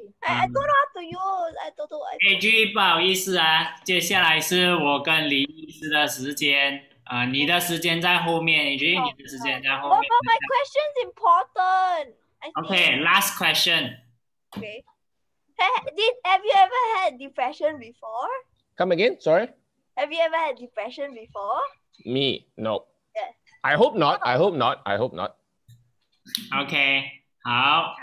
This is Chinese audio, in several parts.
I don't know how to use. I don't know. AG 不好意思啊，接下来是我跟李医师的时间，你的时间在后面，AG 你的时间在后面。 But my question is important. I think. OK，last question。 Okay. Have you ever had depression before? Come again? Sorry. Have you ever had depression before? Me? No. Yes. I hope not. I hope not. I hope not. OK，好，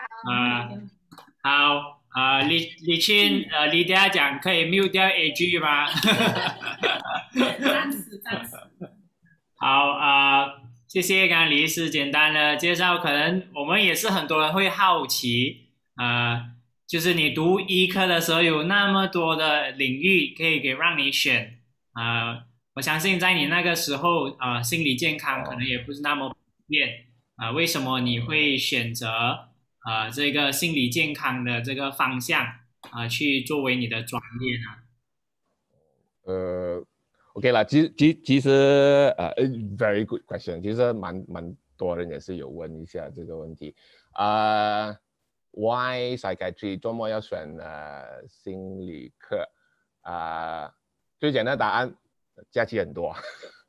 好，李青，李佳讲可以 mute 掉 AG 吗？ 暂时。 好，谢谢刚刚李医师简单的介绍，可能我们也是很多人会好奇，就是你读医科的时候有那么多的领域可以让你选，我相信在你那个时候，心理健康可能也不是那么普遍，为什么你会选择这个心理健康的这个方向去作为你的专业呢 OK 啦，其实very good question， 其实蛮多人也是有问一下这个问题，why psychiatry 周末要选心理课最简单的答案，假期很多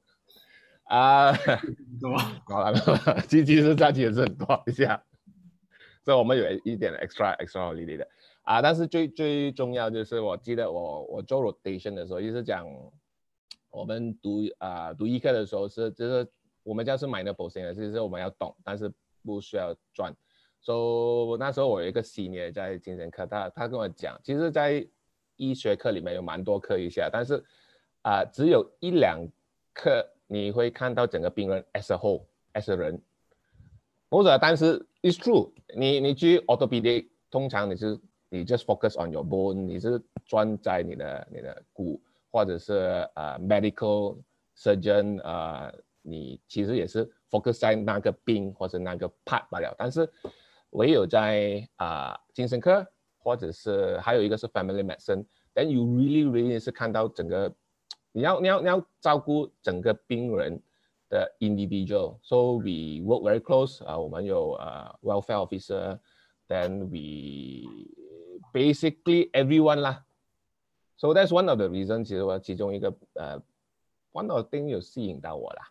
多， 好了，其实假期也是很多一下，所以我们有一点 extra holiday 的但是最重要就是我记得我做 rotation 的时候就是讲我们读医科的时候就是我们叫是 minor portion 的，就是我们要懂，但是不需要赚。所以那时候我有一个 senior 在精神科，他跟我讲，其实，在医学课里面有蛮多课一下，但是只有1-2课你会看到整个病人 as a whole as a 人，或者但是 it's true， 你去 orthopedic 通常你 just focus on your bone， 你是专在你的骨。或者是medical surgeon， 你其实也是 focus 在那个病或者那个 part 罢了。但是唯有在精神科，或者是还有一个是 family medicine，then you really 是看到整个你要照顾整个病人的 individual。So we work very close， 我们有welfare officer，then we basically everyone 啦。So that's one of the reasons， 其中一个one of the thing 有吸引到我啦。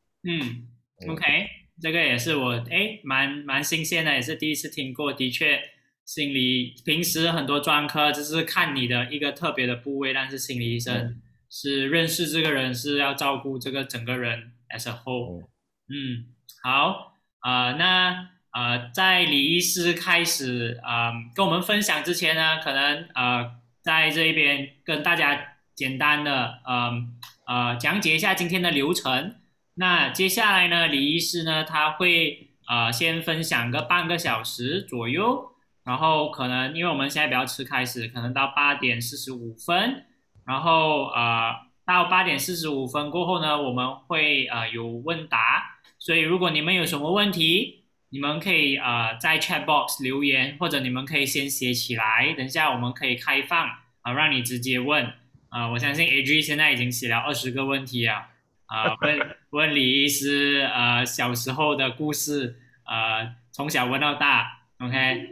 OK， 这个也是我蛮新鲜的，也是第一次听过。的确，心理平时很多专科就是看你的一个特别的部位，但是心理医生是认识这个人，是要照顾这个整个人 as a whole。好，那在李医师开始跟我们分享之前呢，可能在这一边跟大家简单的讲解一下今天的流程。那接下来呢，李医师呢他会先分享个半个小时左右，然后可能因为我们现在比较迟开始，可能到8:45，然后到8:45过后呢，我们会有问答，所以如果你们有什么问题，你们可以在 chat box 留言，或者你们可以先写起来，等一下我们可以开放让你直接问我相信 AG 现在已经写了20个问题啊问李医师小时候的故事从小问到大 OK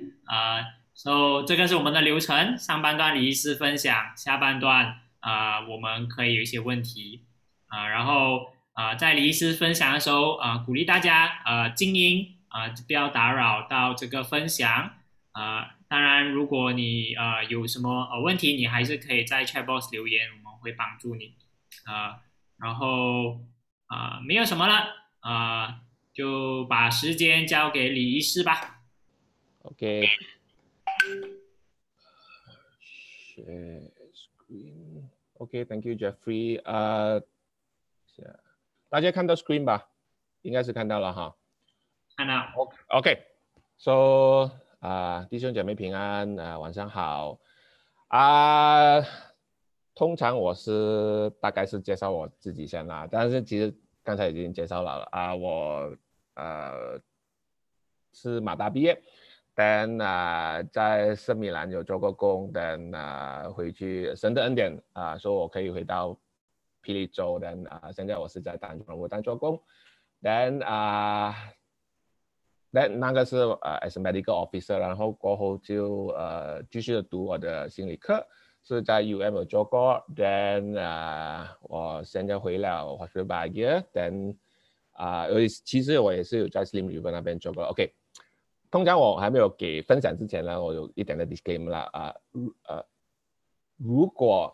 so 这个是我们的流程，上半段李医师分享，下半段我们可以有一些问题然后在李医师分享的时候鼓励大家静音不要打扰到这个分享当然如果你有什么问题，你还是可以在 chat box 留言，我们会帮助你然后没有什么了就把时间交给李医师吧。 OK， share screen。 OK， thank you Jeffrey。 大家看到 screen 吧？应该是看到了哈。 看到。 OK， so 弟兄姐妹平安晚上好通常我是大概是介绍我自己先啦，但是其实刚才已经介绍了我是马大毕业，then 在圣米兰有做过工，then 回去神的恩典说我可以回到霹雳州，then 现在我是在丹中务当做工，then 那个是as a medical officer， 然后过后就继续的读我的心理课，是在 UM 有做过 ，then 我现在回了 Hospital Bahagia，then 其实我也是有在 Slim River 那边做过 ，OK。通常我还没有给分享之前呢，我有一点的 disclaimer 啦如果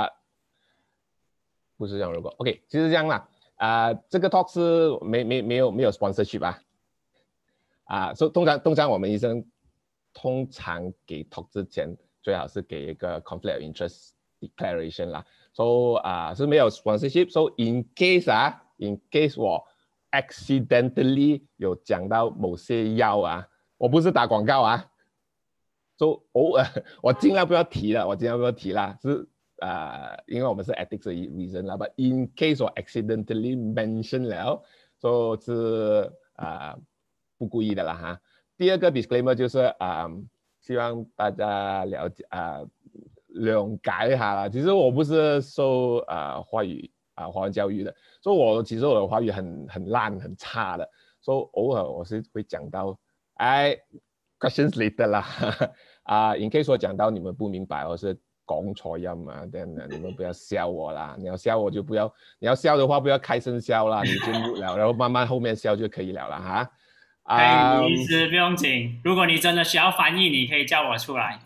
不是这样，如果 OK， 就是这样啦这个 talk 是没有 sponsorship 所以通常我们医生通常给 talk 之前最好是给一个 conflict of interest declaration 啦，是没有 sponsorship，so in case 我 accidentally 有讲到某些药我不是打广告偶尔我尽量不要提了，是因为我们是 ethics 的 reason 啦 ，but in case 我 accidentally mention 了，是不故意的啦哈。第二个 disclaimer 就是希望大家了解谅解一下啦。其实我不是受华文教育的，所以其实我的华语很烂很差的，所以偶尔我是会讲到questions later 啦in case 我讲到你们不明白或是讲错音then 你们不要笑我啦，你要笑我就不要，你要笑的话不要开声笑啦，你就mute了，然后慢慢后面笑就可以了啦哈。 可以，医师不用紧，如果你真的需要翻译，你可以叫我出来。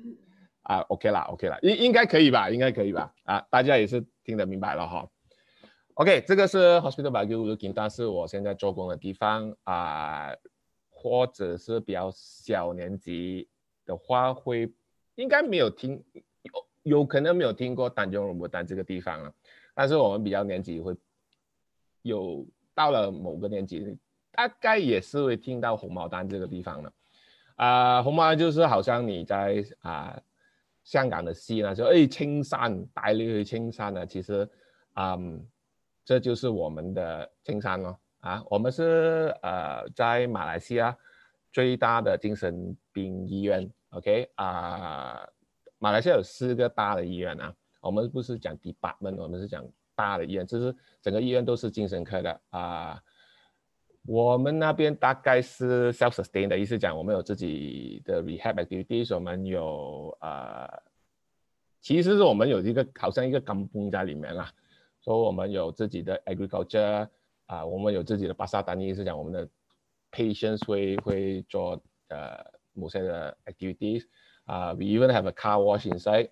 OK 啦，应该可以吧，大家也是听得明白了哈。OK， 这个是 Hospital Bahagia Ulu Kintan， 是我现在做工的地方或者是比较小年纪的话应该没有有可能没有听过丹中龙牡丹这个地方了，但是我们比较年纪会有到了某个年纪，大概也是会听到红毛丹这个地方了。红毛丹就是好像你在香港的戏呢，就青山带你去青山其实这就是我们的青山咯我们是在马来西亚最大的精神病医院 ，OK 马来西亚有4个大的医院我们不是讲 department， 我们是讲大的医院，就是整个医院都是精神科的我们那边大概是 self-sustain 的意思，讲我们有自己的 rehab activities， 我们有其实是我们有一个好像一个kampung在里面啦，所以我们有自己的 agriculture我们有自己的巴萨丹，意思讲我们的 patients 会做某些的 activities。We even have a car wash inside.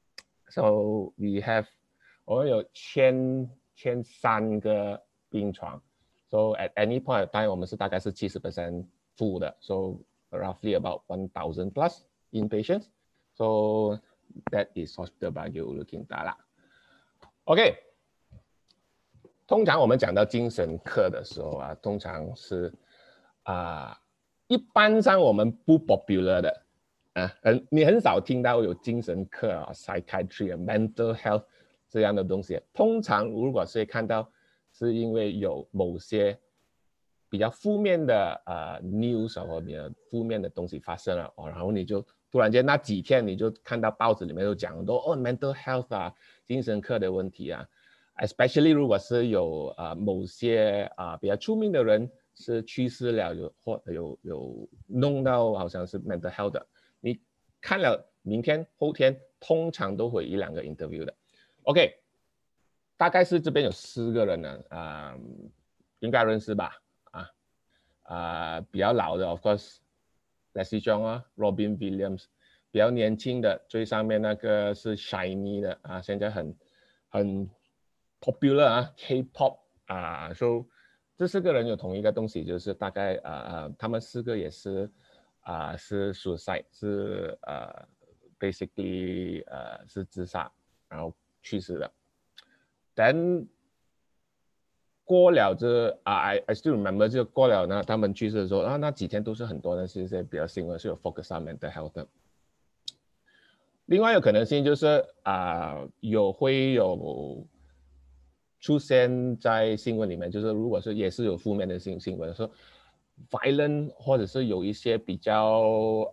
So我们有1300个病床。So at any point of time 我们是大概是70% full 的。So roughly about 1000 plus inpatients. So that is Hospital Bahagia Ulu Kintan 啦。OK。通常我们讲到精神科的时候通常是一般上我们不 popular 的你很少听到有精神科psychiatry mental health 这样的东西。通常如果是看到是因为有某些比较负面的news 或比较负面的东西发生了然后你就突然间那几天你就看到报纸里面有讲很多mental health 精神科的问题especially 如果是有某些比较出名的人是去世了，有弄到好像是 mental health 的，你看了明天后天通常都会1-2个 interview 的。OK， 大概是这边有4个人呢，应该认识吧？比较老的 of course Leslie Chong Robin Williams， 比较年轻的最上面那个是 Shiny 的现在很popular K-pop so 这4个人有同一个东西，就是大概他们4个也是是 suicide， 是basically 是自杀然后去世的。Then 过了这I still remember 就过了呢，他们去世的时候那几天都是很多的是些比较新闻是有 focus on mental health 的。另外有可能性就是会有出现在新闻里面，就是如果是也是有负面的新闻，说 violent 或者是有一些比较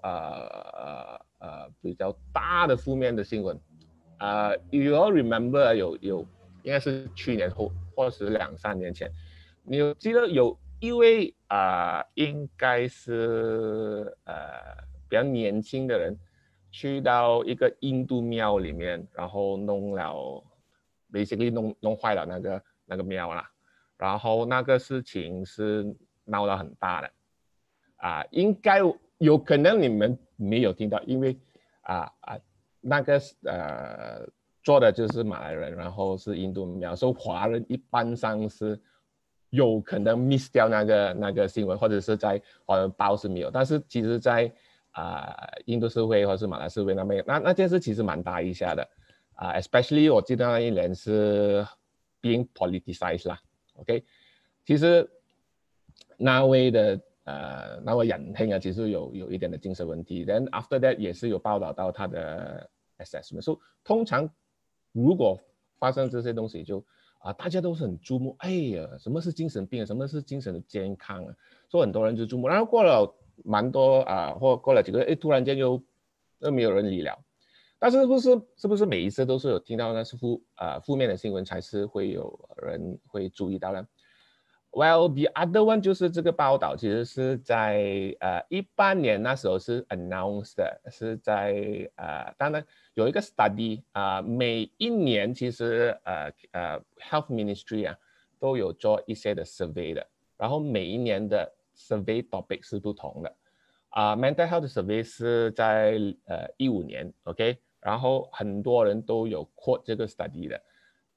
大的负面的新闻you all remember 有应该是去年后或是2-3年前，你有记得因为应该是比较年轻的人去到一个印度庙里面，然后弄了 basically 弄坏了那个庙啦，然后那个事情是闹得很大的应该有可能你们没有听到，因为那个做的就是马来人，然后是印度庙，所以华人一般上是有可能 miss 掉那个新闻，或者是在华人报是没有，但是其实在印度社会或是马来社会那边，那件事其实蛮大一下的especially 我记得那一年是 being politicized 啦 ，OK， 其实那位的那位仁兄其实有一点的精神问题 ，then after that 也是有报道到他的 assessment， 所以通常如果发生这些东西就大家都是很注目，哎呀，什么是精神病什么是精神的健康所以很多人就注目，然后过了蛮多或过了几个月，突然间又没有人理了。但是是不是每一次都是有听到那是负面的新闻才是会有人会注意到呢？ Well, the other one 就是这个报道，其实是在18年那时候是 announced 的，是在当然有一个 study 每一年其实health ministry 都有做一些的 survey 的，然后每一年的 survey topic 是不同的mental health survey 是在15年 ，OK， 然后很多人都有 quote 这个 study 的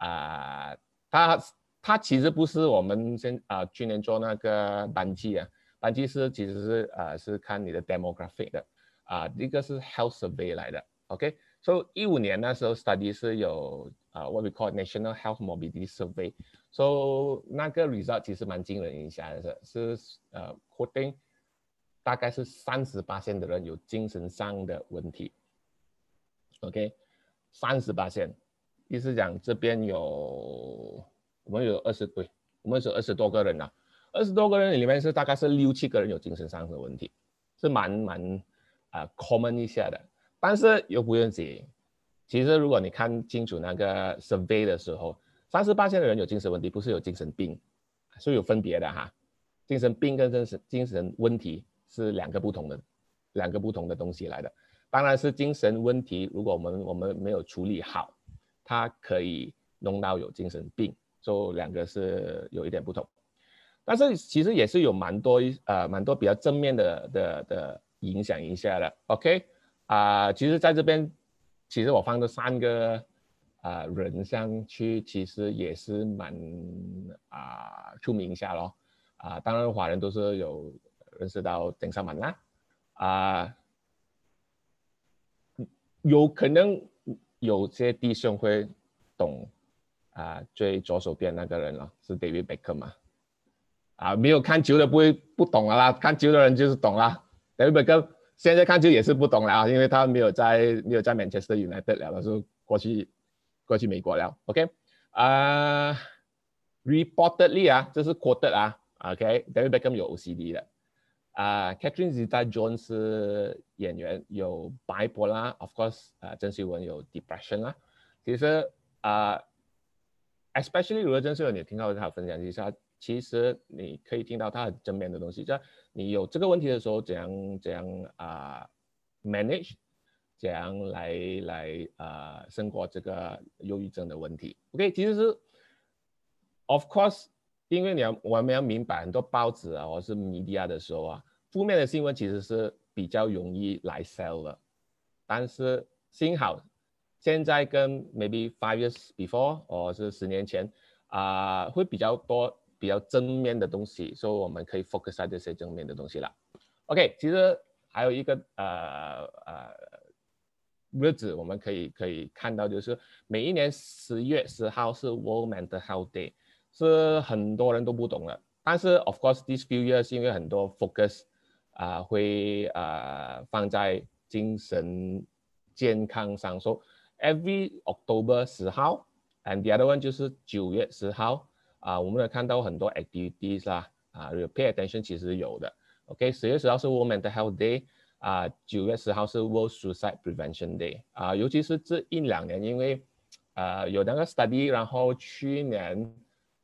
它其实不是我们去年做那个班级班级其实是看你的 demographic 的这个是 health survey 来的 ，OK， 所以15年那时候 study 是有what we call National Health Morbidity Survey， so 那个 result 其实蛮惊人一下的，是quoting 大概是30% 的人有精神上的问题 ，OK， 30%，意思讲这边我们有20多个人20多个人里面是大概是6、7个人有精神上的问题，是蛮common 一下的。但是又不用紧，其实如果你看清楚那个 survey 的时候，30% 的人有精神问题，不是有精神病，是有分别的精神病跟精神问题是两个不同的东西来的。当然是精神问题，如果我们没有处理好，它可以弄到有精神病。就两个是有一点不同，但是其实也是有蛮多比较正面的影响一下的 ，OK 其实在这边，其实我放了3个人上去，其实也是蛮出名一下咯当然华人都是有认识到郑秀文啦有可能有些弟兄会懂。最左手边那个人是 David Beckham 嘛没有看球的不懂了啦，看球的人就是懂啦。David Beckham 现在看球也是不懂了因为他没有在 Manchester United 了，就过去美国了。OK reportedly 这是 quoted OK David Beckham 有 OCD 的Catherine Zeta-Jones 是演员，有 bipolar of course 郑秀文有 depression 啦。其实especially 如果郑秀文你听到他分享一下，其实你可以听到他很正面的东西，在你有这个问题的时候，怎样manage， 怎样来胜过这个忧郁症的问题。OK， 其实是 of course， 因为我们要明白很多报纸或是 media 的时候负面的新闻其实是比较容易来 sell 的，但是幸好。现在跟 maybe 5 years before 或是10年前会比较多比较正面的东西，所以我们可以 focus 在这些正面的东西了。OK， 其实还有一个日子我们可以看到，就是每一年10月10号是 World Mental Health Day， 是很多人都不懂的。但是 of course these few years 因为很多 focus 会放在精神健康上，所以Every October 10号 ，and the other one 就是9月10号我们有看到很多 activities 啦pay attention 其实有的。OK， 10月10号是 World Mental Health Day 9月10号是 World Suicide Prevention Day 尤其是这1-2年，因为有那个 study， 然后去年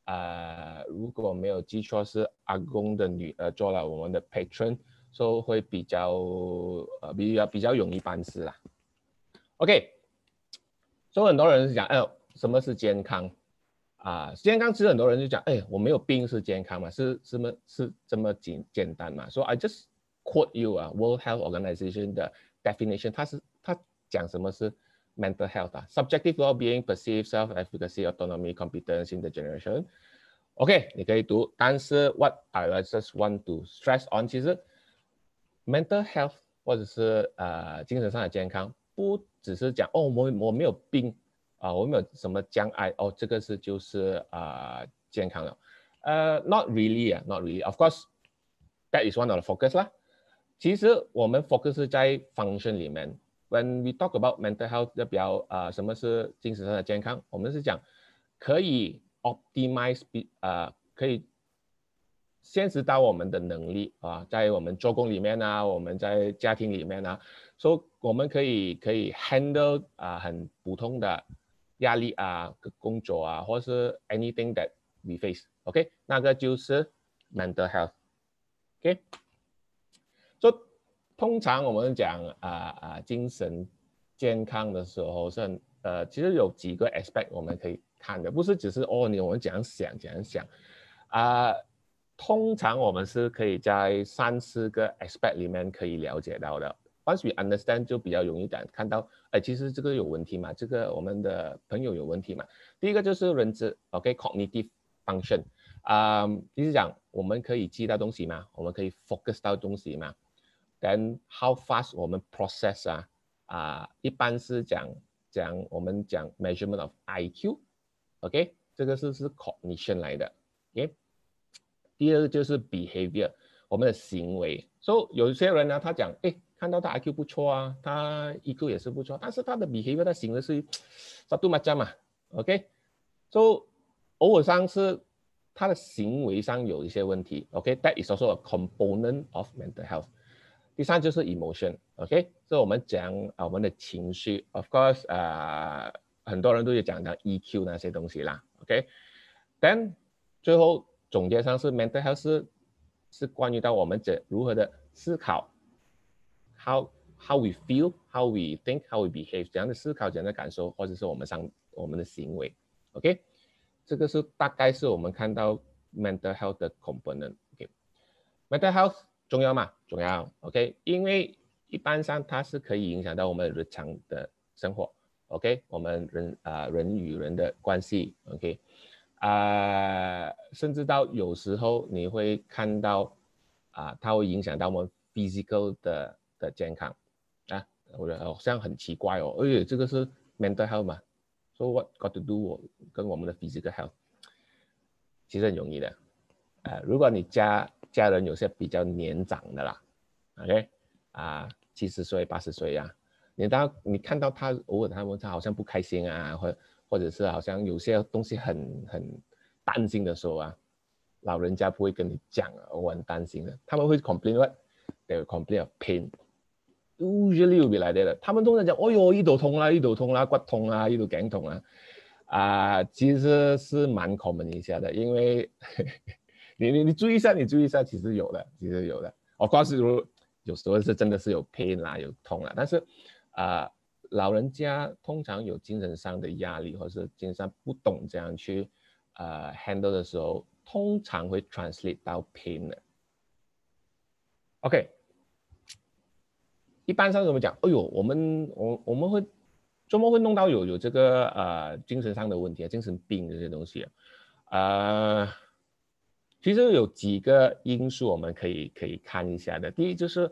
如果没有记错是阿公的女儿做了我们的 patron， 所以会比较容易办事啦。OK， 所以很多人是讲，什么是健康？健康其实很多人就讲，我没有病是健康嘛，是这么简单嘛？所以 I just quote you World Health Organization 的 definition， 它讲什么是 mental health subjective well-being, perceived self-efficacy, autonomy, competence, intergeneration。OK， 你可以读，但是 what I just want to stress on， 其实 mental health 或者是精神上的健康，不只是讲我没有病我没有什么障碍这个就是健康了。Not really not really. Of course, that is one of the focus 啦。其实我们 focus 是在 function 里面。When we talk about mental health， 代表什么是精神上的健康？我们是讲可以 optimize 可以现实到我们的能力在我们做工里面我们在家庭里面所以我们可以 handle 很普通的压力工作或是 anything that we face。OK， 那个就是 mental health。OK， 所以通常我们讲精神健康的时候是其实有几个 aspect 我们可以看的，不是只是我们怎样想通常我们是可以在3-4个 aspect 里面可以了解到的。Once we understand 就比较容易看到，其实这个有问题嘛，这个我们的朋友有问题嘛。第一个就是认知 ，OK， cognitive function， 就是讲我们可以记到东西嘛，我们可以 focus 到东西嘛。Then how fast 我们 process 一般是我们讲 measurement of IQ，OK， 这个是 cognition 来的 ，OK。第二个就是 behavior， 我们的行为。所以有些人呢，他讲，看到他 IQ 不错他 EQ 也是不错，但是他的 behavior， 他行为是satu macam嘛 ，OK。所以偶尔上是他的行为上有一些问题 ，OK。That is also a component of mental health。第三就是 emotion，OK， 所以我们讲我们的情绪 ，of course， 很多人都有讲到 EQ 那些东西啦 ，OK。Then 最后总结上是 mental health 是关于到我们如何的思考 ，how we feel，how we think，how we behave， 怎样的思考，怎样的感受，或者是我们的行为 ，OK。这个是大概是我们看到 mental health 的 component，OK。mental health 重要吗？重要 ，OK， 因为一般上它是可以影响到我们日常的生活 ，OK， 我们人与人的关系 ，OK， 甚至到有时候你会看到它会影响到我们 physical 的健康我觉得好像很奇怪这个是 mental health 嘛 ，so what got to do 跟我们的 physical health， 其实很容易的，如果你家人有些比较年长的啦 ，OK， 70岁、80岁你看到他偶尔他好像不开心或者是好像有些东西很担心的时候老人家不会跟你讲我很担心的，他们会 complain what？They will complain of pain. Usually will be like that. 他们通常讲，呢度痛啦，呢度痛啦，骨痛呢度頸痛其實是蠻 common 一下的，因為你注意一下，其實有的。Of course，有時候是真的是有 pain 啦，有痛啦，但是老人家通常有精神上的壓力，或是精神上不懂這樣去handle 的時候，通常會 translate 到 pain 的。OK， 一般上怎麼講？我們會怎麼會弄到有這個精神上的問題精神病這些東西其實有幾個因素我們可以看一下的。第一就是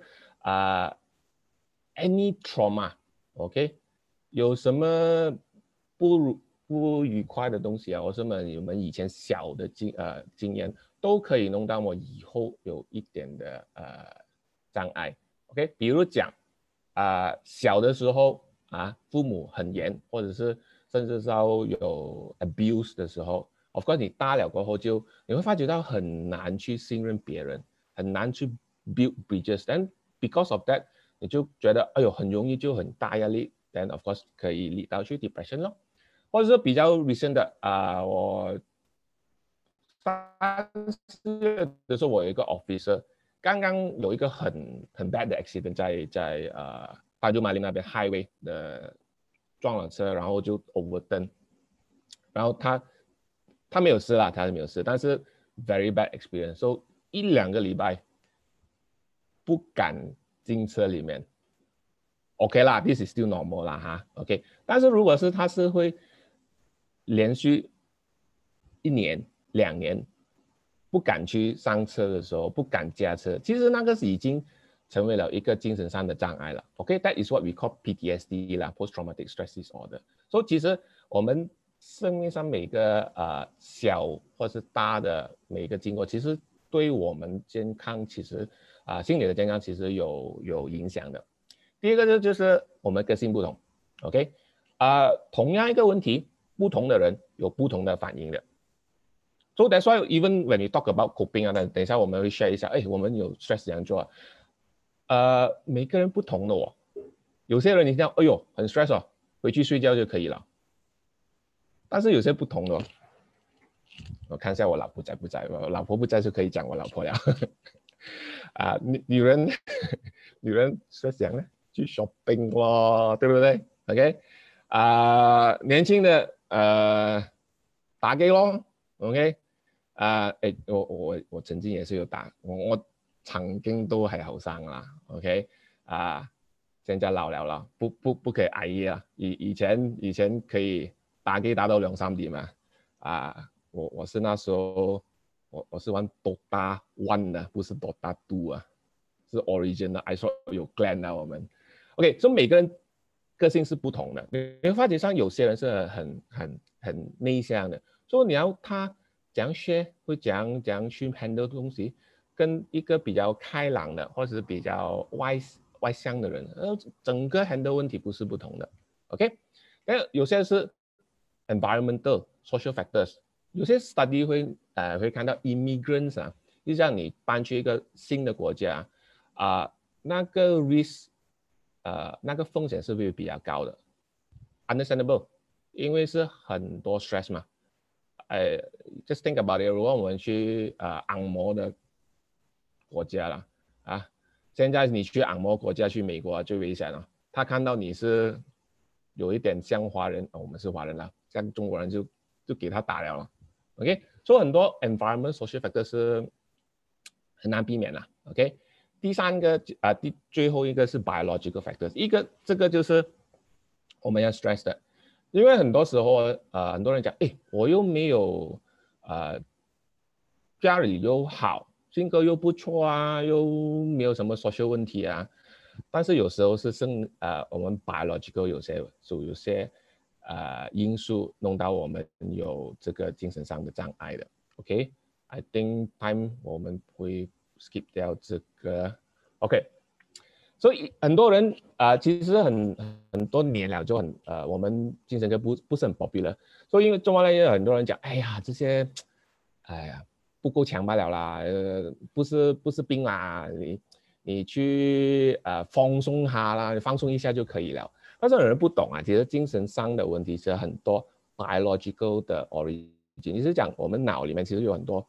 any trauma，OK， 有什麼不愉快的東西或者我們以前小的經驗都可以弄到我以後有一點的障礙。OK， 比如講小的時候父母很嚴，或者是甚至到有 abuse 的時候 ，of course 你大了過後你會發覺到很難去信任別人，很難去 build bridges。Then because of that， 你就覺得很容易就很大壓力 ，then of course 可以lead到去 depression 咯。或者是比較 recent 的我 3、4月的时候，我有一个 officer， 刚刚有一个很 bad 的 accident 在巴杜马林那边 highway 的撞了车，然后就 overturn， 然后他没有事啦，他没有事，但是 very bad experience， so 1-2个礼拜不敢进车里面。OK 啦 ，this is still normal 啦哈 ，OK。但是如果是他是会连续1年、2年不敢去上车的时候，不敢驾车，其实那个是已经成为了一个精神上的障碍了。OK，that is what we call PTSD 啦 ，Post Traumatic Stress Disorder。所以其实我们生命上每个小或是大的每一个经过，其实对我们健康其实心理的健康其实有影响的。第一个就是我们个性不同 ，OK， 同样一个问题，不同的人有不同的反应的。So that's why even when we talk about coping 等一下我们会 share 一下，我们有 stress 怎样做每个人不同的哦。有些人你讲，哎呦很 stress 哦，回去睡觉就可以了。但是有些不同的哦，我看一下我老婆在不在，我老婆不在就可以讲我老婆了。女人 stress 怎样呢？去 shopping 咯，对不对 ？OK， 年轻的打机咯 ，OK， 我曾經也是有打，我曾經都係後生啦 ，OK， 現在老了啦，不可以捱夜啊，以前可以打機打到2-3點啊，我是那時候我是玩 Dota 1的，不是 Dota 2啊，是 Origin 的 ，I saw 有 Clan 啊我們。OK， 所以每个人个性是不同的。你会发觉上有些人是很内向的，所以你要他怎样学，会怎样去 handle 东西，跟一个比较开朗的或者是比较外向的人，整个 handle 问题不是不同的。OK， 有些是 environmental social factors， 有些 study 会看到 immigrants 就像你搬去一个新的国家那个 risk。那个风险是不是比较高的 ？Understandable， 因为是很多 stress 嘛。just think about it， 如果我们去按摩的国家了现在你去按摩国家，去美国最危险了。他看到你是有一点像华人，我们是华人了，像中国人就给他打了。OK， 所以很多 environment social factor 是很难避免的。OK。第三个最后一个是 biological factors， 这个就是我们要 stress 的，因为很多时候很多人讲，我又没有家里又好，性格又不错又没有什么 social 问题但是有时候是我们 biological 有些因素弄到我们有这个精神上的障碍的。OK，I think time 我们会skip 掉这个 ，OK， 所以很多人其实很多年了就我们精神科不是很 popular， 所以因为中国那些很多人讲，这些不够强罢了啦，不是病啦，你去放松下啦，放松一下就可以了。但是有人不懂其实精神上的问题是很多 biological 的 origin， 你是讲我们脑里面其实有很多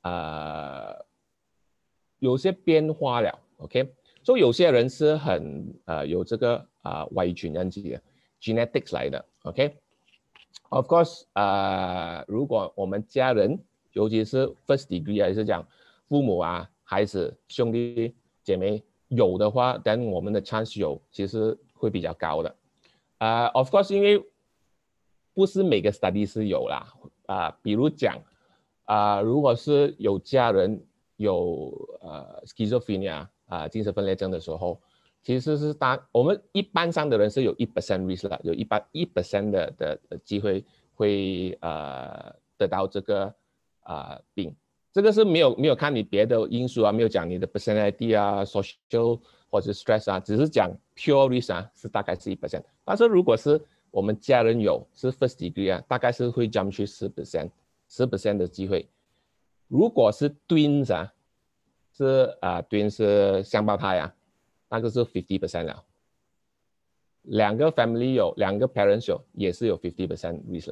有些变化了 ，OK， 所以有些人是很有这个遗传因子的 genetics 来的 ，OK。Of course， 如果我们家人，尤其是 first degree 还是讲父母孩子、兄弟姐妹有的话，但我们的 chance 有其实会比较高的。Of course， 因为不是每个 study 是有啦，比如讲如果是有家人有schizophrenia 精神分裂症的时候，其实是我们一般上的人是有1% risk 啦，有1% 的机会会得到这个病。这个是没有看你别的因素没有讲你的 personality social 或者 stress 只是讲 pure risk 是大概是1%。但是如果是我们家人有是 first degree 大概是会 jump 去10% 的机会。如果是 twins 是twins 是双胞胎那个是 50% 了。2个 family 有2个 parents 有也是有 50% risk 了。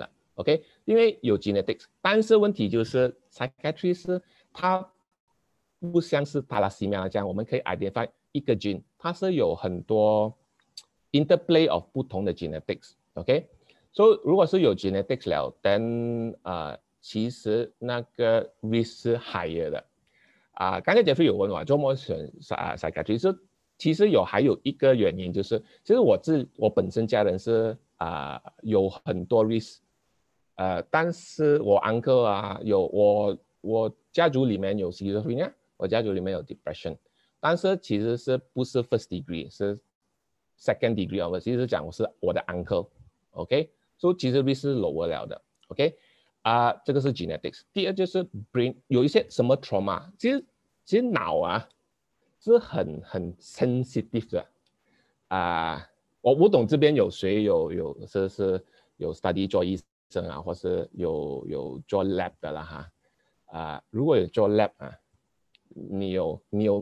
OK， 因为有 genetics， 但是问题就是 psychiatry 是它不像是thalassemia这样，我们可以 identify 一个 gene， 它是有很多 interplay of 不同的 genetics，OK， 所以如果是有 genetics 了 ，then 其实那个 risk 是 higher 的。刚才 Jeffrey 有问我，周末选psychiatry，其实还有一个原因就是，其实我本身家人是有很多 risk，但是我 uncle 我家族里面有 schizophrenia， 我家族里面有 depression， 但是其实是不是 first degree， 是 second degree 我其实讲我是我的 uncle，OK， 所以其实 risk 是 lower 了的 ，OK， 这个是 genetics。第二就是 brain 有一些什么 trauma， 其实脑是很 sensitive 的我不懂这边有谁有study 做医生或是有做 lab 的啦如果有做 lab 你有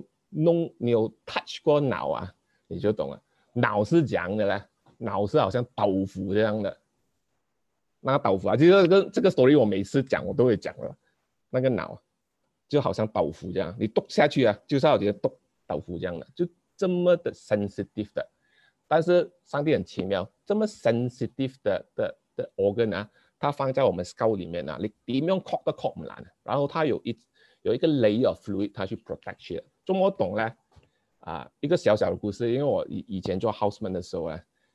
touch 过脑你就懂了。脑是怎样的呢？脑是好像豆腐这样的，那个豆腐其实这个 story 我每次讲我都会讲了，那个脑就好像豆腐这样，你剁下去就是好像剁豆腐这样的，就这么的 sensitive 的。但是上帝很奇妙，这么 sensitive 的 organ 它放在我们 skull 里面你點樣 cork 都 cork 唔爛，然後它有一個 layer of fluid， 它去 protect 的。咁我懂呢一個小小的故事，因為我以前做 houseman 的時候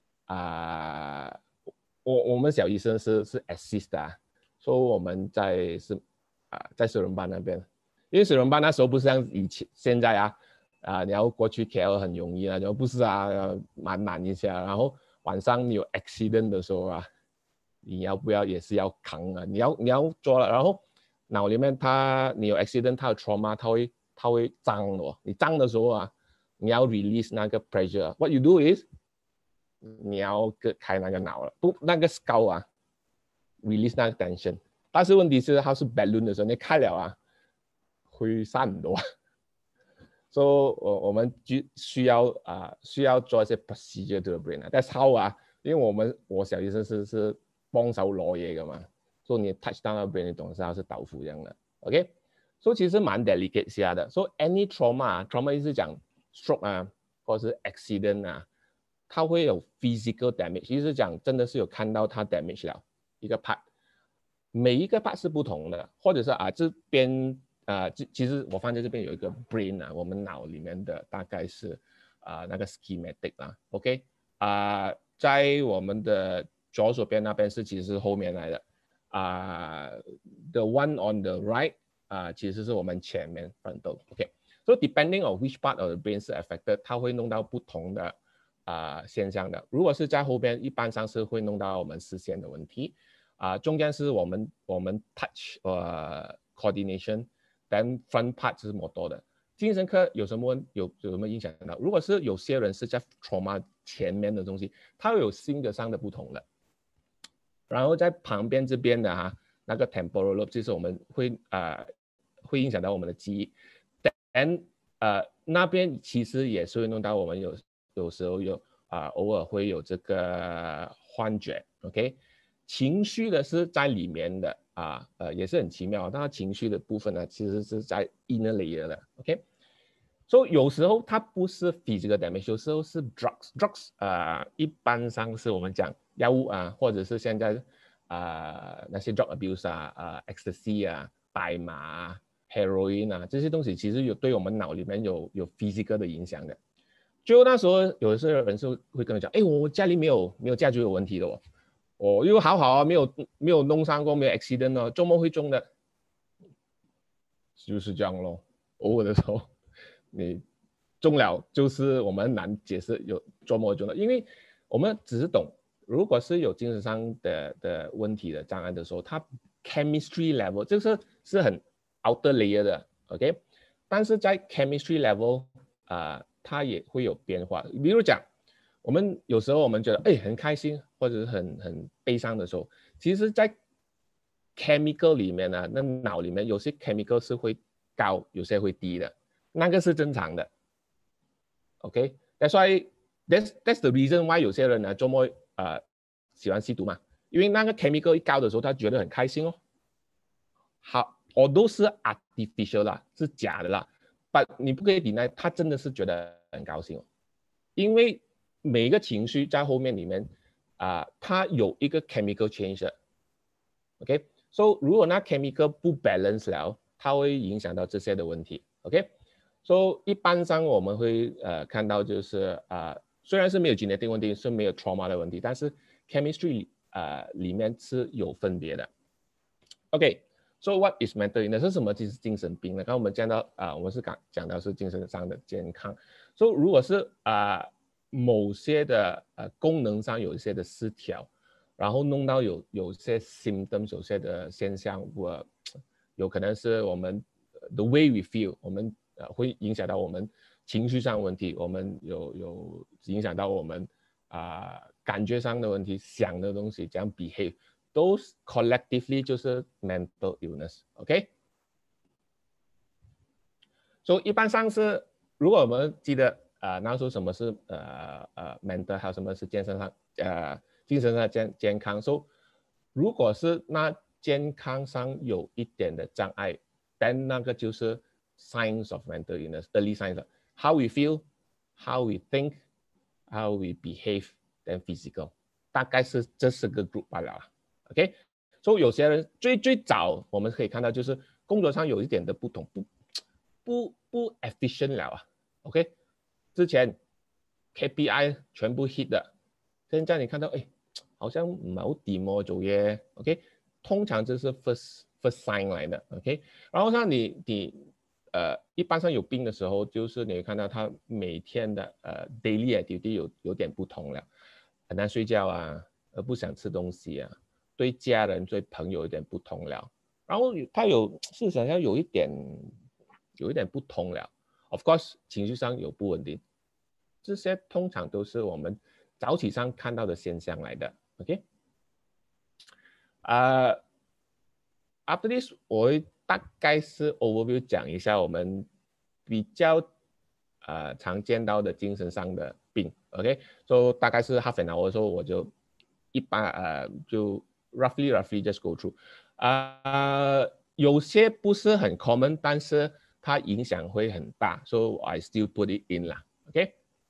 我們小醫生是 assist 所以我們在水人班那邊，因為水人班那時候不是像現在你要過去 KL 很容易就不是蠻難一下，然後晚上你有 accident 的時候你要不要也是要扛你要做了，然後腦裡面你有 accident， 它有 trauma， 它會脹的你脹的時候你要 release 那個 pressure， what you do is 你要割開那個腦了，不那個 skull release 那個 tension， 但是問題是它是 balloon 的時候你開了會散很多所以我們需要做一些 procedure to the brain that's how 因為我小醫生是幫手攞嘢㗎嘛，所以你 touch 到那 brain 你懂是豆腐這樣的 OK， 所以其實蠻 delicate 下的，所以 any trauma 意思講 stroke 或者是 accident 它會有 physical damage， 意思講真的是有看到它 damage 了一個 part， 每一個 part 是不同的，或者是這邊其實我放在這邊有一個 brain 我們腦裡面的大概是那個 schematic OK， 在我們的左手邊那邊是其實是後面來的the one on the right 其實是我們前面 frontal OK， so depending on which part of the brain 是 affected， 它會弄到不同的現象的。如果是在後邊，一般上是會弄到我們視線的問題中間是我們 touch coordination， 但 front part 是more多的。精神科有什麼影響到？如果是有些人是在 trauma 前面的東西，它會有性格上的不同的。然後在旁邊這邊的那個 temporal lobe 就是我們會影響到我們的記憶。但那邊其實也是會弄到我們有時候偶爾會有這個幻覺 OK， 情緒的是在裡面的也是很奇妙，但情緒的部分其實是在 inner layer 的 OK， 所以有時候它不是 physical damage， 有時候是 drugs 一般上是我們講藥物或者是現在那些 drug abuse ecstasy 大麻heroin 這些東西其實對我們腦裡面有 physical 的影響的。就那時候有些人是會跟我講我家裡沒有家族有問題的我又好沒有弄傷過，沒有 accident 周末會中的，就是這樣咯。偶爾的時候你中了就是我們難解釋有周末中的，因為我們只是懂如果是有精神上的問題的障礙的時候，它 chemistry level 就是很 outer layer 的 OK， 但是在 chemistry level它也會有變化。比如講我們有時候我們覺得很開心或者是很悲傷的時候，其實在 chemical 裡面那腦裡面有些 chemical 是會高，有些會低的，那個是正常的 OK， that's why that's the reason why 有些人周末喜歡吸毒嘛， 因为那个 chemical 一高的时候，他觉得很开心哦。好，我都是 artificial 啦，是假的啦。但你不可以 deny，他真的是觉得很高兴哦，因为每一个情绪在后面里面它有一个 chemical change 的 ，OK。So 如果那 chemical 不 balance 了，它会影响到这些的问题 ，OK。So 一般上我们会看到就是虽然是没有 genetic 问题，是没有 trauma 的问题，但是 chemistry 里面是有分别的 ，OK。So what is mental illness？ 是什么？就是精神病呢？刚刚我们讲到我们是讲到是精神上的健康。So 如果是某些的功能上有一些的失调，然后弄到有些 symptoms， 有些的现象，有可能是我们 the way we feel， 我们会影响到我们情绪上的问题，我们有影响到我们感觉上的问题，想的东西，这样 behave。都 collectively 就是 mental illness，OK？ 所以一般上是，如果我们记得那时候什么是mental， 还有什么是精神上健康。所以如果是那健康上有一点的障碍，但那个就是 signs of mental illness，early signs。How we feel, how we think, how we behave, then physical， 大概是这4个 group 罢了。OK， 所以有些人最早我们可以看到就是工作上有一点的不同，不 efficient 了OK， 之前 KPI 全部 hit 的，现在你看到好像唔係好掂做嘢 OK， 通常这是 first sign 来的 OK， 然后像你一般上有病的时候，就是你会看到他每天的daily activity 有点不同了，很难睡觉不想吃东西对家人对朋友有点不同了，然后他事实上有一点不同了 ，of course 情绪上有不稳定，这些通常都是我们早期上看到的现象来的 ，OK。After this 我会大概是 overview 讲一下我们比较常见到的精神上的病 ，OK， so 大概是 half an hour 的时候我就一般就 roughly just go through， 有些不是很 common， 但是它影响会很大 ，so I still put it in 啦 ，OK，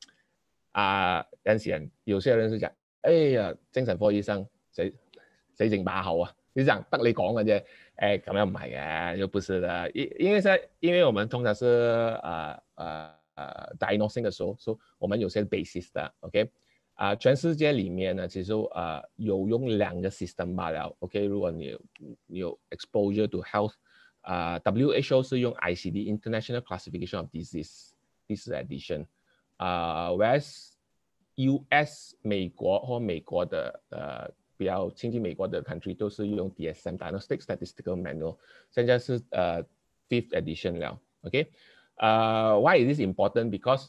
有些人是講，哎呀，精神科醫生死剩把口你講得你講嘅啫，咁樣唔係嘅，又不是的，因為我們通常是diagnosing 的時候，所以我們有些 basis 的 ，OK。全世界里面呢，其实有用2个 system 罢了 ，OK。如果你有 exposure to health，WHO 是用 ICD International Classification of Disease， 第4 edition，whereas US 美国的比较亲近美国的 country 都是用 DSM Diagnostic Statistical Manual， 现在是5th edition 了 ，OK。Why is this important? Because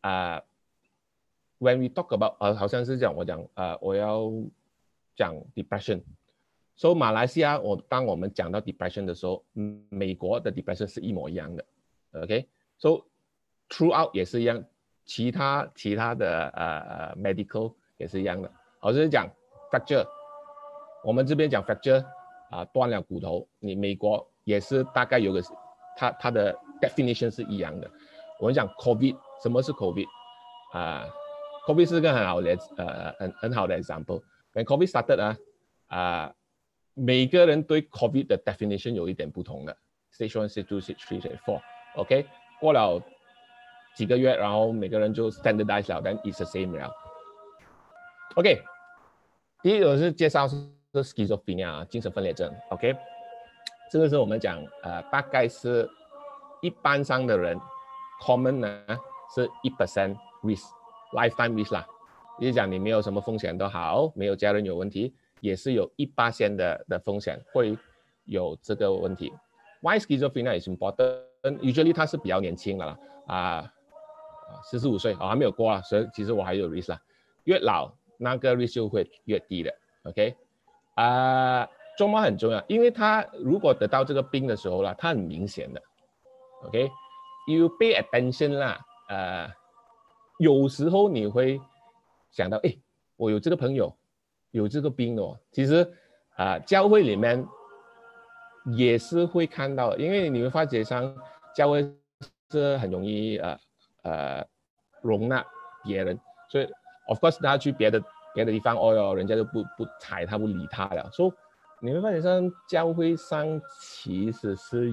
when we talk about 好像是讲我要讲 depression， 所以马来西亚当我们讲到 depression 的时候，美国的 depression 是一模一样的 ，OK， so throughout 也是一样，其他的medical 也是一样的，好像是讲 fracture， 我们这边讲 fracture 断了骨头，你美国也是大概有个它的 definition 是一样的。我们讲 COVID， 什么是 COVID？COVID 是个很好的example。When COVID started 每个人对 COVID 的 definition 有一点不同的 ，Stage 1、Stage 2、Stage 3、Stage 4，OK， 过了几个月，然后每个人就 standardize 了 ，then it's the same 了。OK， 第一个是介绍是 schizophrenia 精神分裂症 ，OK， 这个是我们讲大概是一般上的人 common 呢是1% risk。Lifetime risk 啦，就是讲你没有什么风险都好，没有家人有问题，也是有1% 的风险会有这个问题。Why schizophrenia is important? Usually 它是比较年轻的啦，14、15岁还没有过啊，所以其实我还有 risk 啦。越老那个 risk 就会越低的 ，OK？ 周末很重要，因为他如果得到这个病的时候啦，它很明显的 ，OK？You pay attention 啦，有时候你会想到，我有这个朋友， 有这个病的哦。其实教会里面也是会看到的，因为你会发觉上教会是很容易容纳别人，所以 of course 他去别的地方哦，人家就不睬他，不理他了。所以你会发觉上教会上其实是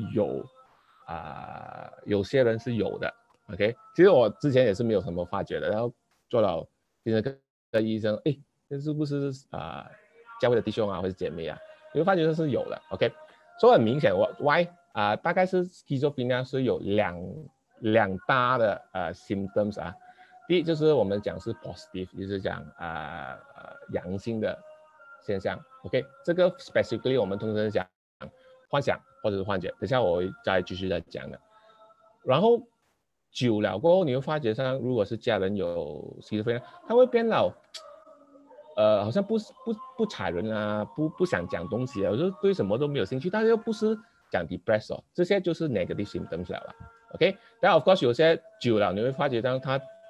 有些人是有的 ，OK。其实我之前也是没有什么发觉的，然后做了精神科医生，哎，这是不是教会的弟兄啊或者姐妹啊？你会发觉这是有的 ，OK。所以很明显，why 大概是 schizophrenia 是有两大的symptoms 啊。第一就是我们讲是 positive， 就是讲阳性的现象 ，OK。这个 specifically 我们通常讲幻想或者是幻觉，等下我会再继续再讲的。然后久了过后，你会发觉上，如果是家人有 schizophrenia， 他会变老。好像不睬人啊，不想讲东西啊，我就对什么都没有兴趣，但是又不是讲 depressed 哦，这些就是 negative symptoms 了 ，OK。但 of course 有些久了你会发觉到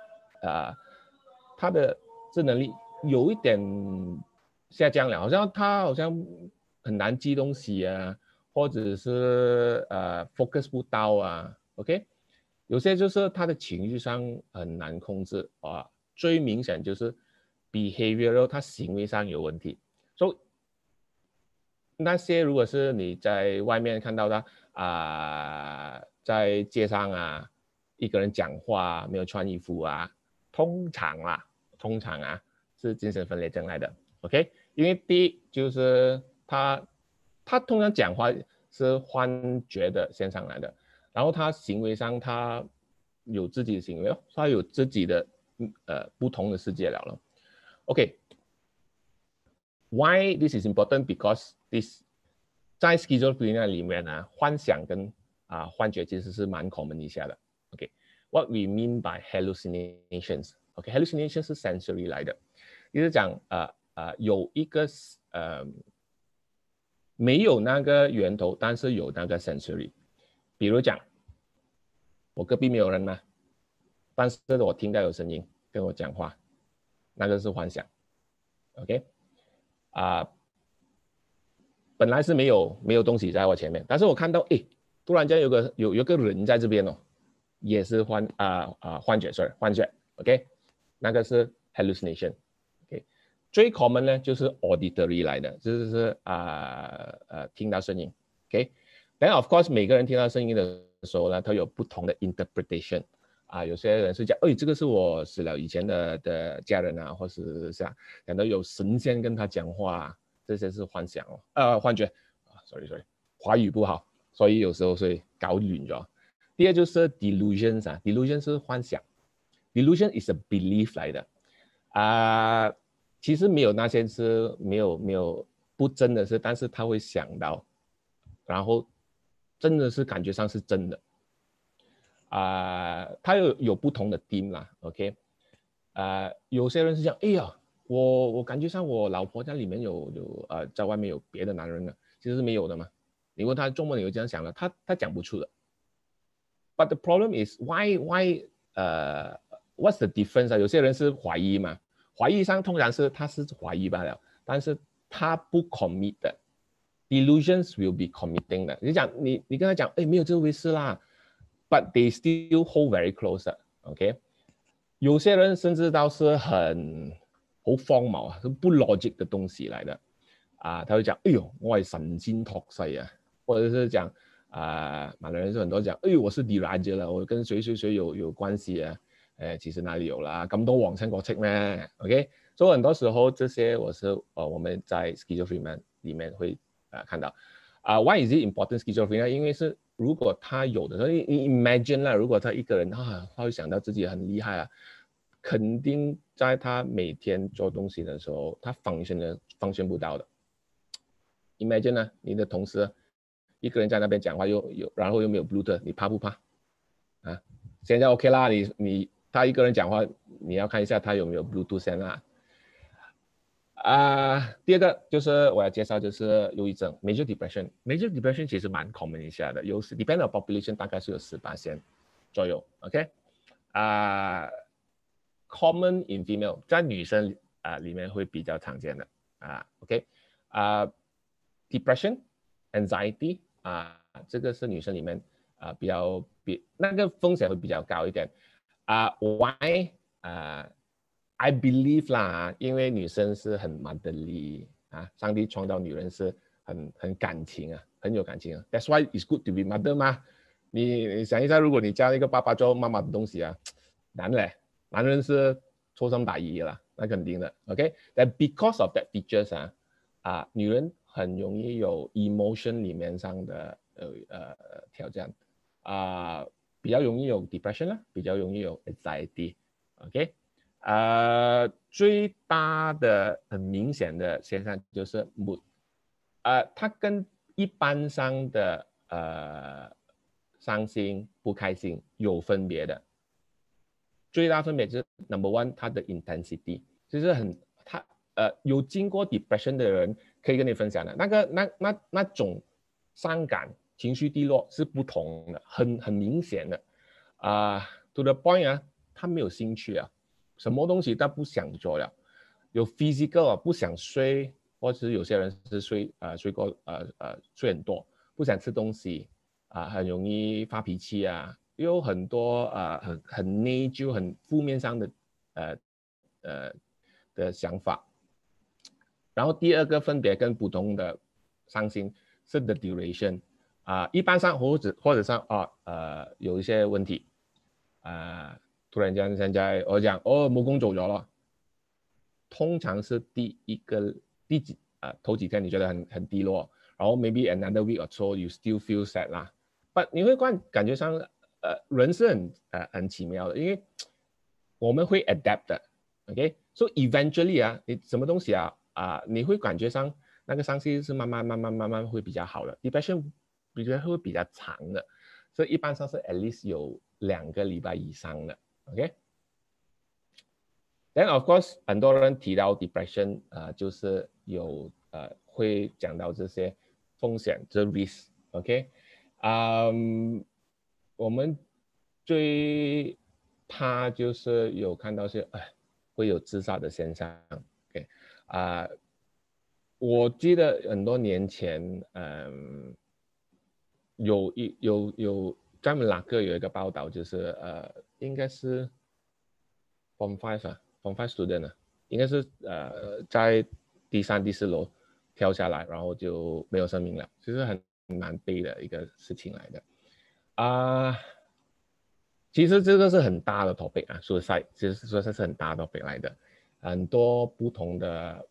他的智能力有一点下降了，好像很难记东西啊，或者是focus 不到啊 ，OK。有些就是他的情绪上很难控制啊，最明显就是 behavioral， 他行为上有问题。所以那些如果是你在外面看到他在街上一个人讲话没有穿衣服通常是精神分裂症来的 ，OK。因为第一就是他通常讲话是幻觉的现象来的。然后他行为上他有自己的行为，他有自己的不同的世界了。OK，why this is important? Because this 在 schizophrenia 里面幻想跟幻觉其实是蛮 common 一下的。OK，what we mean by hallucinations？OK，hallucination 是 sensory 来的，就是讲有一个没有那个源头，但是有那个 sensory。比如讲，我隔壁没有人嘛，但是我听到有声音跟我讲话，那个是幻想。OK，本来是没有东西在我前面，但是我看到，突然间有一个人在这边哦，也是幻觉 ，OK，那个是 hallucination。OK，最 common 呢就是 auditory 来的，就是听到声音。OK，then of course 每个人听到声音的时候呢，他有不同的 interpretation。有些人是讲，这个是我死了以前的家人或是讲到有神仙跟他讲话，这些是幻想幻觉sorry， 华语不好，所以有时候会搞混咗。第二就是 delusions，delusion 是幻想 ，delusion is a belief 来的其实没有那些是没有不真的是，但是他会想到，然后真的是感觉上是真的。它有不同的 theme 啦 ，OK， 有些人是讲，我感觉上我老婆在里面在外面有别的男人了，其实是没有的嘛。你问他中文，你会这样想的，他讲不出的。But the problem is what's the difference 有些人是怀疑嘛，怀疑上通常是他是怀疑罢了，但是他不 commit 的。Delusions will be committing 的。你跟他讲，没有这回事啦。But they still hold very close， OK。有些人甚至到是好荒謬是不 logic 的东西来的他会讲，我係神仙託世或者是講馬來人是很多講，我是 deranged 了，我跟誰有關係其實哪裡有啦，咁多皇親國戚咩 ？OK， 所以很多時候這些我們在 schizophrenia 裡面會看到why is it important schizophrenia？ 因為是如果他有的，你 imagine 啦，如果他一個人他會想到自己很厲害肯定在他每天做東西的時候，他function不到的。Imagine 你的同事一個人在那邊講話然後又沒有 Bluetooth， 你怕不怕現在 OK 啦，他一個人講話，你要看一下他有沒有 Bluetooth 先啦。第二個就是我要介紹就是憂鬱症 major depression。major depression 其實蠻 common 一下的，depend on population 大概是有18%左右 ，OK， common in female 在女生裡面會比較常見的 OK depression anxiety 这个是女生里面那个风险会比较高一点why I believe 啦因为女生是很 motherly 上帝创造女人是很感情很有感情That's why it's good to be mother 嘛。你想一下，如果你教一个爸爸做妈妈的东西难嘞，男人是粗心大意啦，那肯定的。OK，但 because of that features 女人很容易有 emotion 里面上的挑战比较容易有 depression 啦，比较容易有 anxiety。OK，最大的很明显的现象就是 mood，它跟一般上的伤心不开心有分别的。最大分别就是 number one， 它的 intensity， 就是有经过 depression 的人可以跟你分享的，那种伤感、情绪低落是不同的，很明显的to the point 他没有兴趣什么东西他不想做了，有 physical 不想睡，或者是有些人是睡很多，不想吃东西很容易发脾气有很多很内疚、很负面上的想法。然后第二个分别跟普通的伤心是 the duration 一般上或者上有一些问题突然间现在我讲冇工作咗咯，通常是头几天你觉得很低落，然后 maybe another week or so you still feel sad 啦。But 你会感觉上人是很奇妙的，因为我们会 adapt 的 ，OK，so eventually 你什么东西你会感觉上那个伤心是慢慢会比较好的 ，depression 会比较长的，所以一般上是 at least 有2个礼拜以上的 ，OK。Then of course 很多人提到 depression 就是有会讲到这些风险，这 risk，OK。我们最怕就是有看到是会有自杀的现象 ，OK， 我记得很多年前，有专门哪个有一个报道，就是应该是 Form 5 student 应该是在第3、第4楼跳下来，然后就没有生命了，其实很蛮悲的一个事情来的其实这个是很大的 topic suicide 其实说是很大的 topic 来的，很多不同的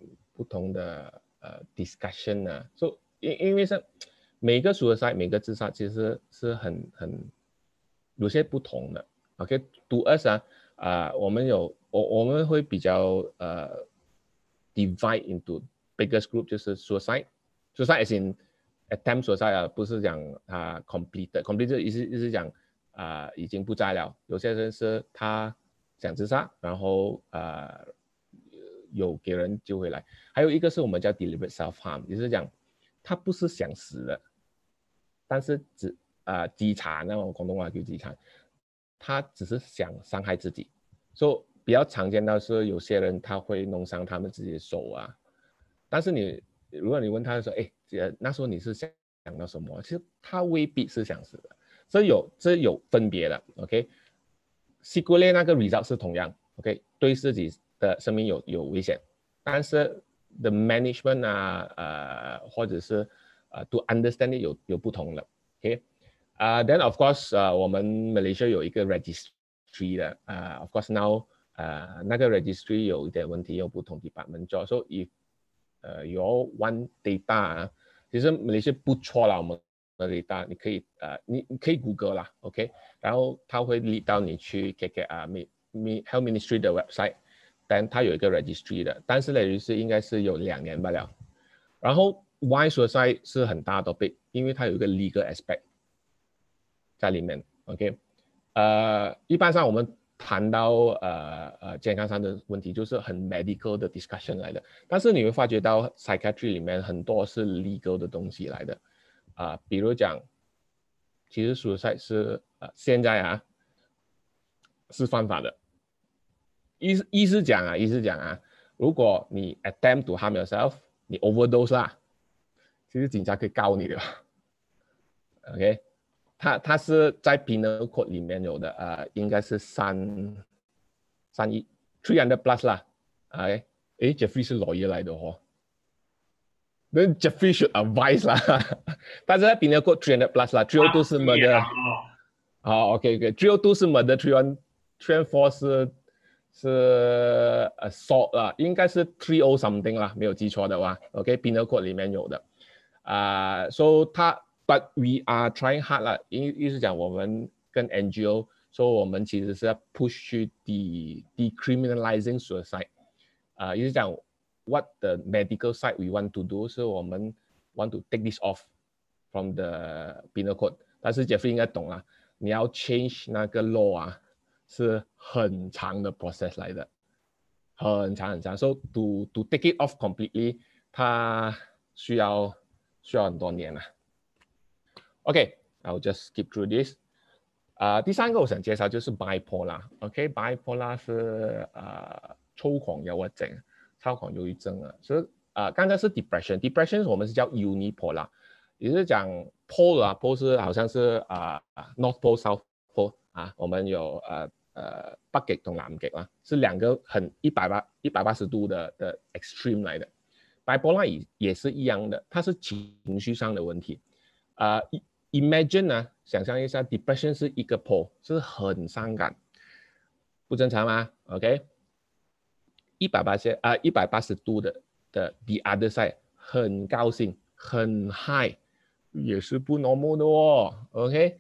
discussion so 因为是每个 suicide 每个自杀其实是很有些不同的 OK to us 我们会比较divide into biggest group 就是 suicide as in attempt suicide 不是讲completed 意思讲已经不在了，有些人是他想自杀，然后有给人救回来，还有一个是我们叫 deliberate self-harm， 就是讲他不是想死的，但是自残那种广东话叫自残，他只是想伤害自己，所以比较常见到是有些人他会弄伤他们自己的手但是如果你问他说那时候你是想到什么，其实他未必是想死的，这有分别的 OK。 sequelae 那个 result 是同样 OK， 对自己的生命有危险，但是 the management 或者是to understand it 有不同的 OK。 then of course 我们 Malaysia 有一个 registry 的of course now 那个 registry 有一点问题，有不同 department 做， so if you all want data 其实 Malaysia 不错啦，我们的 data 你可以 Google 啦 OK， 然后它会 lead 到你去 Health Ministry 的 website， 但它有一个 registry 的，但是 registry 应该是有2年罢了。然后 why suicide 是很大的 topic， 因为它有一个 legal aspect 在里面 OK。 一般上我们谈到健康上的问题就是很 medical 的 discussion 来的，但是你会发觉到 psychiatry 里面很多是 legal 的东西来的比如讲其实 suicide 是现在是犯法的，意思讲如果你 attempt to harm yourself， 你 overdose 啦，其实警察可以告你的。OK， 它是在 Penal Code 里面有的，应该是300 300 plus 啦。哎，Jeffrey 是 lawyer 来的哦。Then Jeffrey should advise 啦，但是在 Penal Code 300 plus 啦，302是 murder。好 ，OK，302 是 murder，314是 assault 啦，应该是30 something 啦，没有记错的话 ，OK，Penal Code 里面有的。so but we are trying hard 啦，意思讲我们跟 NGO， so 我们其实是要 push 去decriminalizing suicide， 意思讲 what the medical side we want to do， 是我们 want to take this off from the Penal Code， 但是 Jeffrey 应该懂啦，你要 change 那个 law 啊，是很长的 process 来的，很长很长。So to take it off completely， 它需要很多年啊。OK，I'll just skip through this。第3个我想介绍就是 bipolar。OK，bipolar 是抽狂忧郁症，超狂忧郁症啊。所以刚才是 depression 我们是叫 unipolar， 也就是讲 pole 是好像是North Pole South Pole 我们有北极同南极啦，是2个很180度的 extreme 来的。bipolar 也是一样的，它是情绪上的问题。Imagine 想象一下 depression 是一个 pole， 是很伤感，不正常吗 ？OK，180度的 the other side 很高兴，很 high， 也是不 normal 的哦。OK，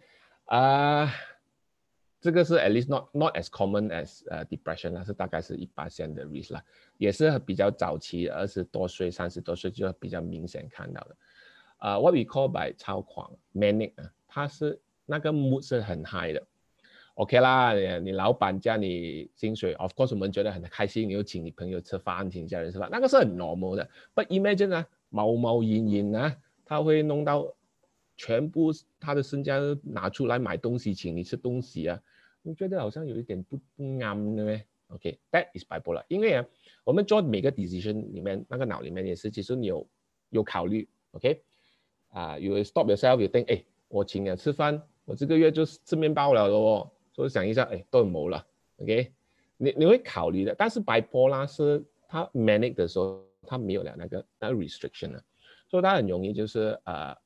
这个是 at least not as common as depression 啦，是大概是1% 的 risk 啦，也是比较早期，20多岁、30多岁就比较明显看到的。what we call by 超狂 manic 它是那个 mood 是很 high 的。OK 啦，你老板加你薪水 ，of course 我们觉得很开心，你又请你朋友吃饭，请家人吃饭，那个是很 normal 的。But imagine 毛然他会弄到全部他的身家拿出来买东西，请你吃东西啊，你觉得好像有一点不啱的咩 ？OK，that is bipolar。因为我们做每个 decision 里面，那个脑里面也是，其实你有考虑 ，OK，you stop yourself，you think， 我请你吃饭，我这个月就吃面包了咯，所以想一下，都冇了 ，OK， 你会考虑的。但是 bipolar 是他 manic 的时候，他没有了那个 restriction 了，所以他很容易就是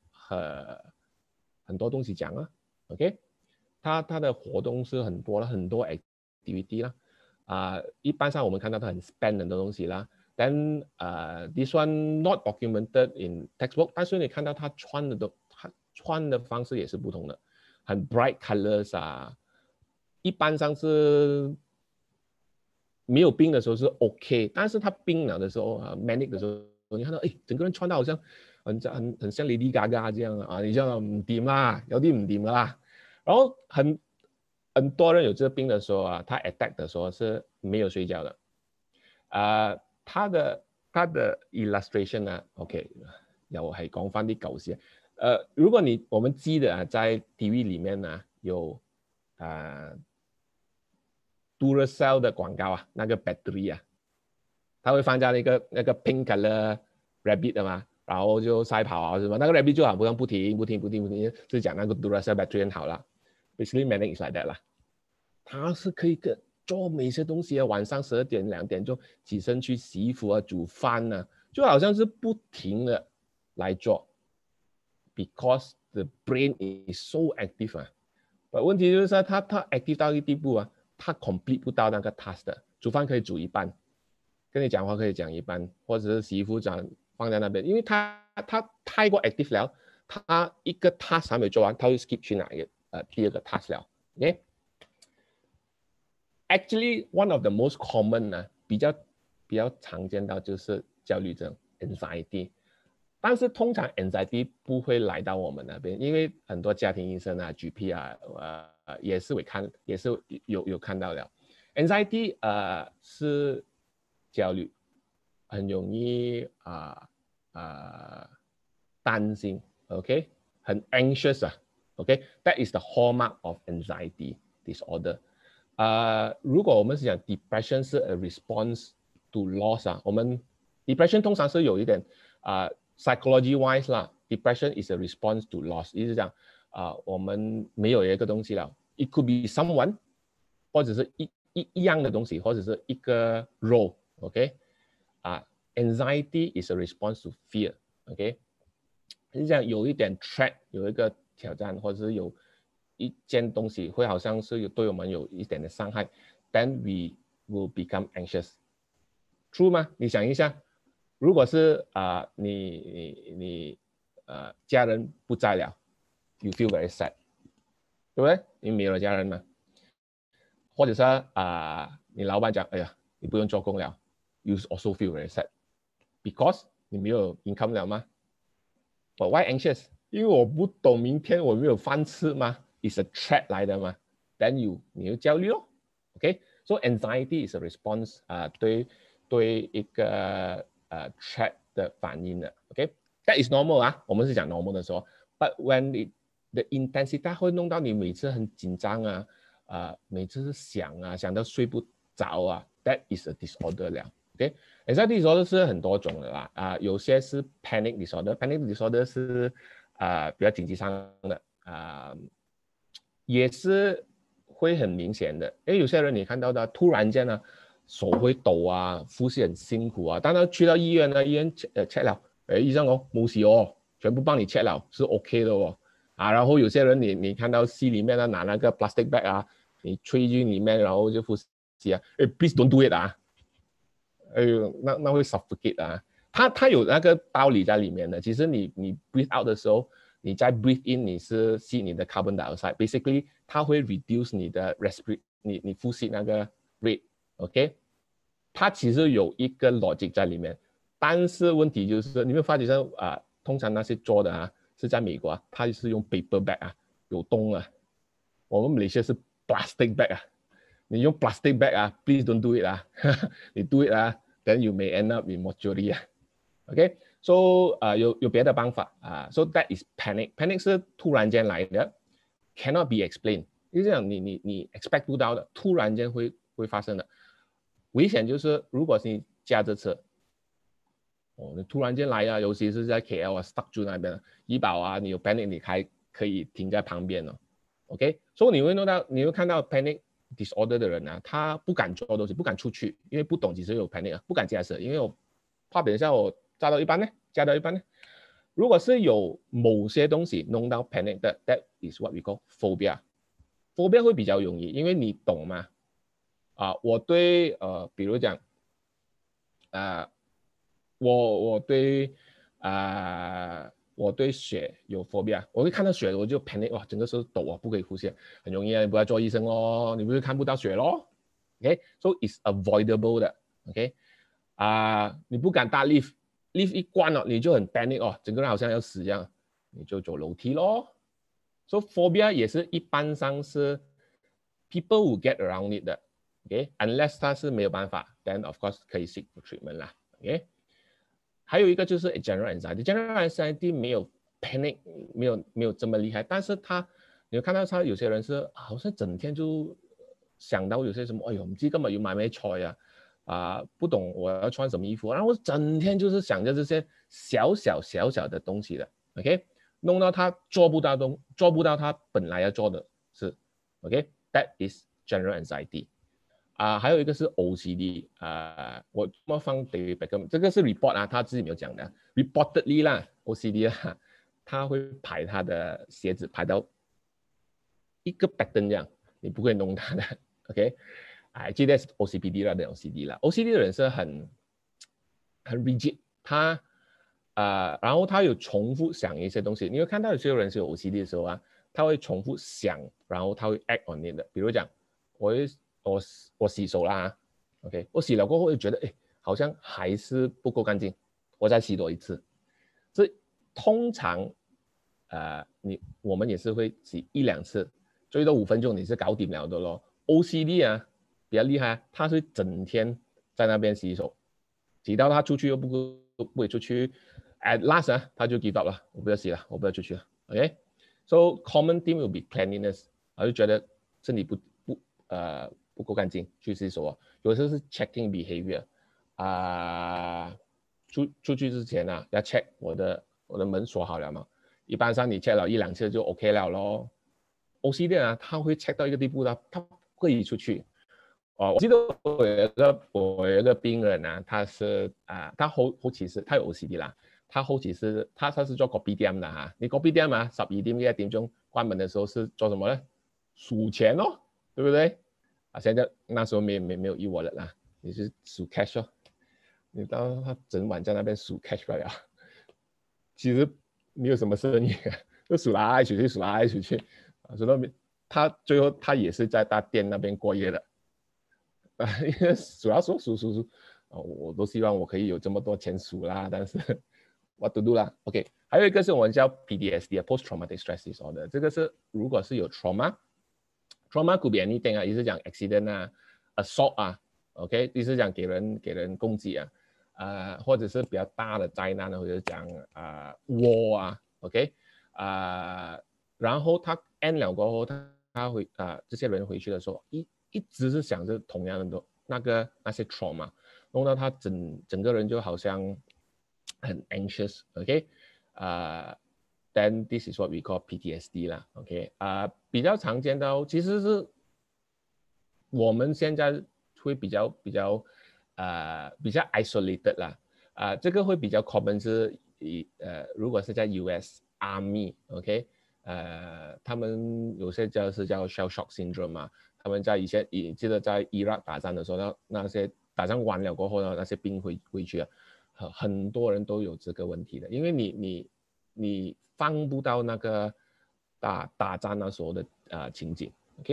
很多东西讲啊 ，OK， 他的活动是很多了，很多 activity 啦，一般上我们看到他很 spend 很多东西啦。Then this one not documented in textbook， 但是你看到他穿的方式也是不同的，很 bright colors 一般上是没有病的时候是 OK， 但是他病了的时候manic 的时候，你看到整个人穿到好像很像 Lady Gaga 这样你这样唔掂啦，有啲唔掂噶啦。然后很多人有这个病的时候他 attack 的时候是没有睡觉的。他的 illustration OK， 又係講翻啲舊事。如果我們知的在 TV 裡面有Duracell 的廣告那個 battery 它會放在那個 pink color rabbit 嘛，然後就賽跑什麼，那個 rabbit 就好像不停，就講那個 Duracell battery 很好啦。Basically manic is like that 啦，它是可以做每些東西晚上12點2點就起身去洗衣服煮飯就好像是不停的來做 ，because the brain is so active 但問題就是它 active 到一個地步它 complete 不到那個 task 的，煮飯可以煮一半，跟你講話可以講一半，或者是洗衣服放在那邊，因為它太過 active 了，它一個 task 還沒做完，它會 skip 去第二個 task 了 ，OK。Actually, one of the most common 比較常見到就是焦慮症 anxiety， 但是通常 anxiety 不會來到我們那邊，因為很多家庭醫生GP 也是有看到了 anxiety 是焦慮，很容易擔心 ，OK， 很 anxious OK， that is the hallmark of anxiety disorder。如果我們是講 depression 是 a response to loss 啊，我们 depression 通常是有一点psychology wise 啦 ，depression is a response to loss， 意思是讲我们没有一个东西了 ，it could be someone， 或者是一样的东西，或者是一个 role，OK， anxiety is a response to fear，OK， 就是讲有一点 threat， 有一个挑战，或者是有一件东西会好像是对我们有一点的伤害 ，then we will become anxious。True 吗？你想一下，如果是你家人不在了 ，you feel very sad， 对不对？因为没有了家人嘛。或者是你老板讲，哎呀，你不用做工了 ，you also feel very sad because 你没有 income 了吗 ？But why anxious？ 因为我不懂明天我没有饭吃吗 ？It's a threat 来的嘛。Then你就焦虑咯。OK，so anxiety is a response 对一个threat 的反应的。OK，that is normal 啊，我们是讲 normal 的时候 ，but when the intensity 会弄到你每次很紧张每次是想到睡不着that is a disorder 了。OK，anxiety disorder 是很多种的啦有些是 panic disorder，panic disorder 是比较紧急上的也是会很明显的，因为有些人你看到的突然间呢手会抖呼吸很辛苦当然去到医院呢，医院check 了，医生说冇事全部帮你 check 了，是 OK 的然后有些人你看到戏里面呢拿那个 plastic bag你吹进里面，然后就呼吸please don't do it 那会 suffocate 它有那个道理在里面的。其实你 breathe out 的时候，你在 breathe in 你是吸你的 carbon dioxide，basically 它会 reduce 你的 respirate 你呼吸那个 rate，OK， 它其实有一个 logic 在里面，但是问题就是你没有发觉到通常那些做的是在美国它是用 paper bag 有洞我们马来西亚是 plastic bag 你用 plastic bag please don't do it 你 do it then you may end up in mortuary OK，so 有别的办法so that is panic 是突然间来的 ，cannot be explained， 就是这样你 expect 不到的，突然间会发生的。危险就是如果是你驾着车，你突然间来尤其是在 KL stuck 住那边，医保你有 panic 你还可以停在旁边OK， 所以你会看到 panic disorder 的人他不敢做东西，不敢出去，因为不懂几时有 panic 不敢驾车，因为我怕等一下我驾到一半呢。如果是有某些东西弄到 panic 的 ，that is what we call phobia。phobia 会比较容易，因为你懂吗？我对比如讲我对血有 phobia， 我会看到血我就 panic， 整个手抖不可以呼吸，很容易你不要做医生咯，你不是看不到血咯 ，OK，so it's avoidable 的 ，OK，你不敢搭 lift 一关你就很 panic 整个人好像要死这样，你就走楼梯咯。So phobia 也是一般上是 people will get around it 的 ，OK，unless 他是没有办法 ，then of course 可以 seek for treatment 啦 ，OK。还有一个就是 general anxiety，general anxiety 没有 panic， 没有这么厉害，但是你会看到有些人是好像整天就想到有些什么，哎呦，唔知今日要買咩菜不懂我要穿什么衣服，然后整天就是想着这些小小的东西的 ，OK， 弄到他做不到他本来要做的事 ，OK，that is general anxiety。还有一个是 OCD 我放 David Beckham， 这个是 report他自己没有讲的 ，reportedly 啦 ，OCD 他会排他的鞋子排到一个 pattern 这样，你不会弄他的 ，OK， 记得是 OCPD 啦，那种 OCD 啦 ，OCD 的人是很 rigid， 然后他有重复想一些东西，你会看到有些人是有 OCD 的时候他会重复想，然后他会 act on it 的，比如讲我洗手啦，OK， 我洗了过后会觉得好像还是不够干净，我再洗多一次。这通常我们也是会洗1-2次，最多5分钟你是搞掂了的咯。OCD 比较厉害，他是整天在那边洗手，洗到他出去又不会出去 ，at last 他就 give up 了，我不要洗了，我不要出去了 ，OK。So common theme will be cleanliness， 我就觉得身体不够干净去洗手有时候是 checking behavior 出去之前啊，要 check 我的门锁好了嘛。一般上你 check 了1-2次就 OK 了咯。OCD 啊，他会 check 到一个地步的，他不可以出去。我记得我有一个病人啊，他是他後期是他有 OCD 啦，他後期是他是做 kopitiam 的哈。你 kopitiam 啊，12點1點鐘關門的時候是做什麼呢？數錢哦，對不對？現在那時候沒有e-wallet啦，你是數 cash 哦。你到他整晚在那邊數 cash 不了，其實沒有什麼生意，就數來數去，數來數去，數到他最後他也是在他店那邊過夜的。因為數要數，我都希望我可以有這麼多錢數啦，但是 what to do 啦 ？OK， 還有一個是我們叫 PTSD Post Traumatic Stress Disorder， 這個是如果是有 trauma could be anything 啊，意思講 accident 啊 ，assault 啊 ，OK， 意思講給人攻擊啊，或者是比較大的災難或者講war 啊 ，OK， 然後他 end 了過後，他會這些人回去的時候一直是想着同樣的那些 trauma， 弄到他整個人就好像很 anxious，OK， then this is what we call PTSD 啦 ，OK， 比較常見到其實是我們現在會比較 isolated 啦，這個會比較 common 是如果是在 US Army，OK， 他們有些叫 shell shock syndrome 嘛。他們在以前記得在伊拉克打仗的時候，那些打仗完了過後呢，那些兵回去啊，很多人都有這個問題的，因為你放不到那個打仗那時候的情景 ，OK。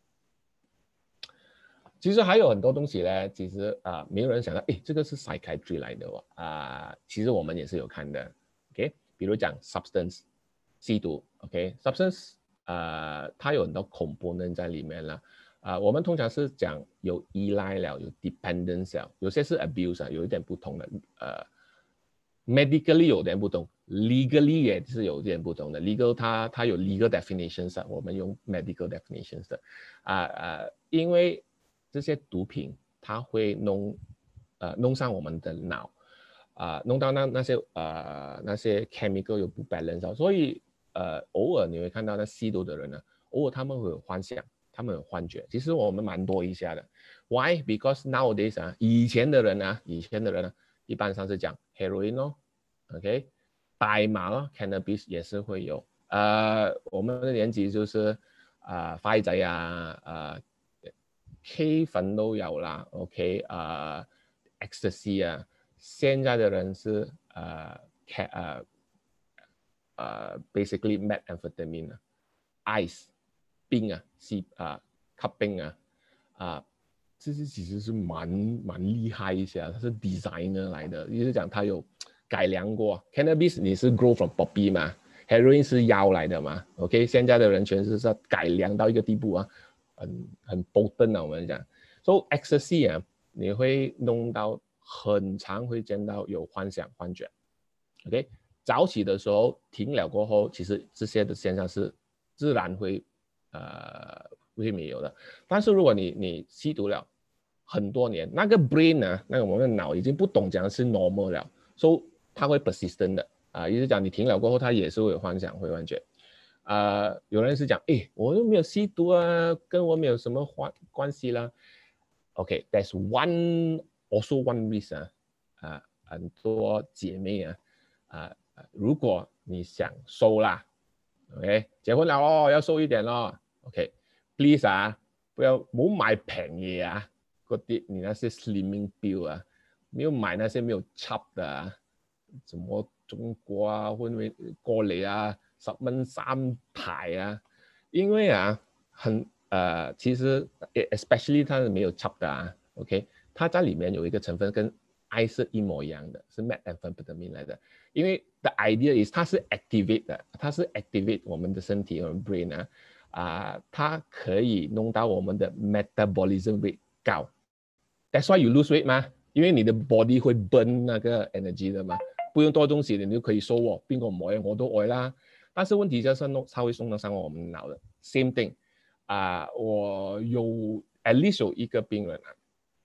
其實還有很多東西呢，其實沒有人想到，這個是 psychiatry 來的其實我們也是有看的 ，OK。比如講 substance 吸毒 ，OK，substance。它有很多 component 在裡面啦，我們通常是講有依賴了，有 dependence 了，有些是 abuse 有一點不同的，medically 有點不同 ，legally 也是有點不同的 ，legal 它有 legal definitions 我們用 medical definitions 的，因為這些毒品它會弄上我們的腦，弄到那些 chemical 有不 balance， 所以偶爾你會看到那吸毒的人呢，偶爾他們會有幻想，他們有幻覺。其實我們蠻多一下的。Why? Because nowadays 以前的人呢，一般上是講 heroin 咯 ，OK， 大麻咯 ，cannabis 也是會有。我們的年紀就是快仔K 粉都有啦 ，OK， ecstasy 啊，現在的人是basically methamphetamine ice 冰吸冰这些其實是蠻厲害一下，它是 designer 來的，意思講它有改良過。Cannabis 你是 grow from poppy 嘛 ，heroin 是藥來的嘛 ，OK， 現在的人全是改良到一個地步很 potent 我們講。So ecstasy 你會弄到很常會見到有幻想幻覺 ，OK。早起的時候停了過後，其實這些的現象是自然會沒有的。但是如果你吸毒了很多年，那個 brain 那個我們的腦已經不懂講是 normal 了，所以它會 persistent 的意思講你停了過後，它也是會有幻想會幻覺。有人是講我又沒有吸毒跟我沒有什麼關係啦。OK，there's also one reason 很多姐妹如果你想瘦啦 ，OK， 結婚了要瘦一點咯 ，OK，please 不要買平嘢嗰啲你那些 slimming pill 沒有買那些沒有 chop 的什麼中國會唔會過嚟10蚊3排因為其實 especially 它是沒有 chop 的OK， 它在裡面有一個成分跟愛是一模一樣的，是 methamphetamine 來的。因為 the idea is 它是 activate 的，它是 activate 我們的身體，我們 brain 它可以弄到我們的 metabolism rate 高。That's why you lose weight 嘛，因為你的 body 會 burn 那個 energy 的嘛，不用多東西你就可以瘦邊個唔愛我都愛啦。但是問題就是它會送得上我們腦的 same thing。我有 at least 有一個病人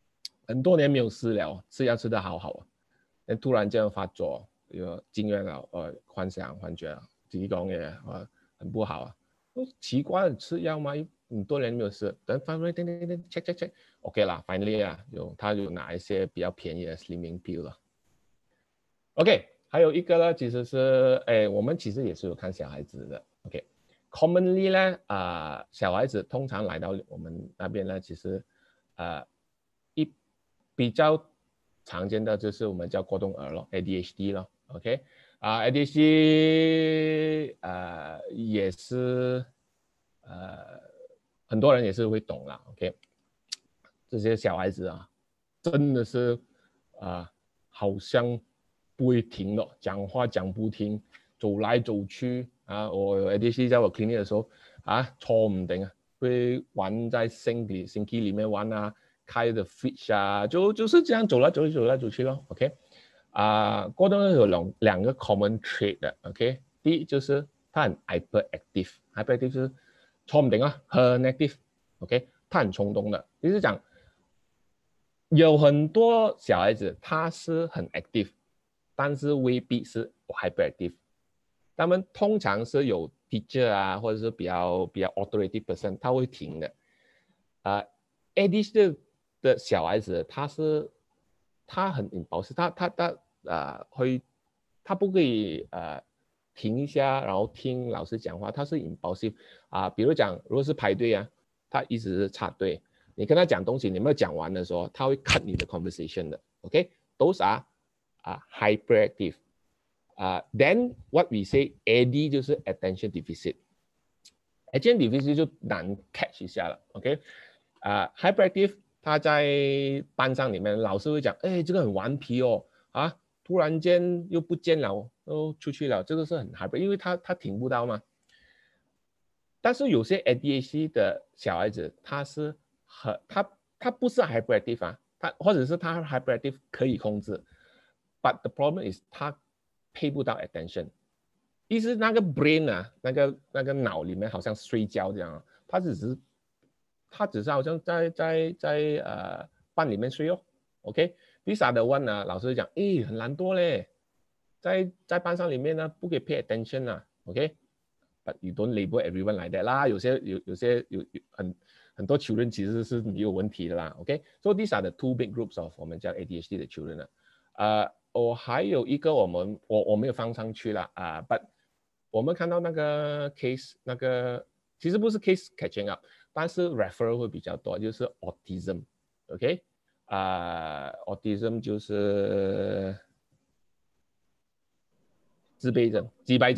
很多年没有吃了，吃药吃得好好啊，但突然这样发作，有经验了，幻想幻觉，自己讲也很不好啊。奇怪，吃药吗？很多年没有吃，等翻回等 check，OK 啦 ，finally 啊，他有拿一些比较便宜的 slimming pill 了。OK， 还有一个呢，其实是我们其实也是有看小孩子的 ，OK。Commonly 呢，小孩子通常来到我们那边呢，其实比较常见的就是我们叫过动儿咯 ，ADHD 咯 ，OK，ADHD 也是很多人也是会懂啦 ，OK， 这些小孩子啊，真的是好像不会停的，讲话讲不停，走来走去啊，我有 ADHD 在我 clinic 的时候坐唔定啊，会玩在星期里面玩啊。开的 fridge 啊，就是这样走来走去咯 ，OK， 过动儿有两个 common trait 的 ，OK， 第一就是他很 hyperactive 就是坐唔定啊，很 active，OK， 他很冲动的，就是讲有很多小孩子他是很 active， 但是未必是 hyperactive， 他们通常是有 teacher 啊，或者是比较 authoritative person， 他会停的，ADHD 的小孩子，他很 impulsive， 他不可以停一下，然后听老师讲话，他是 impulsive 比如讲，如果是排队啊，他一直是插队，你跟他讲东西，你没有讲完的时候，他会 cut 你的 conversation 的 ，OK，those are hyperactive，then what we say AD 就是 attention deficit。attention deficit 就难 catch 一下了 ，OK，hyperactive 他在班上里面，老师会讲，这个很顽皮哦，突然间又不见了，出去了，这个是很 hyper， 因为他听不到嘛。但是有些 ADHD 的小孩子，他不是 hyperactive 或者是他 hyperactive 可以控制 ，but the problem is 他配不到 attention， 意思那个 brain 那个脑里面好像睡觉这样，他只是好像在班里面睡哦 ，OK。These are the one 老师讲，很懒惰嘞，在班上里面呢不可以 pay attention OK。But you don't label everyone like that 啦，有些很多 children 其实是没有问题的啦 ，OK。So these are the two big groups of 我们叫 ADHD 的 children 我还有一个我没有放上去啦，but 我们看到那个 case 其实不是 case catching up。但是 referral 会比较多，就是 autism，OK，autism 就是自闭症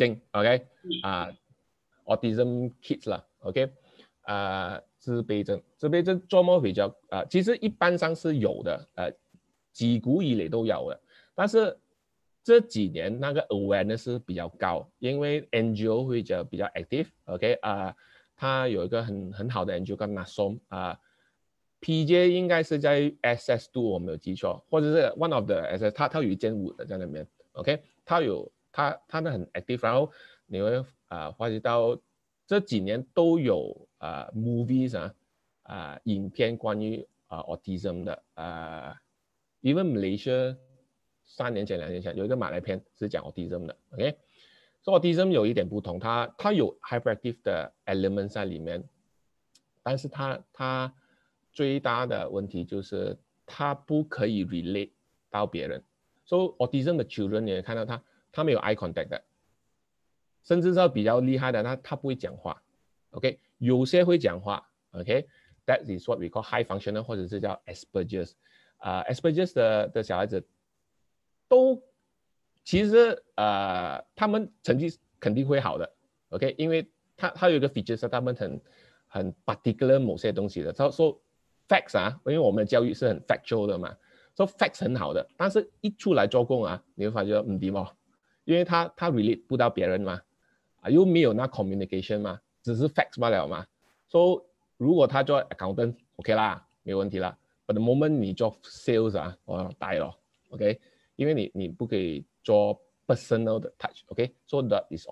，OK，autism kids 啦 ，OK，自闭症做么比较其实一般上是有的，自古以来都有的，但是这几年那个 awareness 是比较高，因为 NGO 会比较 active，OK，他有一个很好的 NGO 叫 NASOM，PJ 应该是在 SS2 我没有记错，或者是 one of the SS， 他有一间屋的在那边 ，OK， 他的很 active， 然后你会发觉到这几年都有movies 影片关于autism 的even Malaysia 2年前有一个马来片是讲 autism 的 ，OK。So autism 有一点不同，它有 hyperactive 的 element 在里面，但是它最大的问题就是它不可以 relate 到别人。So autism 的 children 你也看到他没有 eye contact 的，甚至是比较厉害的，他不会讲话 ，OK， 有些会讲话 ，OK，that is what we call high functional 或者是叫 Asperger's，Asperger's 的小孩子都其实他们成绩肯定会好的 ，OK， 因为他有一个 feature 是他们很 particular 某些东西的，他说 facts 因为我们的教育是很 factual 的嘛，说 facts 很好的，但是一出来做工你会发觉唔掂哦，因为他 relate 不到别人嘛，又没有那 communication 嘛，只是 facts 罢了嘛，所以如果他做 accountant OK 啦，没有问题啦 ，but the moment 你做 sales 大咯 ，OK。因为你不可以做 personal 的 touch，OK，so that is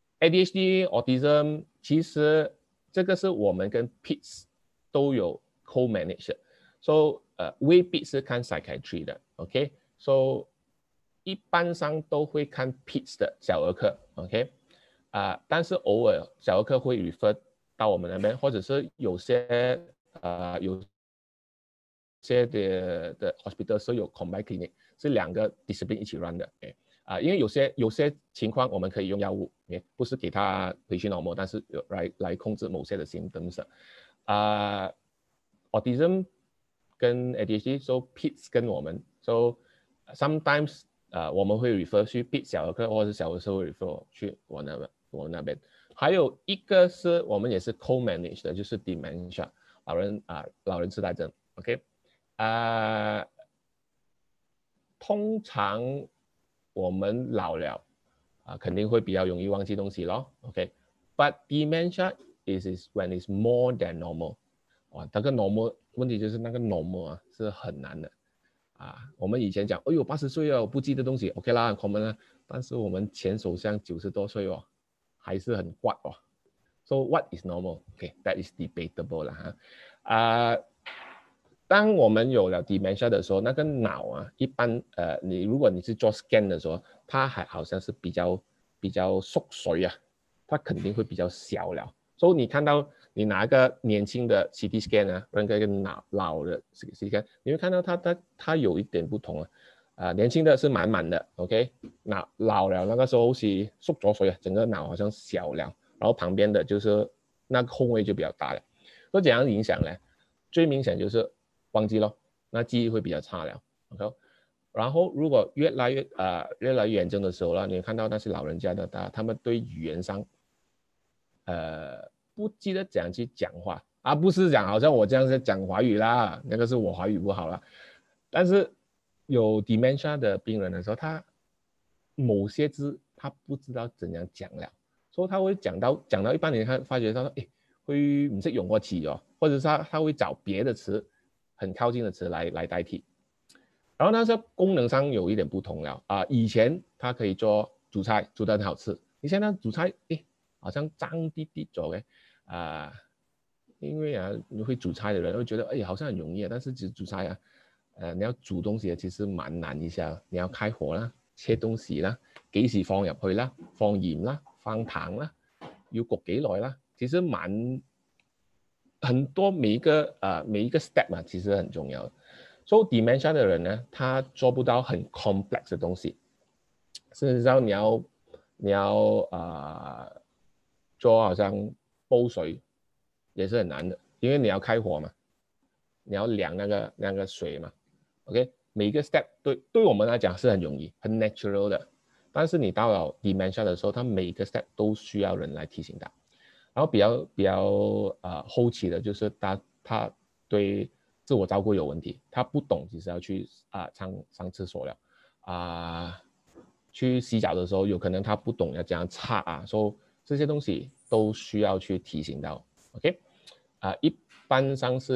autism。ADHD autism 其实这个是我们跟 PIDS 都有 co-manage。So未必是看 psychiatry 的 ，OK？So 一般上都会看 PEDS 的小儿科 ，OK？但是偶尔小儿科会 refer 到我们那边，或者是有些的 hospital 是有 combined clinic， 是2个 discipline 一起 run 的，因为有些情况我们可以用药物，不是给他回去 normal， 但是来控制某些的 symptoms。autism 跟 ADHD，so PEDS 跟我们 ，so sometimes 我们会 refer 去 PEDS 小儿科，或者是小儿科会 refer 去我那边。还有一个是我们也是 co-manage 的，就是 dementia 老人痴呆症 ，OK？通常我们老了肯定会比较容易忘记东西咯 ，OK？But dementia is when it's more than normal。那个 normal 问题就是那个 normal 是很难的我们以前讲，哎呦80岁了，我不记得东西 ，OK 啦，很 common 啦。但是我们前首相90多岁还是很怪So what is normal? Okay, that is debatable 啦当我们有了 dementia 的时候，那个脑一般如果你是做 scan 的时候，它还好像是比较缩水它肯定会比较小了。所以你看到你拿一个年轻的 CT scan 跟一个老的 CT scan， 你会看到它有一点不同年轻的是满满的 ，OK， 老了那个时候是缩咗水整个脑好像小了，然后旁边的就是那个空位就比较大了。那怎样影响呢？最明显就是忘记咯，那记忆会比较差了 ，OK。然后如果越来越严重的时候你看到那些老人家的他们对语言上不记得怎样去讲话不是讲好像我这样在讲华语啦，那个是我华语不好啦。但是有 dementia 的病人的时候，他某些字他不知道怎样讲了，所以他会讲到一半，你看发觉到会不识用個詞或者是他会找别的词很靠近的词来代替。然后呢，这功能上有一点不同了以前他可以做煮菜，煮得很好吃，你现在煮菜好像脏滴滴咗嘅因为你会煮菜的人会觉得好像很容易但是其实煮菜你要煮东西其实蛮难一下，你要开火啦，切東西啦，幾時放入去啦，放鹽啦，放糖啦，要焗幾耐啦，其實很多每一個 step 其實很重要。所以 dementia 的人呢，他做不到很 complex 的東西，甚至上你要做好像煲水也是很難的，因為你要開火嘛，你要量那個水嘛。OK， 每一個 step 對我們來講是很容易、很 natural 的，但是你到了 dementia 的時候，它每一個 step 都需要人來提醒他。然後比較後期的就是他對自我照顧有問題，他不懂其實要去上廁所了去洗澡的時候有可能他不懂要這樣擦所以這些東西都需要去提醒到。OK， 一般上是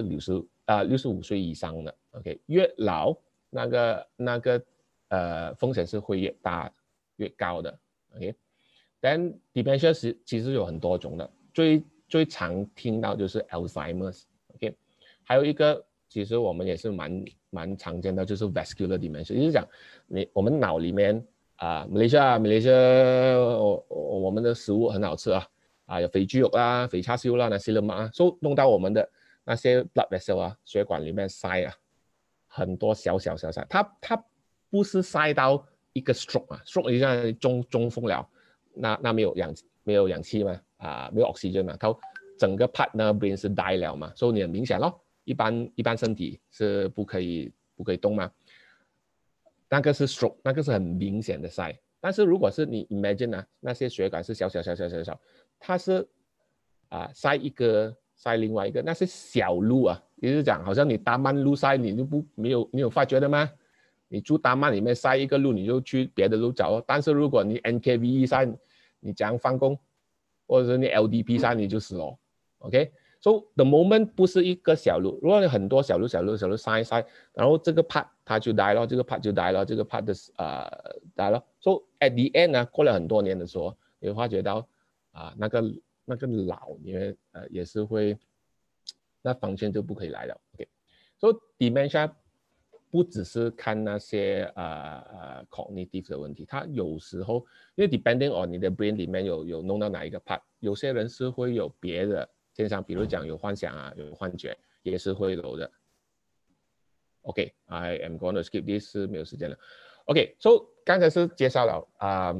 65歲以上的 ，OK， 越老那個風險是會越大越高的 ，OK。但 dementia 其實有很多種的，最常聽到就是 Alzheimer's，OK， 還有一個其實我們也是蠻常見的，就是 vascular dementia， 就是講我們腦裡面Malaysia 我們的食物很好吃有肥豬肉肥叉燒那些嘛所以弄到我們的那些 blood vessel 血管裡面塞很多小塞，它不是塞到一個 stroke 一下中風了，那沒有氧氣嘛沒有 oxygen 嘛，它整個 part 呢 brain 是 die 了嘛，所以你很明顯咯，一般身體是不可以動嘛，那個是 stroke， 那個是很明顯的塞。但是如果是你 imagine 那些血管是小，它是塞一個塞另外一個，那是小路也就是講好像你大曼路塞你就沒有發覺的嗎？你住大曼裡面塞一個路你就去別的路找，但是如果你 NKVE 塞你怎樣放工，或者是你 LDP 塞你就死了 OK， so the moment 不是一個小路，如果你很多小路塞，然後這個 part 它就 die 了，這個 part 就 die 了，這個 part 的die 了 so at the end 呢過了很多年的時候你會發覺到那個腦裡面也是會那function 就不可以来了。OK， 所以 dementia 不只是看那些cognitive 的问题，它有时候因为 depending on 你的 brain 里面有弄到哪一个 part， 有些人是会有别的现象，比如讲有幻想啊，有幻觉，也是会有的。OK，I am going to skip this， 是没有时间了。OK，so 刚才是介绍了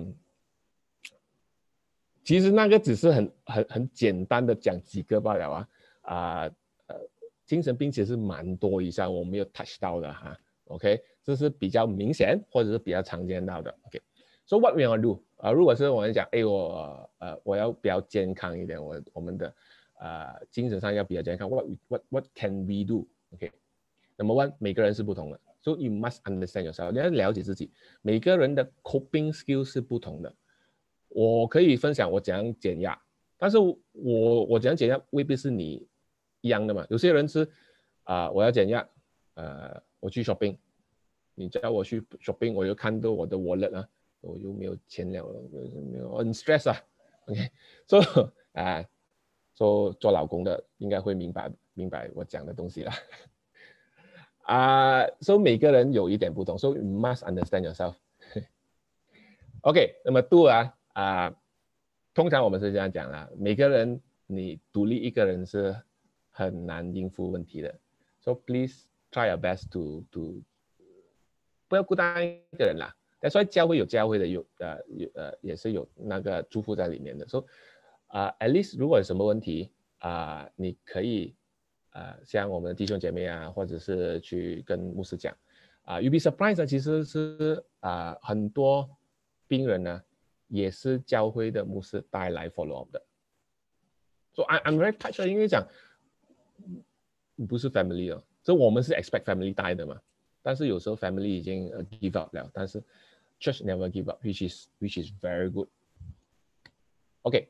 其实那个只是很简单的讲几个罢了精神病其实蛮多以上我没有 touch 到的哈。OK， 这是比较明显或者是比较常见到的。OK，so what we want to do 如果是我们讲，我要比较健康一点，我们的精神上要比较健康 ，what can we do？ OK，Number one， 每个人是不同的 ，so you must understand yourself， 你要了解自己，每个人的 coping skill 是不同的。我可以分享我怎样减压，但是我怎样减压未必是你一样的嘛。有些人是我要减压，我去 shopping， 你叫我去 shopping， 我又看到我的 wallet 啊，我又没有钱了，我很 stress 啊。OK，so so 做老公的应该会明白我讲的东西啦。so 每个人有一点不同 ，so you must understand yourself 。OK， 那么 do 通常我们是这样讲啦，每个人你独立一个人是很难应付问题的 ，so please try your best to 不要孤单一个人啦。所以教会有教会的也是有那个祝福在里面的，so at least 如果有什么问题你可以像我们的弟兄姐妹或者是去跟牧师讲you'll be surprised 其实是很多病人呢也是教会的牧师带来 follow up 的。So I'm very touched， 因为讲不是 family 哦，所以我们是 expect family 带的嘛，但是有时候 family 已经give up 了，但是 church never give up， which is very good。OK，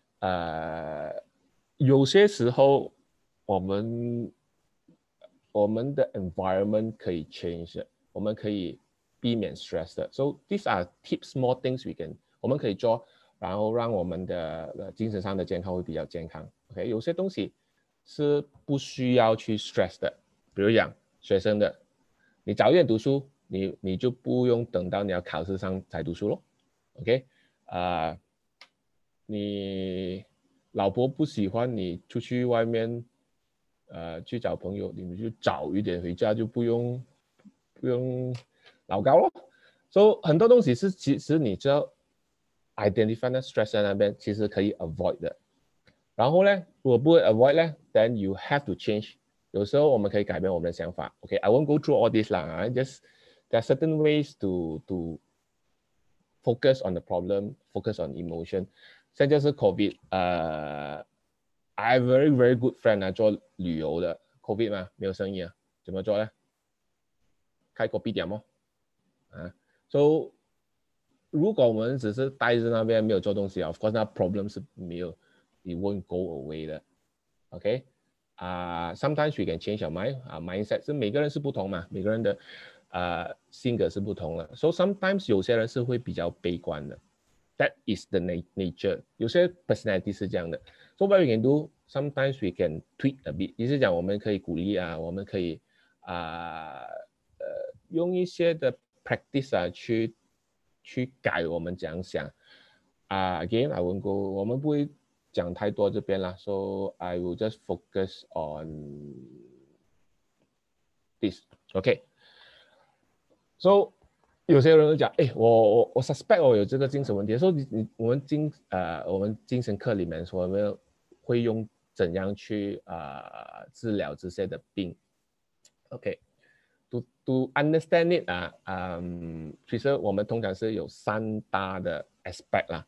有些时候我们的 environment 可以 change 的，我们可以避免 stress 的。So these are tips, small things我们可以做，然后让我们的精神上的健康会比较健康。OK， 有些东西是不需要去 stress 的，比如讲学生的，你早一点读书，你就不用等到你要考试上才读书咯。OK， 你老婆不喜欢你出去外面去找朋友，你们就早一点回家，就不用老高咯。所以很多东西是其实你知道 identify 的 stress 在那边其實可以 avoid 的。然後呢，如果不會 avoid 呢 then you have to change。有時候我們可以改變我們的想法。Okay, I won't go through all this 啦。Just there are certain ways to focus on the problem, focus on emotion。現在是 COVID，I have a very very good friend 做旅遊的 ，COVID 嘛，沒有生意怎麼做呢？開 coffee 店咯。So 如果我們只是待在那邊沒有做東西 of course 那 problem 是沒有 it won't go away 的 OK sometimes we can change our mindset 是每個人是不同嘛，每個人的性格是不同的 so sometimes 有些人是會比較悲觀的 that is the nature 有些 personality 是這樣的 so what we can do sometimes we can tweak a bit 意思講我們可以鼓勵我們可以用一些的 practice 去改我們講想again I won't go 我們不會講太多這邊啦 so I will just focus on this OK so 有些人會講我 suspect 我有這個精神問題所以我們精神科裡面說我們會用怎樣去治療這些的病 OK To understand it 其實我們通常是有3大的 aspect 啦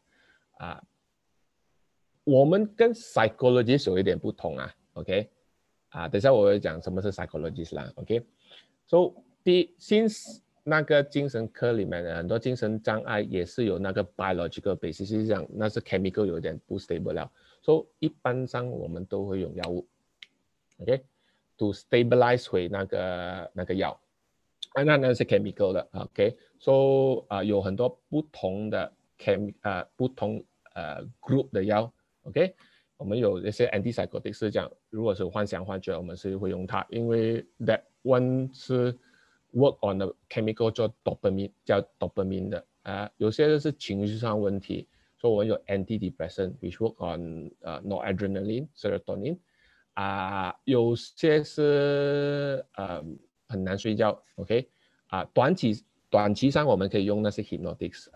我們跟 psychologist 有一點不同OK 等一下我會講什麼是 psychologist 啦 OK so since 那個精神科裡面很多精神障礙也是有那個 biological basis 是講那是 chemical 有點不 stable 了 so 一般上我們都會用藥物 OK to stabilize 回那個藥那是 chemical 的 OK so 有很多不同的不同group 的藥 OK 我们有一些 antipsychotic 是讲，如果是幻想幻觉，我们是会用它，因为 that one 是 work on the chemical 叫 dopamine， 叫 dopamine 的有些是情绪上问题，所以我们有 antidepressant which work on noradrenaline serotonin 有些是很难睡觉 ，OK 短期上我们可以用那些 hypnotics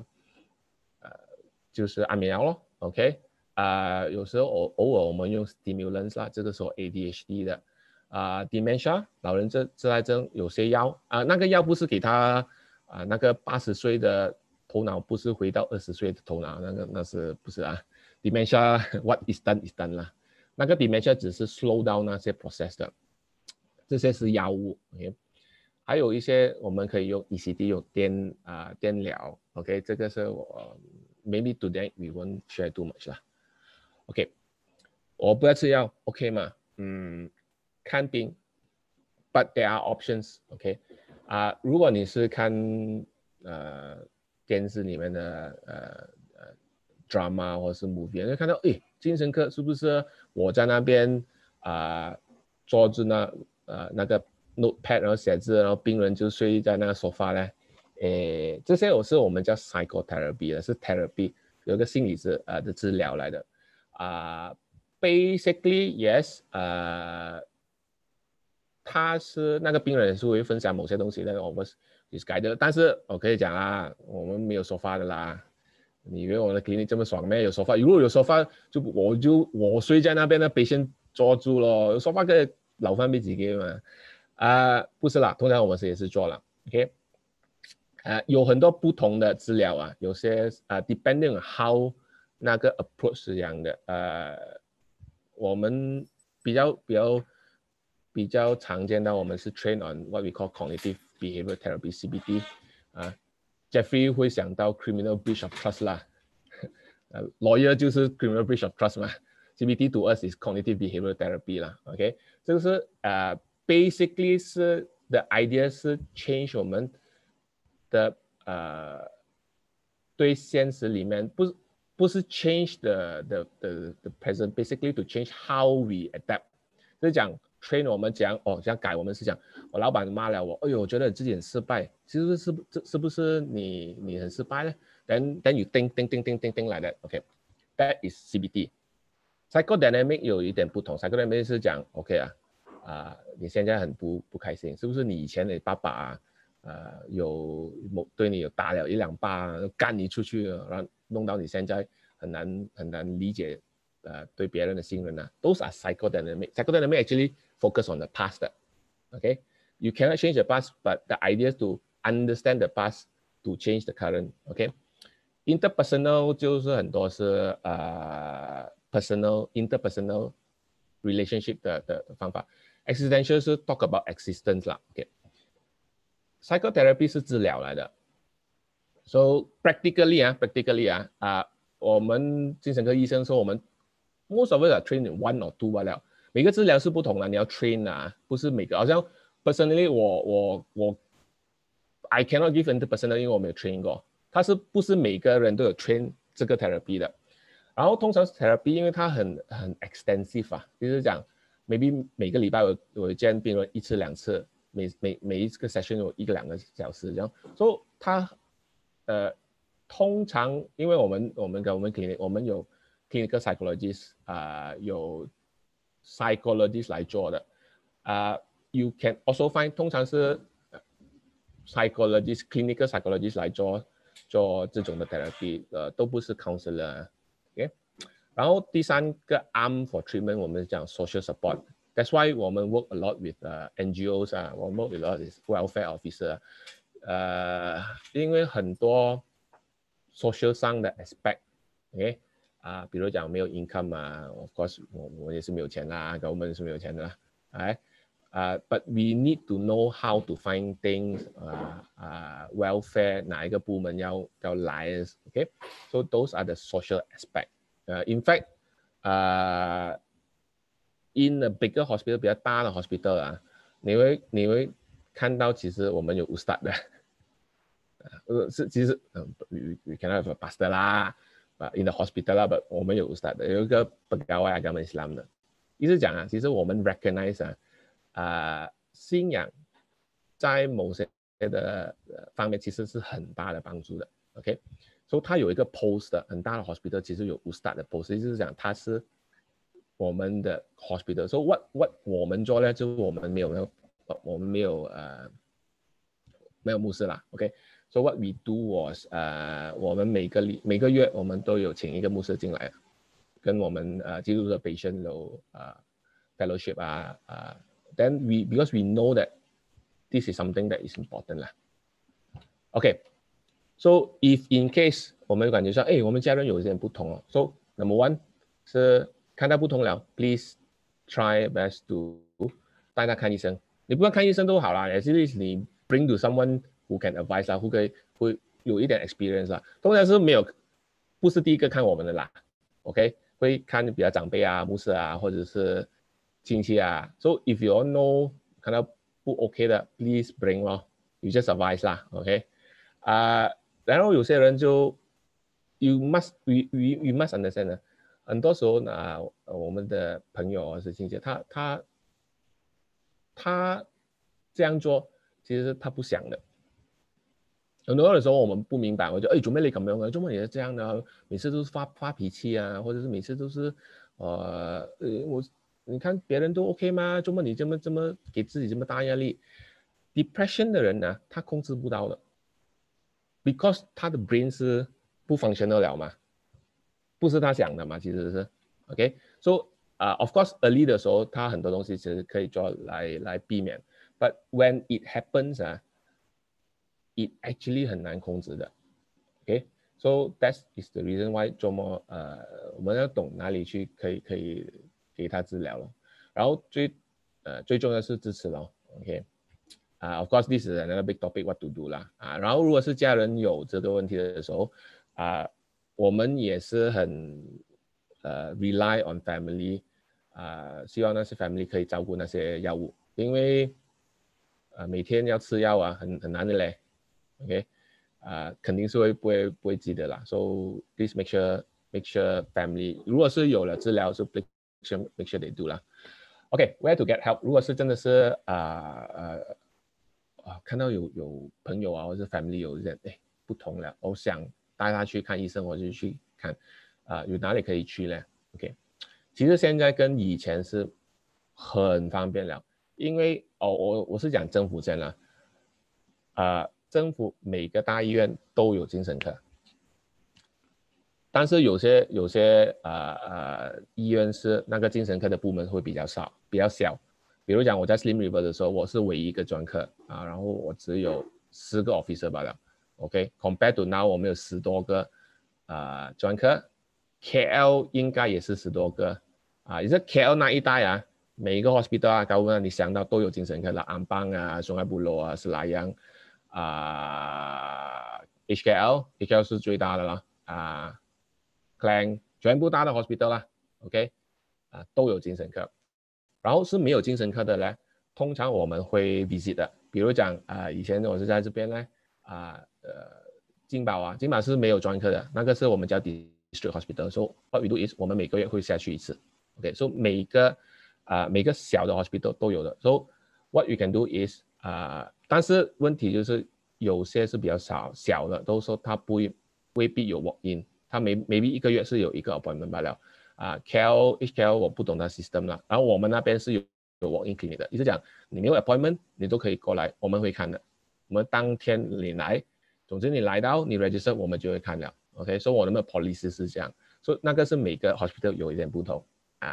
就是安眠药咯 ，OK 有时候偶尔我们用 stimulants 啦，这个时候 ADHD 的dementia 老人痴呆症有些药那个药不是给他那个80岁的头脑不是回到20岁的头脑，那是不是dementia what is done 啦，那个 dementia 只是 slow down 那些 process 的，这些是药物 ，OK。还有一些我们可以用 ECT 用电疗 ，OK， 这个是我maybe today we won't share too much 啦 ，OK， 我不要吃药 ，OK 吗？看病 ，but there are options，OK，如果你是看电视里面的drama 或是 movie， 就看到精神科是不是我在那边坐着那个 notepad 然后写字，然后病人就睡在那个 sofa 呢？这些是我们叫 psychotherapy 的，是 therapy， 有一个心理的治疗来的。Basically yes， 他是那个病人是会分享某些东西的，我们是改的，但是我可以讲我们没有sofa的啦。你以为我的 clinic 这么爽咩？有sofa，如果有sofa，我睡在那边的patient坐住咯，有sofa嘅留翻俾自己嘛。不是啦，通常我们也是做了 ，OK， 有很多不同的治疗有些depending on how 那个 approach 是样的，我们比较常见的，我们是 train on what we call cognitive behavior therapy CBT Jeffrey 会想到 criminal breach of trust 啦，lawyer 就是 criminal breach of trust 嘛 ，CBT to us is cognitive behavior therapy 啦 ，OK， 这个是basically 是 the idea 是 change 我们的对现实里面不是 change the present， basically to change how we adapt， 就是讲 train 我们讲像改我们是讲我老板骂了我，我觉得自己很失败，其实是不是你很失败呢？ then you think like that， OK，that is CBT。psychodynamic 有一点不同 ，psychodynamic 是讲 OK 你现在很不开心，是不是你以前的爸爸对你有打了1、2巴，赶你出去，然后弄到你现在很难理解对别人的信任Those are psychodynamic. Psychodynamic actually focus on the past. Okay, you cannot change the past, but the idea is to understand the past to change the current. Okay, interpersonal 就是很多是interpersonal relationship 的方法。Existential 是 talk about existence 啦 ，OK。Psychotherapy 是治疗来的 ，so practically 我们精神科医生说我们 most of us are trained in 1 or 2罢了，每个治疗是不同的，你要 train 不是每个，好像 personally 我 I cannot give interpersonal， 因为我没有 train 过，它是不是每个人都有 train 这个 therapy 的？然后通常 therapy 因为它很 extensive 就是讲 maybe 每个礼拜我见病人1次2次，每一个 session 有1个2个小时这样，所以它通常因为我们 clinic 我们有 clinical psychologist 有 psychologist 来做的you can also find 通常是clinical psychologist 来做这种的 therapy 都不是 counselor。Okay? 然后第3个 arm for treatment 我们讲 social support。That's why 我们 work a lot with NGOs 我们 work with a lot with welfare officer 因为很多 social 上的 aspect，OK， 比如讲没有 income of course 我也是没有钱啦，我们是没有钱的啦，but we need to know how to find things welfare 哪一个部門要來 ，OK， so those are the social aspect。In fact in a bigger hospital 比較大的 hospital 你會看到其實我們有 ustad 的，其實we cannot have a pastor 啦 in the hospital 啦，我们有 ustad 的，有一个 pegawai agama Islam 的，意思讲啊，其实我们 recognize 信仰在某些的方面其实是很大的帮助的 ，OK， 所以他有一个 post 的很大的 hospital， 其实有 ustad 的 post， 意思是讲他是我们的 hospital， 所以 what 我们做呢，就是我们没有牧师啦 ，OK。So what we do was， 我们每个月我们都有请一个牧师进来，跟我们基督徒的 patient 有fellowship then because we know that this is something that is important 啦。OK，so if in case 我们感觉上，我们家人有一点不同哦 ，so number one 是看到不同了 ，please try best to 带他看医生。你不用看医生都好啦，也是你 bring to someone who can advise 啦，会有一点 experience 啦。通常是不是第一个看我们的啦 ，OK， 会看比较长辈啊、牧师啊，或者是亲戚啊。So if you all know 看到不 OK 的 ，please bring 咯 ，you just advise 啦 ，OK。然后有些人就 you must understand 呢，很多时候呢，我们的朋友或是亲戚，他这样做，其实他不想的。很多的时候我们不明白，我就做咩你咁樣嘅？做乜你这样的？每次都是发脾气啊，或者是每次都是你看别人都 OK 吗？做乜你这么给自己这么大压力 ？Depression 的人呢，他控制不到的 ，because 他的 brain 是不 functional 了嘛，不是他想的嘛，其实是 OK。So of course early 的时候，他很多东西其实可以做来避免 ，but when it happens it actually 很难控制的 ，OK，so that is the reason why 周末我们要懂哪里去可以给他治疗了，然后最重要的是支持咯 ，OK，of course this is another big topic what to do 啦，然后如果是家人有这个问题的时候，我们也是很rely on family， 希望那些 family 可以照顾那些药物，因为每天要吃药很难的嘞。OK， 肯定是不会记得啦。So please make sure family 如果是有了治疗，就 make sure they do 啦。OK，where to get help？ 如果是真的是看到有朋友或者是 family 有点不同了，我想带他去看医生，我就去看有哪里可以去呢 ？OK， 其实现在跟以前是很方便了，因为我是讲政府先啦，政府每个大医院都有精神科，但是有些医院是那个精神科的部门会比较小，比如讲我在 Slim River 的时候，我是唯一一个专科然后我只有10个 officer 罢了 ，OK，compared to now 我们有10多个专科 ，KL 应该也是10多个也是 KL 那一带每一个 hospital 高温你想到都有精神科的，安邦Sungai Buloh斯拉扬。HKL 是最大的啦，Klang 全部大的 hospital 啦 ，OK， 都有精神科。然后是没有精神科的呢，通常我们会 visit 的，比如讲以前我是在这边呢金宝是没有专科的，那个是我们叫 district hospital。So what we do is 我们每个月会下去一次 ，OK，so 每个小的 hospital 都有的。So what you can do is但是问题就是有些是比较小的，都说他未必有 walk in， 他maybe 一个月是有一个 appointment 罢了HKL 我不懂他 system 啦，然后我们那边是有 walk in clinic 的，意思讲你没有 appointment 你都可以过来，我们会看的，我们当天你来，总之你来到你 register 我们就会看了 ，OK， 所以我们的 policy 是这样，所以那个是每个 hospital 有一点不同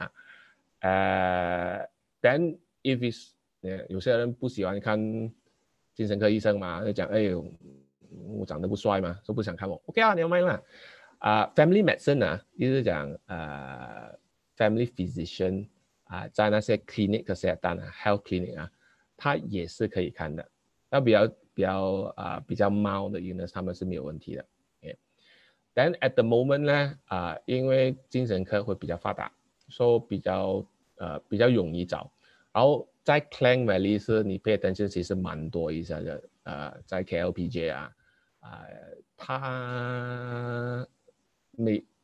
then if is 有些人不喜欢看精神科医生嘛，就讲我长得不帅嘛，说不想看我 ，OK 你有啦，family medicine 意思讲family physician 在那些 clinic kesehatan health clinic 他也是可以看的，那比较mild的 illness 他们是没有问题的。Then at the moment 呢因为精神科会比较发达，所以比较容易找，然后在 Klang Valley 是你 pay attention 其实蛮多一下的，在 KLPJ 他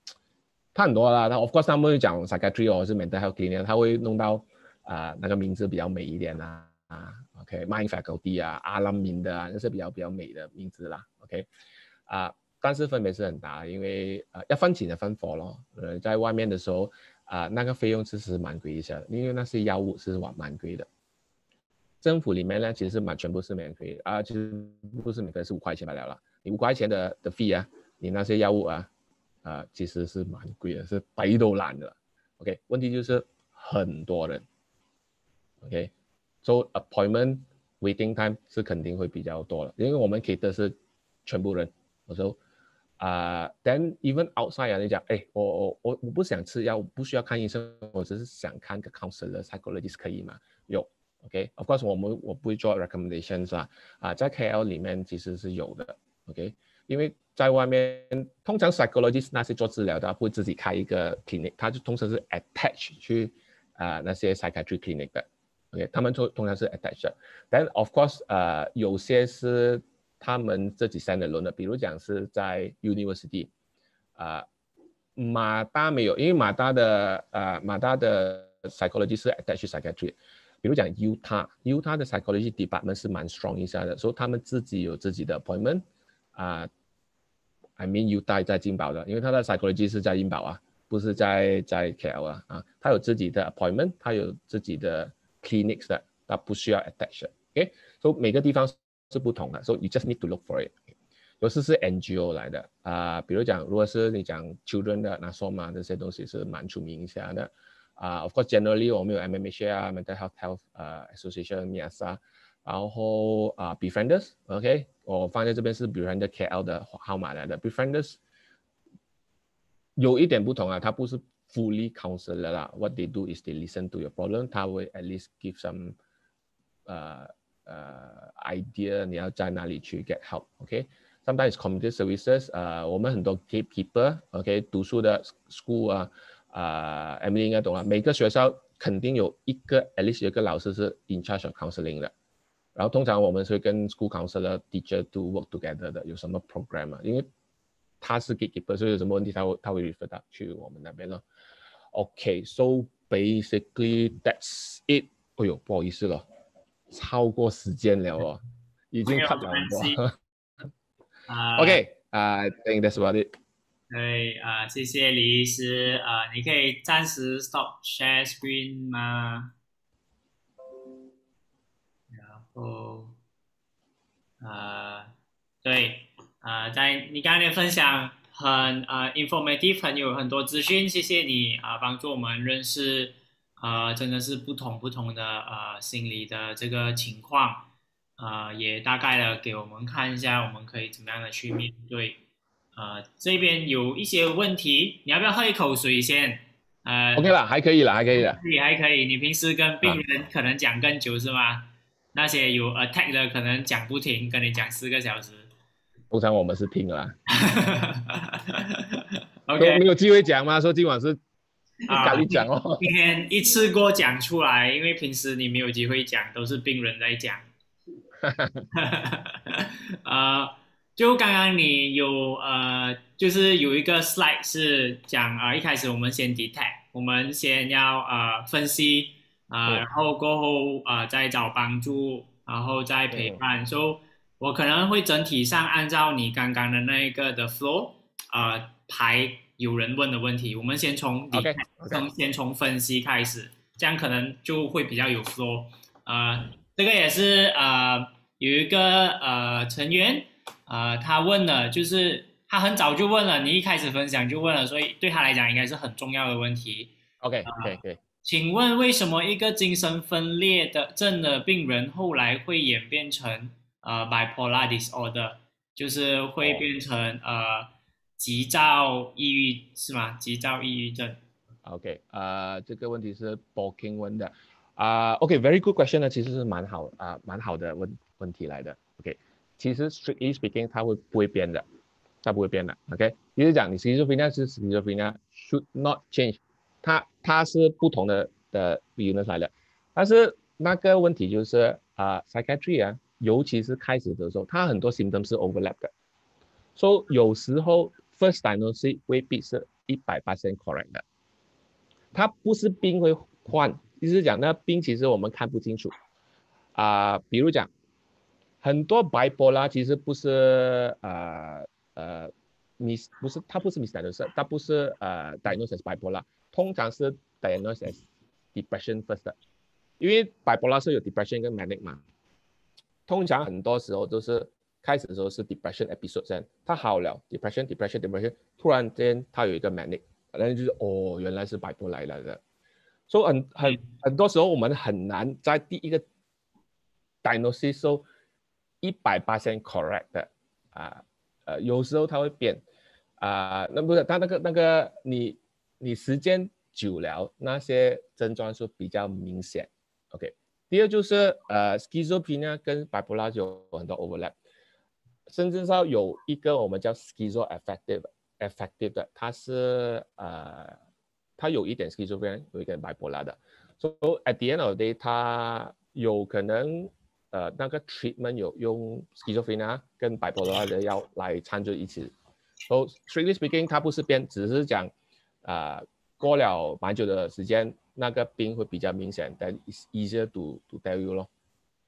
他很多啦，他 of course 他们会讲 psychiatry 或是 mental health clinic， 他会弄到那个名字比较美一点OK mind faculty 阿拉明的那是比较美的名字啦 OK 但是分别是很大，因为要分钱的分佛咯，在外面的时候那个费用其实蛮贵一下的，因为那些药物是蛮贵的。政府里面呢，其实全部是免费其实不是免费，是5块钱罢了。你5块钱的费你那些药物其实是蛮贵的，是白都懒的。OK， 问题就是很多人。OK，so appointment waiting time 是肯定会比较多的，因为我们给的是全部人。我说then even outside 你讲，我不想吃药，我不需要看医生，我只是想看个 counselor psychologist 可以吗？有。OK，of course 我不会做 recommendations 在 KL 里面其实是有的。OK， 因为在外面通常 psychologist 那些做治疗的会自己开一个 clinic， 他就通常是 attach 去那些 psychiatry clinic 的。OK， 他们通常是 attach 的。Then of course 有些是他们自己 standalone 的，比如讲是在 university， 马大没有，因为马大的 psychology 是 attach psychiatry。比如讲 Utah 的 psychology department 是蛮 strong 一下的，所以他们自己有自己的 appointment I mean Utah 在金宝的，因为他的 psychology 是在金宝不是在 KL 他有自己的 appointment， 他有自己的 clinics 的，他不需要 attach 的。OK， 所以每个地方是不同的，所以 you just need to look for it。有时是 NGO 来的比如讲，如果是你讲 children 的 NASOMA 这些东西是蛮出名一下的。Of course, generally 我们有 MMHA Mental Health Association MIASA， 然后Befrienders， OK， 我放在这边是 Befrienders KL 的号码来的。Befrienders 有一点不同它不是 fully counselor 啦。What they do is they listen to your problem， 他会 at least give some idea 你要在哪里去 get help。OK，sometimes community services， 我们很多 gatekeeper，OK， 读书的 school Emily 应该懂了，每个学校肯定有一个 at least 有一个老师是 in charge of counseling 的，然后通常我们是跟 school counselor teacher to work together 的，有什么 program 因为他是 gatekeeper， 所以有什么问题他会 refer 到去我们那边咯。OK，so basically that's it。哎呦，不好意思了，超过时间了已经 cut 了很多。OK，I think that's about it。 对谢谢李医师你可以暂时 stop share screen 吗？然后对在你刚才的分享很informative， 很多资讯，谢谢你帮助我们认识真的是不同的心理的这个情况也大概的给我们看一下我们可以怎么样的去面对。这边有一些问题，你要不要喝一口水先 ？OK 了，还可以了。 还可以。你平时跟病人可能讲更久是吗？那些有 attack 的可能讲不停，跟你讲4个小时。 通常我们是拼了 OK， 没有机会讲吗？说今晚是咖喱讲今天一次过讲出来，因为平时你没有机会讲，都是病人在讲。就刚刚你有就是有一个 slide 是讲一开始我们先 detect， 我们先要分析然后过后再找帮助，然后再陪伴。所以我可能会整体上按照你刚刚的那个的 flow 排有人问的问题，我们先从 detect， 先从分析开始，这样可能就会比较有 flow。这个也是有一个成员他问了，就是他很早就问了，你一开始分享就问了，所以对他来讲应该是很重要的问题。 OK， 请问为什么一个精神分裂症的病人后来会演变成bipolar disorder， 就是会变成急躁抑郁是吗？急躁抑郁症。 OK， 这个问题是 Boking 问的OK，very good question 呢，其实是蛮好的问题来的。OK， 其实 strictly speaking 它不会变的，OK， 其实讲你 schizophrenia 是 schizophrenia should not change， 它是不同的illness 来的，但是那个问题就是psychiatry 尤其是开始的时候，它很多 symptoms 是 overlap 的，所以有时候 first diagnosis 未必是 100% correct 的。它不是病会换，就是讲那病其实我们看不清楚比如讲很多 bipolar 其实不是不是它不是 misdiagnosis， 它不是diagnosis bipolar， 通常是 diagnosis depression first 的，因为 bipolar 是有 depression 跟 manic 嘛，通常很多时候都是开始的时候是 depression episode 先，它好了 depression， 突然间它有一个 manic， 然后就是原来是 bipolar 来的，所以很多时候我们很难在第一个 diagnosis 时候100% correct 的有时候它会变那不是它那个你时间久了，那些症状是比较明显。OK， 第二就是schizophrenia 跟 bipolar 有很多 overlap， 甚至上有一个我们叫 schizoaffective 的，它是它有一点 schizophrenia， 有一点 bipolar 的。So at the end of the day， 它有可能那个 treatment 有用 schizophrenia 跟 bipolar 的药来掺着一起。So strictly speaking， 它不是变，只是讲过了蛮久的时间，那个病会比较明显，但 easier to tell you 咯。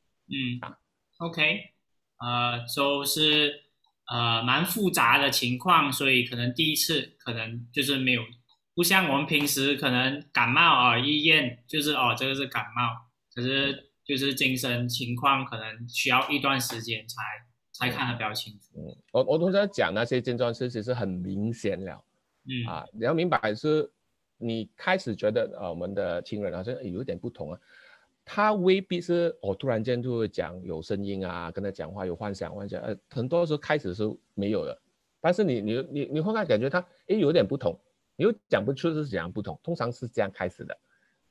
OK，是蛮复杂的情况，所以可能第一次可能就是没有，不像我们平时可能感冒一验就是这个是感冒，可是就是精神情况可能需要一段时间才看得比较清楚。 我通常讲那些症状其实很明显了。你要明白是，你开始觉得我们的亲人好像有点不同他未必是突然间就会讲有声音跟他讲话有幻想，很多时候开始是没有的，但是你会感觉他有点不同，你又讲不出是怎样不同，通常是这样开始的。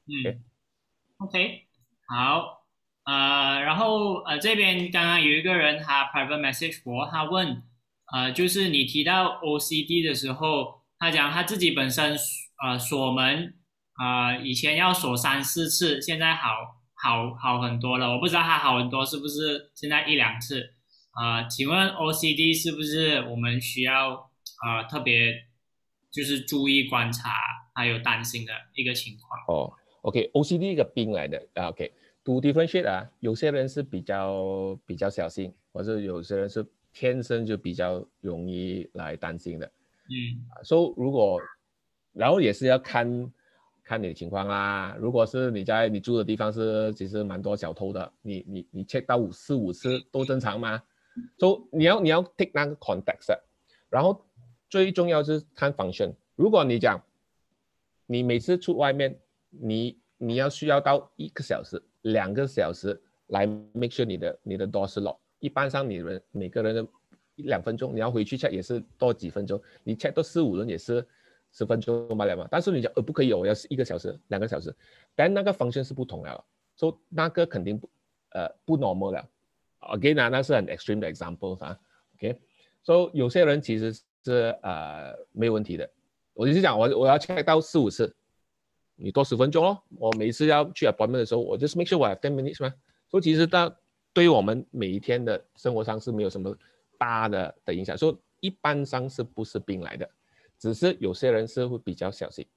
OK， 好，然后这边刚刚有一个人他 private message 我，他问就是你提到 OCD 的时候，他讲他自己本身锁门以前要锁3、4次，现在好很多了。我不知道他好很多是不是现在1、2次。请问 OCD 是不是我们需要特别就是注意观察还有担心的一个情况 ？OK，OCD 一个病来的OK，to differentiate 有些人是比较小心，或者有些人是天生就比较容易来担心的。所以如果然后也是要看你的情况啦。如果是你住的地方是其实蛮多小偷的，你 check 到4、5次都正常吗？所以你要 take 那个 context， 然后最重要是看 function。如果你讲你每次出外面，你要需要到1个小时、2个小时来 make sure 你的 door 是 lock， 一般上每个人1、2分钟，你要回去 check 也是多几分钟，你 check 到4、5轮也是10分钟嘛，但是你讲不可以我要1个小时、2个小时，但那个 function 是不同了，所以那个肯定不 normal 了。Again 那是很 extreme 的 example OK， 所以有些人其实是没有问题的。我就是讲我要 check 到4、5次，你多10分钟咯。我每次要去 appointment 的时候，我 just make sure 我 have 10 minutes 嘛。所以其实对于我们每一天的生活上是没有什么大的影响，所以一般上是不是病来的，只是有些人是会比较小心。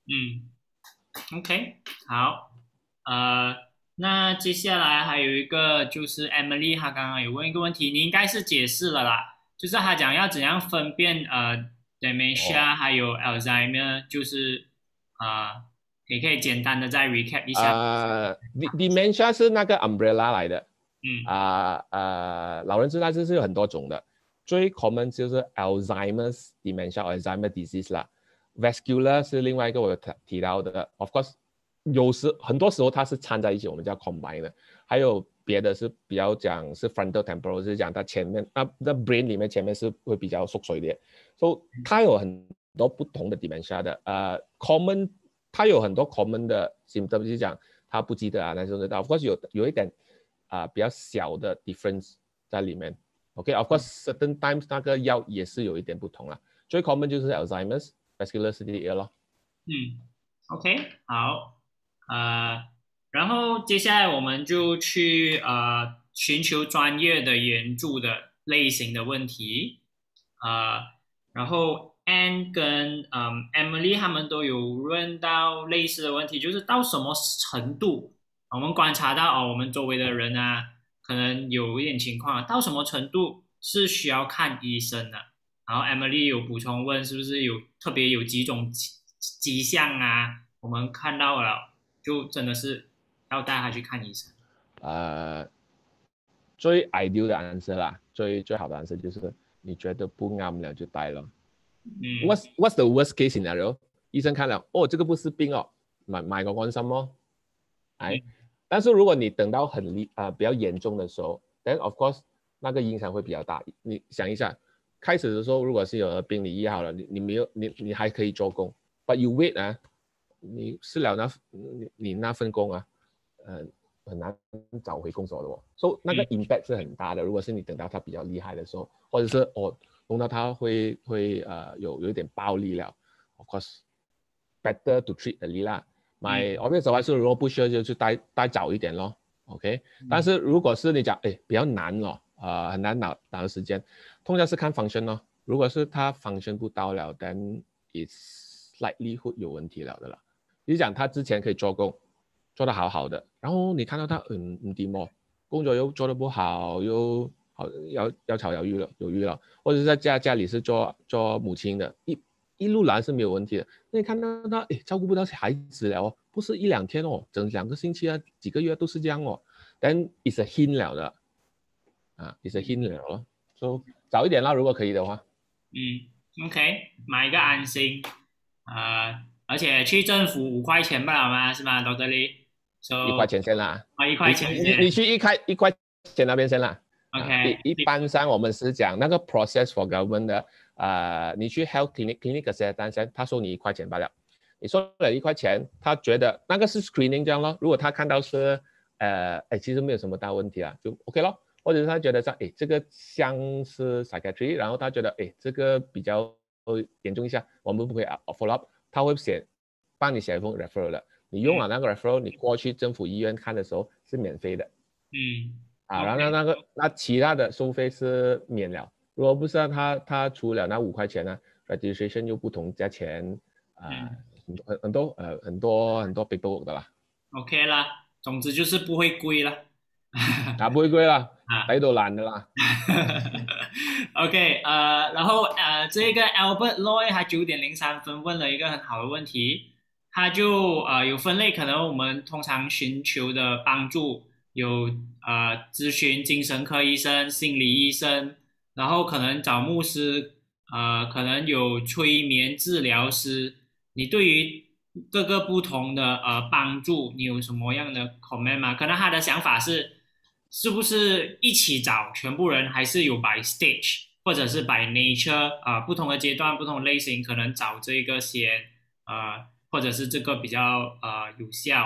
OK， 好，那接下来还有一个就是 Emily， 她刚刚有问一个问题，你应该是解释了啦，就是她讲要怎样分辨dementia 还有 Alzheimer， 就是也可以简单的再 recap 一下。 dementia 是那个 umbrella 来的。老人痴呆症是有很多种的，最 common 就是 Alzheimer's dementia、Alzheimer disease 啦。vascular 是另外一个我提到的 ，of course 很多时候它是掺在一起，我们叫 combine 的。还有别的是比较讲是 frontal temporal， 就是讲它前面那 brain 里面前面是会比较缩水一点，所以它有很多不同的 dementia 的。common 它有很多 common 的 symptom， 就是讲它不记得那种的 ，of course 有一点比较小的 difference 在里面。OK，of course certain times 那个药也是有一点不同啦。最 common 就是 Alzheimer's、vascular CDA 咯。 OK， 好，然后接下来我们就去寻求专业的援助的类型的问题。然后 Anne 跟Emily 他们都有问到类似的问题，就是到什么程度我们观察到我们周围的人啊，可能有一点情况，到什么程度是需要看医生的？然后 Emily 有补充问，是不是特别有几种迹象啊？我们看到了，就真的是要带他去看医生。 最 ideal 的 answer 啦，最好的 answer 就是你觉得不啱了就带了。What's the worst case scenario？ 醫生看了，這個不是病哦，買個安心哦。但是如果你等到比較嚴重的時候 ，then of course 那個影響會比較大。你想一下，開始的時候如果是有了病，你醫好了，你還可以做工 ，but you wait 啊，你失了你那份工啊，很難找回工作的哦，所以那個 impact 是很大的。如果是你等到他比較厲害的時候，或者是弄到他會有一點暴力了 ，of course better to treat early 啦。我們走還是如果不需要就去帶早一點咯 ，OK。但是如果是你講比較難咯，很難拿的時間，通常是看 function 咯。如果是他 function 不到了 ，then it's likely 會有問題了的啦。你講他之前可以做工。做得好好的，然後你看到他唔掂喎，工作又做得不好，又要炒魷魚了，或者是在家裡是做母親的，一路來是沒有問題的。那你看到他照顧不到孩子了哦，不是1-2天哦，整2個星期啊，幾個月都是這樣哦。Then it's a hint 了的，it's a hint 了咯，所以早一點啦，如果可以的話。 OK， 買個安心，而且去政府5塊錢不了嗎？是嗎，Dr. Lee？1 塊錢先啦 ，1塊錢先。 你去1塊錢那邊先啦。 OK， 一般上我們是講那個 process for government 的，你去 health clinic 嘅時候，單先他收你1塊錢罷了。你收了1塊錢，他覺得那個是 screening 這樣咯。如果他看到是其實沒有什麼大問題啊，就 OK 咯。或者是他覺得上這個像是 psychiatry， 然後他覺得這個比較嚴重一下，我們不會 follow up， 他會幫你寫一封 referral 的。你用了那個 referral， 你過去政府醫院看的時候是免費的。然後那其他的收費是免了。如果不是他除了那5塊錢呢 ，registration 又不同價錢，很多 paperwork 的啦。 OK 啦，總之就是不會貴啦。 不會貴啦，抵到爛的啦。 OK， 然後這個 Albert Loy 他9:03問了一個很好的問題。他就有分類，可能我們通常尋求的幫助有諮詢精神科醫生、心理醫生，然後可能找牧師，可能有催眠治療師。你對於各個不同的幫助，你有什麼樣的 comment 嗎？可能他的想法是不是一起找全部人，還是有 by stage 或者是 by nature 不同的階段、不同的類型，可能找這個先或者是這個比較有效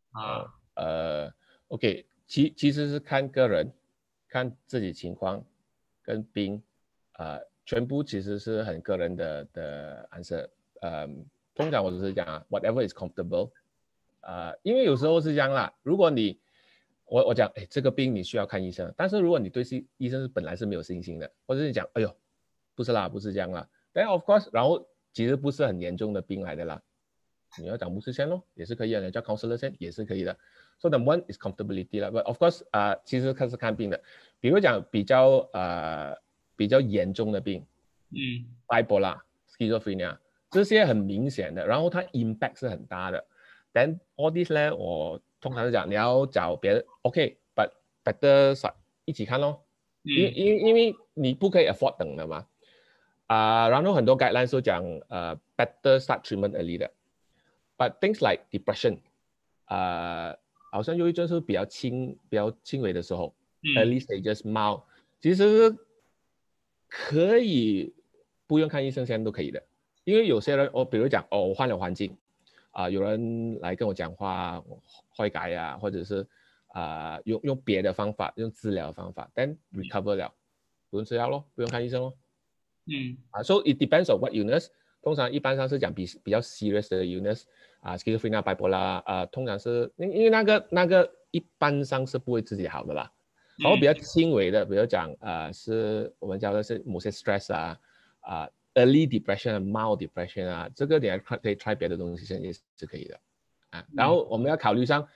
OK， 其實是看個人，看自己情況跟病，全部其實是很個人的 answer。通常我只是講whatever is comfortable，因為有時候是這樣啦，如果我講這個病你需要看醫生，但是如果你對醫生本來是沒有信心的，或者是你講哎呦不是啦，不是這樣啦， then of course 然後其實不是很嚴重的病來的啦，你要找牧師先咯，也是可以的，你叫 counselor 先也是可以的。So the one is comfortability 啦， but of course 其實是看病的，比如講比較嚴重的病，bipolar schizophrenia 這些很明顯的，然後它 impact 是很大的。Then all this 呢，我通常是講你要找別人 ，OK，but better 一起看咯，因為你不可以 afford 等的嘛。然後很多 guidelines 都講better start treatment early 的。But things like depression， 好像憂鬱症是比較輕微的時候，early stages mild，其實可以不用看醫生先都可以的。因為有些人比如講我換了環境，有人來跟我講話開解啊，或者是用別的方法，用治療方法 ，then recover 了，不用吃藥咯，不用看醫生咯。So it depends on what illness。通常一般上是講比較 serious 的 illness， schizophrenia、bipolar， 通常是因為那個一般上是不會自己好的啦。然後比較輕微的，比如講是我們叫的是某些 stress early depression 啊 mild depression 啊，这个你还可以 try 别的东西也是可以的啊。然后我们要考虑上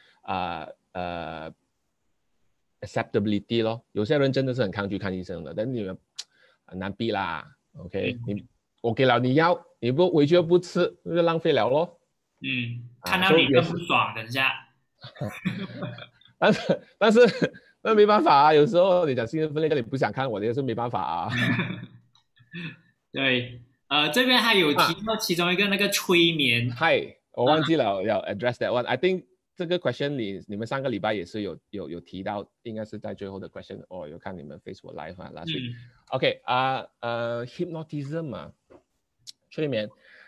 acceptability 咯，有些人真的是很抗拒看医生的，但你们很难逼啦。OK，我给了你药，你不回去又不吃，那就浪费了咯。 看到你更不爽，等一下。 但是那没办法啊，有时候你讲精神分裂，跟你不想看，我也是没办法啊。 对，这边还有提到其中一个那个催眠。 嗨，我忘记了要 address that one。I think 这个 question 你们上个礼拜也是有提到，应该是在最后的 question。有看你们 Facebook Live 啊 last week。OK hypnotism 啊，催眠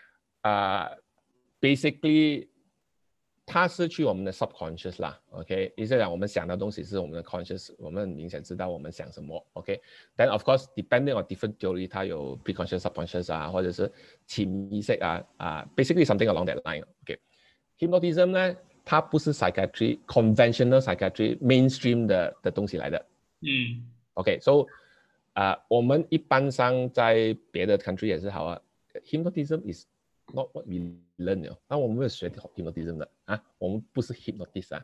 basically 它是去我们的 subconscious 啦 ，OK， 意思讲我们想的东西是我们的 conscious， 我们很明显知道我们想什么 ，OK。Then of course depending on different theory， 它有 preconscious、subconscious 啊，或者是潜意识啊，basically something along that line，OK。Hypnotism 呢，它不是 psychiatry、conventional psychiatry、mainstream 的东西来的，OK，so 我们一般上在别的 country 也是好啊 ，hypnotism is not what we learn 了，但我们没有学 hypnotism 的啊，我们不是 hypnotist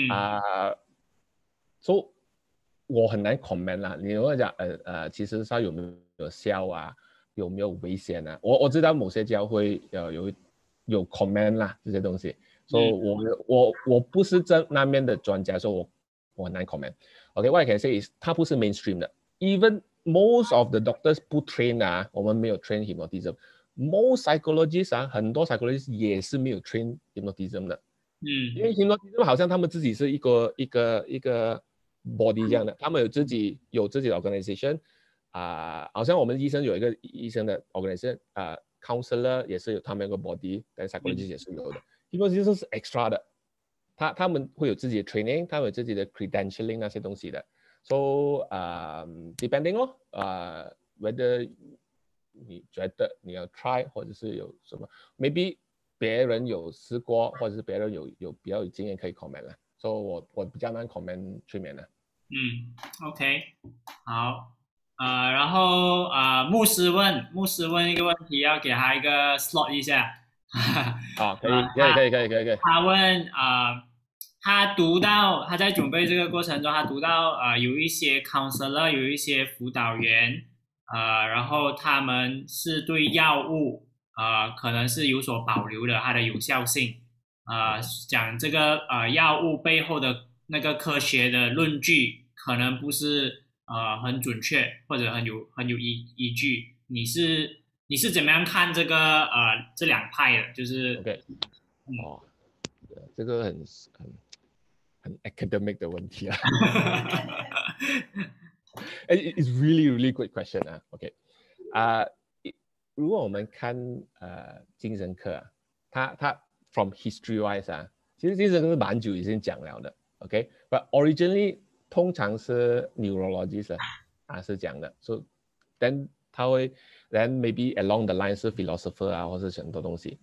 所以我很难 comment 啦。你如果讲其实它有没有效啊，有没有危险啊？我知道某些教会有 comment 啦这些东西，所以我不是这那边的专家，所以我很难 comment。OK，what I can say is 它不是 mainstream 的 ，even most of the doctors 不 train 啊，我们没有 train hypnotism。Most psychologists 很多 psychologists 也是没有 train hypnotism 的，因为 hypnotism 好像他们自己是一个 body 这样的，他们有自己的 organization 好像我们医生有一个医生的 organization counselor 也是有他们有个 body， 但 psychologist 也是有的。hypnotism 是 extra 的，他们会有自己的 training， 他们有自己的 credentialing 那些东西的。So depending whether你觉得你要 try 或者是有什么 maybe 别人有试过，或者是别人有比较有经验可以 comment 啦，所以我比较难 comment 催眠的。 OK， 好，然后牧师问一个问题，要给他一个 slot 一下。 可以。 他问他在准备这个过程中，他读到有一些 counselor， 有一些辅导员。然后他们是对药物可能是有所保留的，它的有效性讲这个药物背后的那个科学的论据可能不是很准确或者很有依据。你是怎么样看这个这两派的？就是 OK 这个很 academic 的问题啊。It's really good question 啊 ，OK， 如果我们看精神科它 from history wise 其实精神科是蛮久以前讲了的 ，OK，but originally 通常是 neurologist 是讲的 ，so then 他会 then maybe along the line 是 philosopher 或是很多东西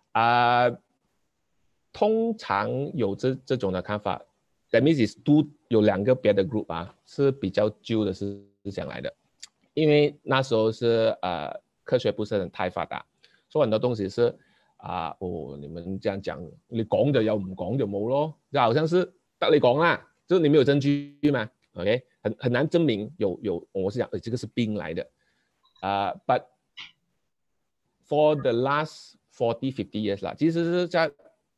通常有这种的看法。That means is 有两个别的 group 是比较旧的思想来的，因为那时候是科学不是太发达，所以很多东西是你们这样讲，你講就有，唔講就冇咯，就好像是得你講啦，就是你沒有證據嘛 ，OK， 很難證明有，我是講這個是病來的，but for the last 40-50 years 啦，其實是在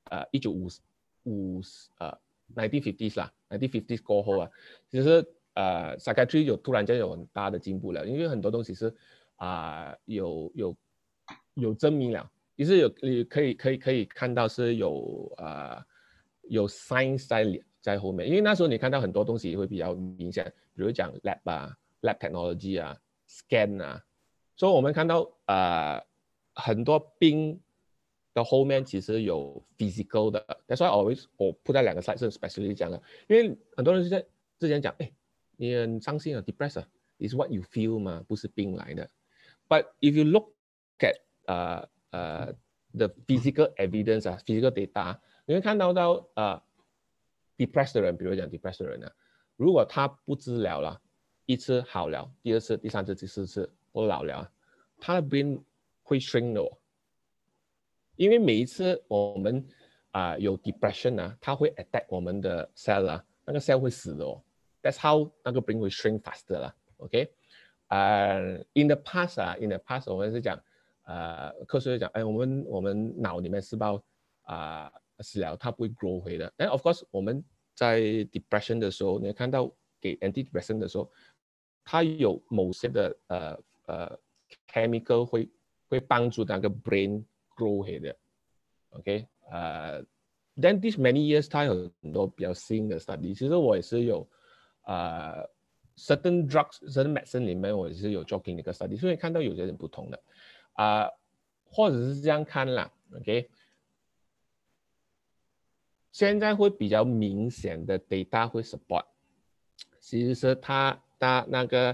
1950s 啦 ，1950s 過後其實psychiatry 突然間有很大的進步了，因為很多東西是有證明了，其實你可以看到是有 science 在後面，因為那時候你看到很多東西會比較明顯，比如講 lab technology scan 所以我們看到很多病的後面其實有 physical 的 ，that's why 我 put 在兩個 slide 是 specially 講的，因為很多人之前講，你很傷心depressed is what you feel 嘛，不是病來的。But if you look at the physical evidence physical data， 你會看到depressed 的人，比如講 depressed 的人如果他不治療了，一次好了，第二次、第三次、第四次都老了，他的 brain 会 shrink 的哦，因为每一次我们有 depression 啊，它会 attack 我们的 cell 啊，那个 cell 会死的哦。That's how 那个 brain 会 shrink faster 啦 ，OK？in the past 我们是讲，科学讲，哎，我们脑里面细胞死了，它不会 grow 回的。但 of course 我们在 depression 的时候，你看到给 antidepressant 的时候，它有某些的chemical 会帮助那个 brain grow 回的 ，OK？then this many years 它有很多比较新的 study， 其实我也是有certain drugs、certain medicine 里面我也是有做 clinical study， 所以看到有些点不同的或者是这样看啦 ，OK？ 现在会比较明显的 data 会 support， 其实是它那个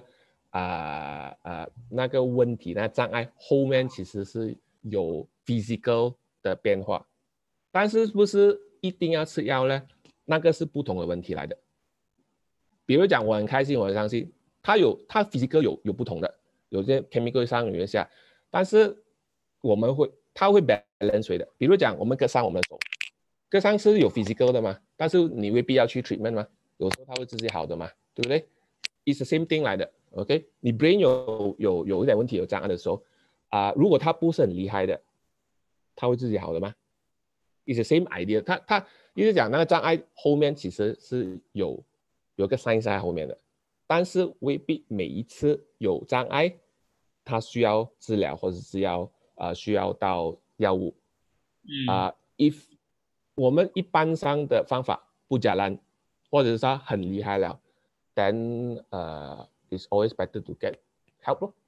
那个问题、那个障碍后面其实是有 physical 的变化，但是不是一定要吃药呢？那个是不同的问题来的。比如讲，我很开心，我相信它 physical 有不同的，有些 chemical 上有一下，但是它会 balance 的。比如讲，我们割伤我们的手，割伤是有 physical 的嘛，但是你未必要去 treatment 嘛，有时候它会自己好的嘛，对不对 ？It's the same thing 来的 ，OK？ 你 brain 有一点问题有障碍的时候如果它不是很厉害的，它会自己好的吗 ？It's the same idea。它一直讲那个障碍后面其实是有个 science 在后面的，但是未必每一次有障碍，它需要治疗或者是需要到药物。if 我们一般上的方法不加烂，或者是他很厉害了 ，then it's always better to get help 咯。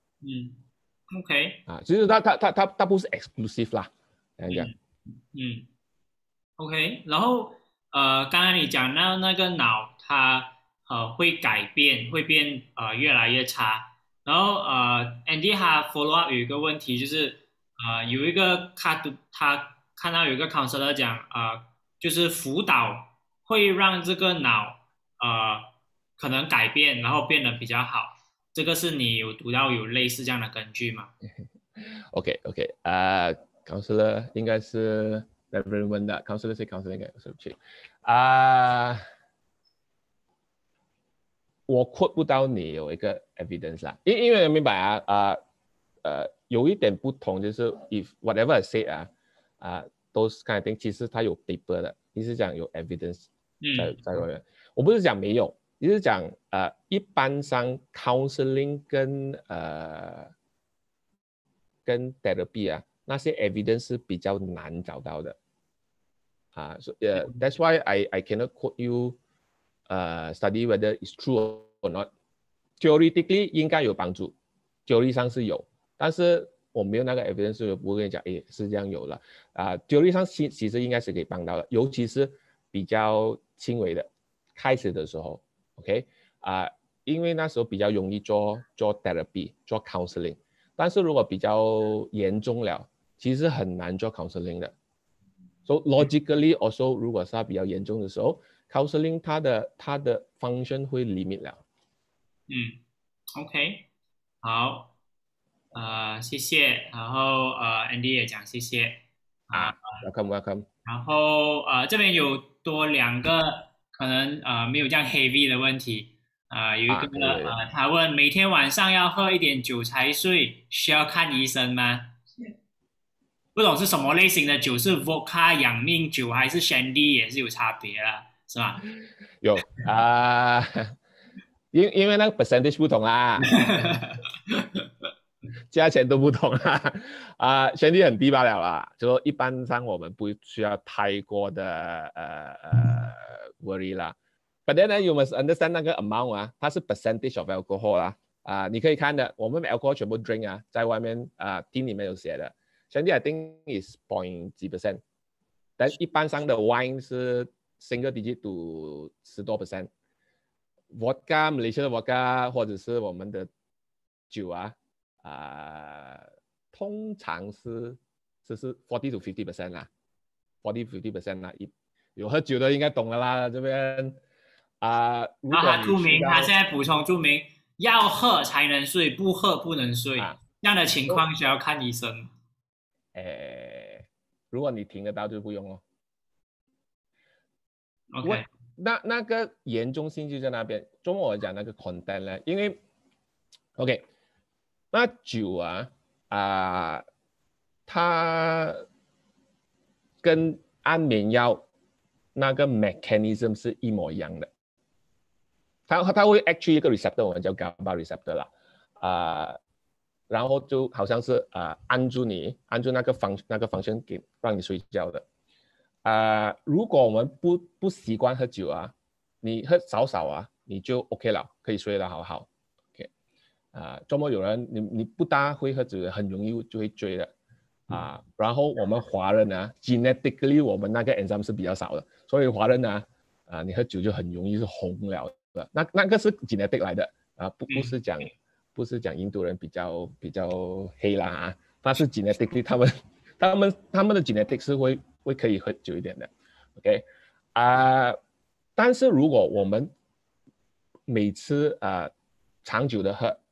OK。 其实它不是 exclusive 啦，这样讲。 OK， 然后刚才你讲到那个脑它会改变，会变越来越差。然后Andy 他 follow up 有一个问题就是有一个他看到有一个 counselor 讲就是辅导会让这个脑可能改变，然后变得比较好。这个是你有读到有类似这样的根据吗 ？OK， counselor 应该是 Reverend 问的 ，counselor 是 counselor 应该是不去我 quote 不到你有一个 evidence 啦，因为明白有一点不同，就是 if whatever I say those kind of thing 其实它有 paper 的，你是讲有 evidence 在外面，我不是讲没有，你是讲一般上 counseling 跟 therapy 那些 evidence 是比较难找到的so that's why I cannot quote you study whether it's true or not. Theoretically 应该有帮助 ，theory 上是有，但是我没有那个 evidence， 我不跟你讲，是这样有了theory 上其实应该是可以帮到的，尤其是比较轻微的，开始的时候 ，OK 因为那时候比较容易做 therapy， 做 counseling， 但是如果比较严重了，其实很难做 counseling 的。So logically also， 如果是它比较严重的时候 ，counseling 它的 function 会 limit 了。 OK， 好，谢谢。然后Andy 也讲谢谢。 welcome。 然后这边有多两个可能没有这样 heavy 的问题有一个他问每天晚上要喝一点酒才睡，需要看医生吗？不懂是什么类型的酒，是 vodka 养命酒还是 shandy 也是有差别啦，是吧？ 有因为那个 percentage 不同啦，价钱都不同啦shandy 很低罢了啦，就一般上我们不需要太过的worry 啦。But then you must understand 那个 amount 它是 percentage of alcohol 啦你可以看的，我们 alcohol 全部 drink 在外面tin 里面有写的。Shandy I think is 0.几%，但一般上的 wine 是 single digit to 10多%。Vodka Malaysia 的 vodka 或者是我们的酒通常是40 to 50% 啦，40 to 50% 啦。有喝酒的应该懂了啦，这边然后他注明，他现在补充注明，要喝才能睡，不喝不能睡。 这样的情况需要看医生。 如果你听得到就不用咯。 OK， 那个严重性就在那边。中文我讲那个 content 呢，因为 OK， 那酒它跟安眠药那个 mechanism 是一模一样的。它会 actually 一个 receptor， 我们叫 GABA receptor 啦，然后就好像是按住那个function 给让你睡觉的。如果我们不习惯喝酒你喝少少你就 OK 了，可以睡得好好。OK，周末有人你不大会喝酒的，很容易就会醉的。然后我们华人genetically 我们那个 enzyme 是比较少的，所以华人你喝酒就很容易是红了的。那个是 genetic 来的不是讲印度人比较黑啦但是 genetically 他们的 genetic 是会可以喝酒一点的。OK，但是如果我们每次长久的喝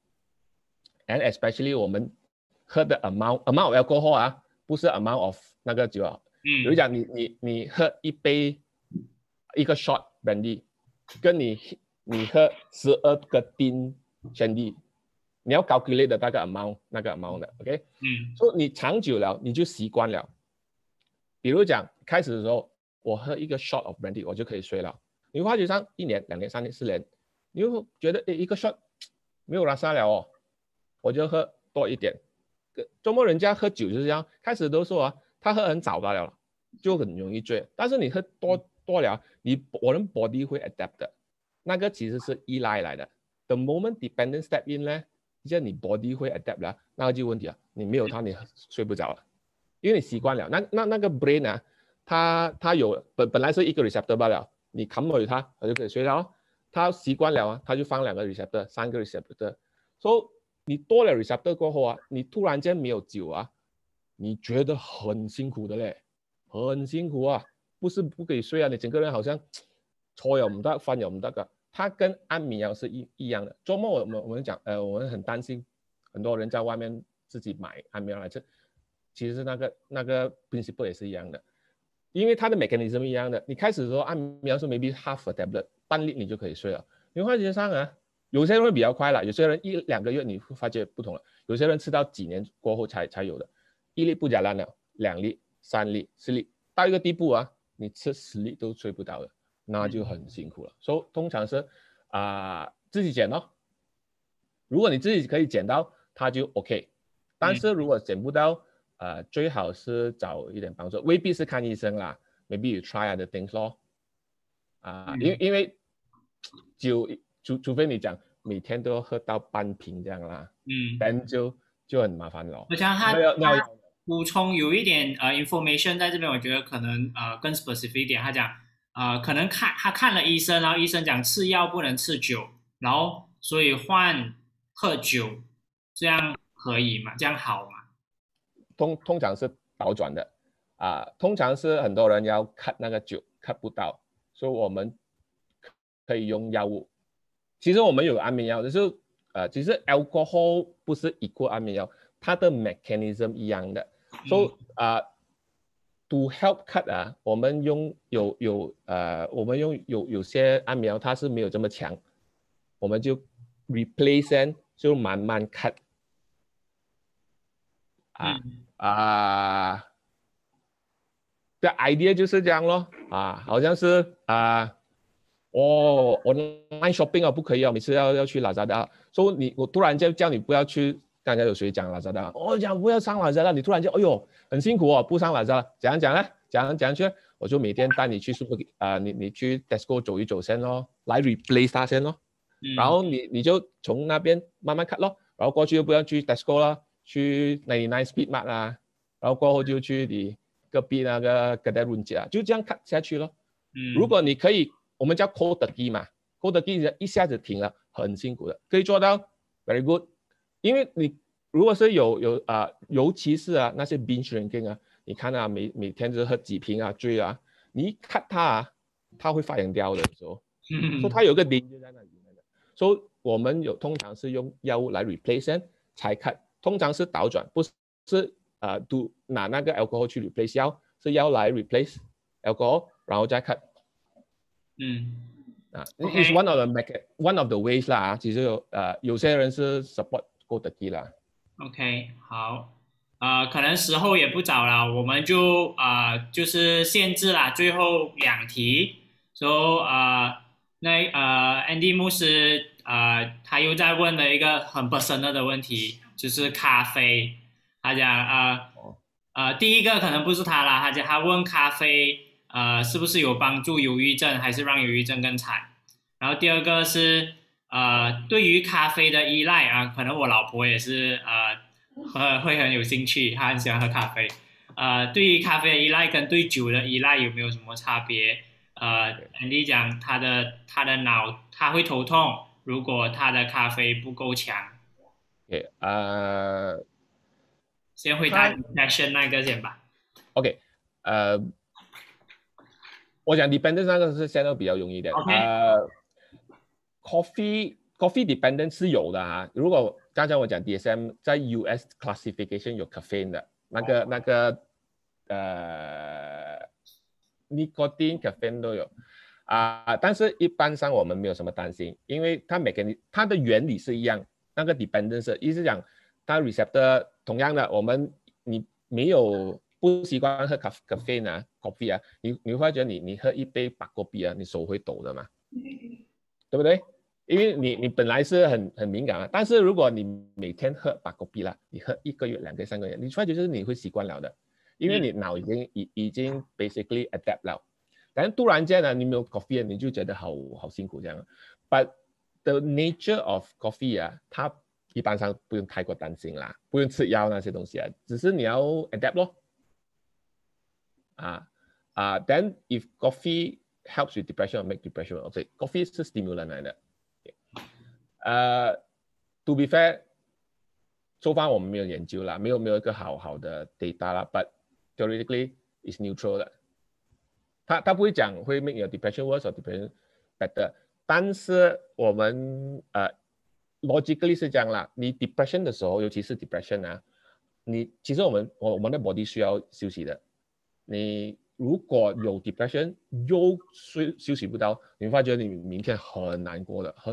，and especially 我们喝的 amount of alcohol 不是 amount of 那个酒比如讲你喝一杯一个 shot brandy， 跟你喝12个tin shandy， 你要 calculate 的那个 amount 的 ，OK， 所以你长久了你就习惯了。比如讲开始的时候，我喝一个 shot of brandy 我就可以睡了。你发觉上1年、2年、3年、4年，你会觉得一个 shot 没有拉萨了我就喝多一点。周末人家喝酒就是这样，开始都说他喝很早罢了，就很容易醉。但是你喝多了，我们 body 会 adapt 的，那个其实是依赖来的。The moment dependent step in 呢，就是你 body 会 adapt 了，那个就问题你没有它你睡不着了，因为你习惯了。那个 brain 它有本来是一个 receptor 罢了，你砍回它就可以睡了。它习惯了它就放2个 receptor、3个 receptor， 所以你多了 receptor 过后你突然间没有酒你觉得很辛苦的嘞，很辛苦不是不可以睡你整个人好像坐也唔得，翻也唔得噶。它跟安眠药是一样的。周末我们讲我们很担心很多人在外面自己买安眠药来吃，其实那个 principle 也是一样的，因为它的 mechanism 一样的。你开始的时候安眠药是 maybe half a tablet， 半粒你就可以睡了。你发觉上有些人会比较快了，有些人1-2个月你会发觉不同了，有些人吃到几年过后才有的。1粒不假烂了，2粒、3粒、4粒，到一个地步你吃10粒都睡不到了，那就很辛苦了。所以通常是自己减咯。如果你自己可以减到，它就 OK。但是如果减不到，最好是找一点帮助，未必是看医生啦。Maybe you try other things 咯。因为酒，除非你讲每天都要喝到半瓶这样啦，但就很麻烦咯。 我想他补充有一点information 在这边，我觉得可能更 specific 一点。他讲可能他看了医生，然后医生讲吃药不能吃酒，然后所以换喝酒，这样可以吗？这样好吗？ 通常是倒转的通常是很多人要 cut 那个酒 cut 不到，所以我们可以用药物。其实我们有安眠药，就是其实 alcohol 不是equal安眠药，它的 mechanism 一样的。所以to help cut 我们用有些安眠药它是没有这么强，我们就 replace 就慢慢 cut。的 idea 就是这样咯好像是online shopping不可以每次要去 Lazada， 所以我突然间叫你不要去，刚才有谁讲 Lazada， 我讲不要上 Lazada， 你突然间哎呦很辛苦不上 Lazada， 怎样呢？怎样去？我就每天带你去你去 Tesco 走一走先咯，来 replace 它先咯，然后你就从那边慢慢 cut 咯，然后过去又不要去 Tesco 啦，去99 Speed Mart 然后过后就去你隔壁那个 Kedai Runci就这样 cut 下去咯。如果你可以，我们叫 cold turkey 嘛 ，cold turkey 一下子停了，很辛苦的，可以做到 very good。因为你如果是尤其是那些 binge drinking 你看每天就喝几瓶醉你一 cut 它会发炎掉的时候，所以它有个 danger 在那里面的。所以我们通常是用药物来 replace 才 cut。 通常是倒转，不是拿那个 alcohol 去 replace 药，是药来 replace alcohol， 然后再 cut。 OK， is one of the ways 啦。其实有些人是 support go dirty 啦。 OK， 好，可能时候也不早了，我们就就是限制了最后2题。So Andy 牧师他又在问了一个很 personal 的问题，就是咖啡。他讲第一个可能不是他啦，他问咖啡是不是有帮助忧郁症，还是让忧郁症更惨？然后第二个是对于咖啡的依赖可能我老婆也是会很有兴趣，她很喜欢喝咖啡。对于咖啡的依赖跟对酒的依赖有没有什么差别？Andy 讲他的脑他会头痛，如果他的咖啡不够强。先回答 depression 那个先吧。 OK， 我讲 dependence 那个是相对比较容易的。coffee dependence 是有的如果刚才我讲 DSM 在 US classification 有 caffeine 的那个nicotine caffeine 都有但是一般上我们没有什么担心，因为它的原理是一样，那个 dependence 意思讲它 receptor 同样的，你没有不习惯喝caffeine coffee 你会觉得你喝一杯白咖啡你手会抖的嘛，对不对？因为你本来是很敏感但是如果你每天喝白咖啡你喝1个月、2个月、3个月，你发觉就是你会习惯了的，因为你脑已经 basically adapt 了。但是突然间你没有 coffee 你就觉得好辛苦这样。But the nature of coffee 它一般上不用太过担心啦，不用吃药那些东西只是你要 adapt 咯。Then if coffee helps with depression or make depression okay, coffee 是 stimulant 来的。To be fair， so far 我们没有研究啦，没有一个好的 data 啦 ，but theoretically is neutral 的。他不会讲会 make your depression worse or depression better， 但是我们logically 是这样啦，你 depression 的时候，尤其是 depression 其实我们的 body 需要休息的。你如果有 depression 又休息不到，你会发觉你明天很难过的，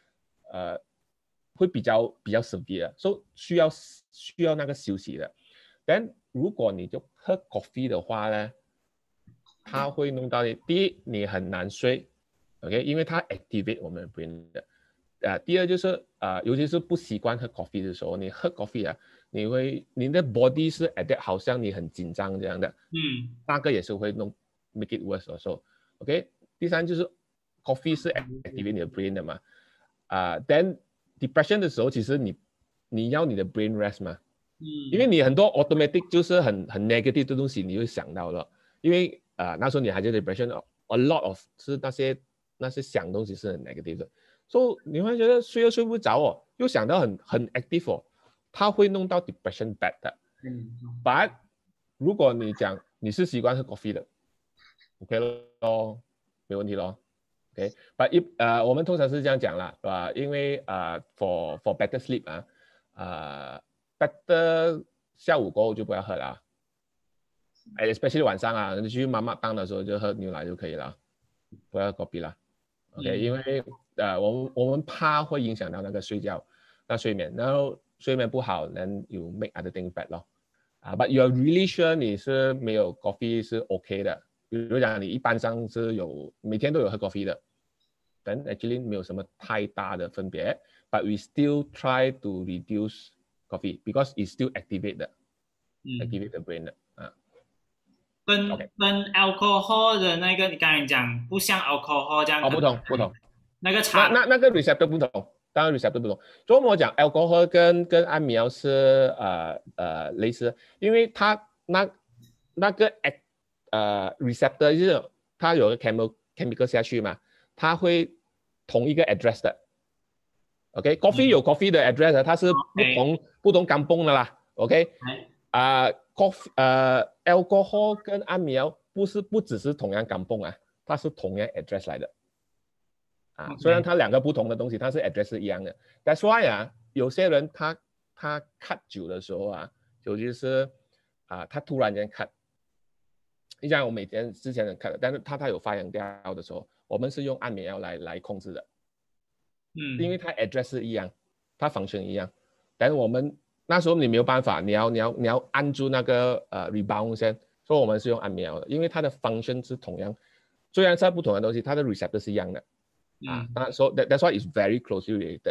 会比较 severe， 所以需要那个休息的。但如果你就喝 coffee 的话呢，它会弄到第一你很难睡 ，OK， 因为它 activate 我们的 brain 的。第二就是尤其是不习惯喝 coffee 的时候，你喝 coffee你的 body 是 adapt 好像你很紧张这样的，那个也是会弄 make it worse also，OK。第三就是 coffee 是 activate 你的 brain 的嘛，then depression 的时候其实你要你的 brain rest 嘛，因为你很多 automatic 就是很 negative 的东西你会想到了，因为那时候你还在 depression，a lot of 是那些想东西是很 negative 的，所以你会觉得睡又睡不着又想到很 active它会弄到 depression bad 的。But 如果你讲你是习惯喝 coffee 的 ，OK 咯，没问题咯。OK，but 我们通常是这样讲啦，因为for better sleep better 下午过后就不要喝了，especially 晚上你去妈妈档的时候就喝牛奶就可以了，不要 coffee 啦。OK，因为我们怕会影响到那个睡眠，然后睡眠不好 ，then you make other things bad 咯。But you are really sure 你是没有 coffee 是 OK 的，比如讲你一般上是每天都有喝 coffee 的。Then actually 没有什么太大的分别 ，but we still try to reduce coffee because it's still activate the brain 的跟 alcohol 的那个，你刚才讲不像 alcohol 这样， 不同， 那个差那个 receptor 不同，当然 receptor 不同。所以我讲 alcohol 跟安眠药是类似，因为它那个receptor 就是它有个 chemical 下去嘛，它会同一个 address 的 ，OK，coffee 有 coffee 的 address， 它是不同kampung的啦 ，OK， alcohol 跟安眠药不只是同样kampung它是同样 address 来的，虽然它两个不同的东西，它是 address 是一样的。That's why 有些人他他 cut 久的时候啊，尤其是他突然间 cut， 你像我每天之前很 cut 的，但是他有发炎掉的时候，我们是用安眠药来控制的，因为它 address 是一样，它 function 一样，但是我们那时候你没有办法，你要按住那个rebound 先，所以我们是用安眠药的，因为它的 function 是同样，虽然是不同的东西，它的 receptor 是一样的。那 so that's why it's very closely related。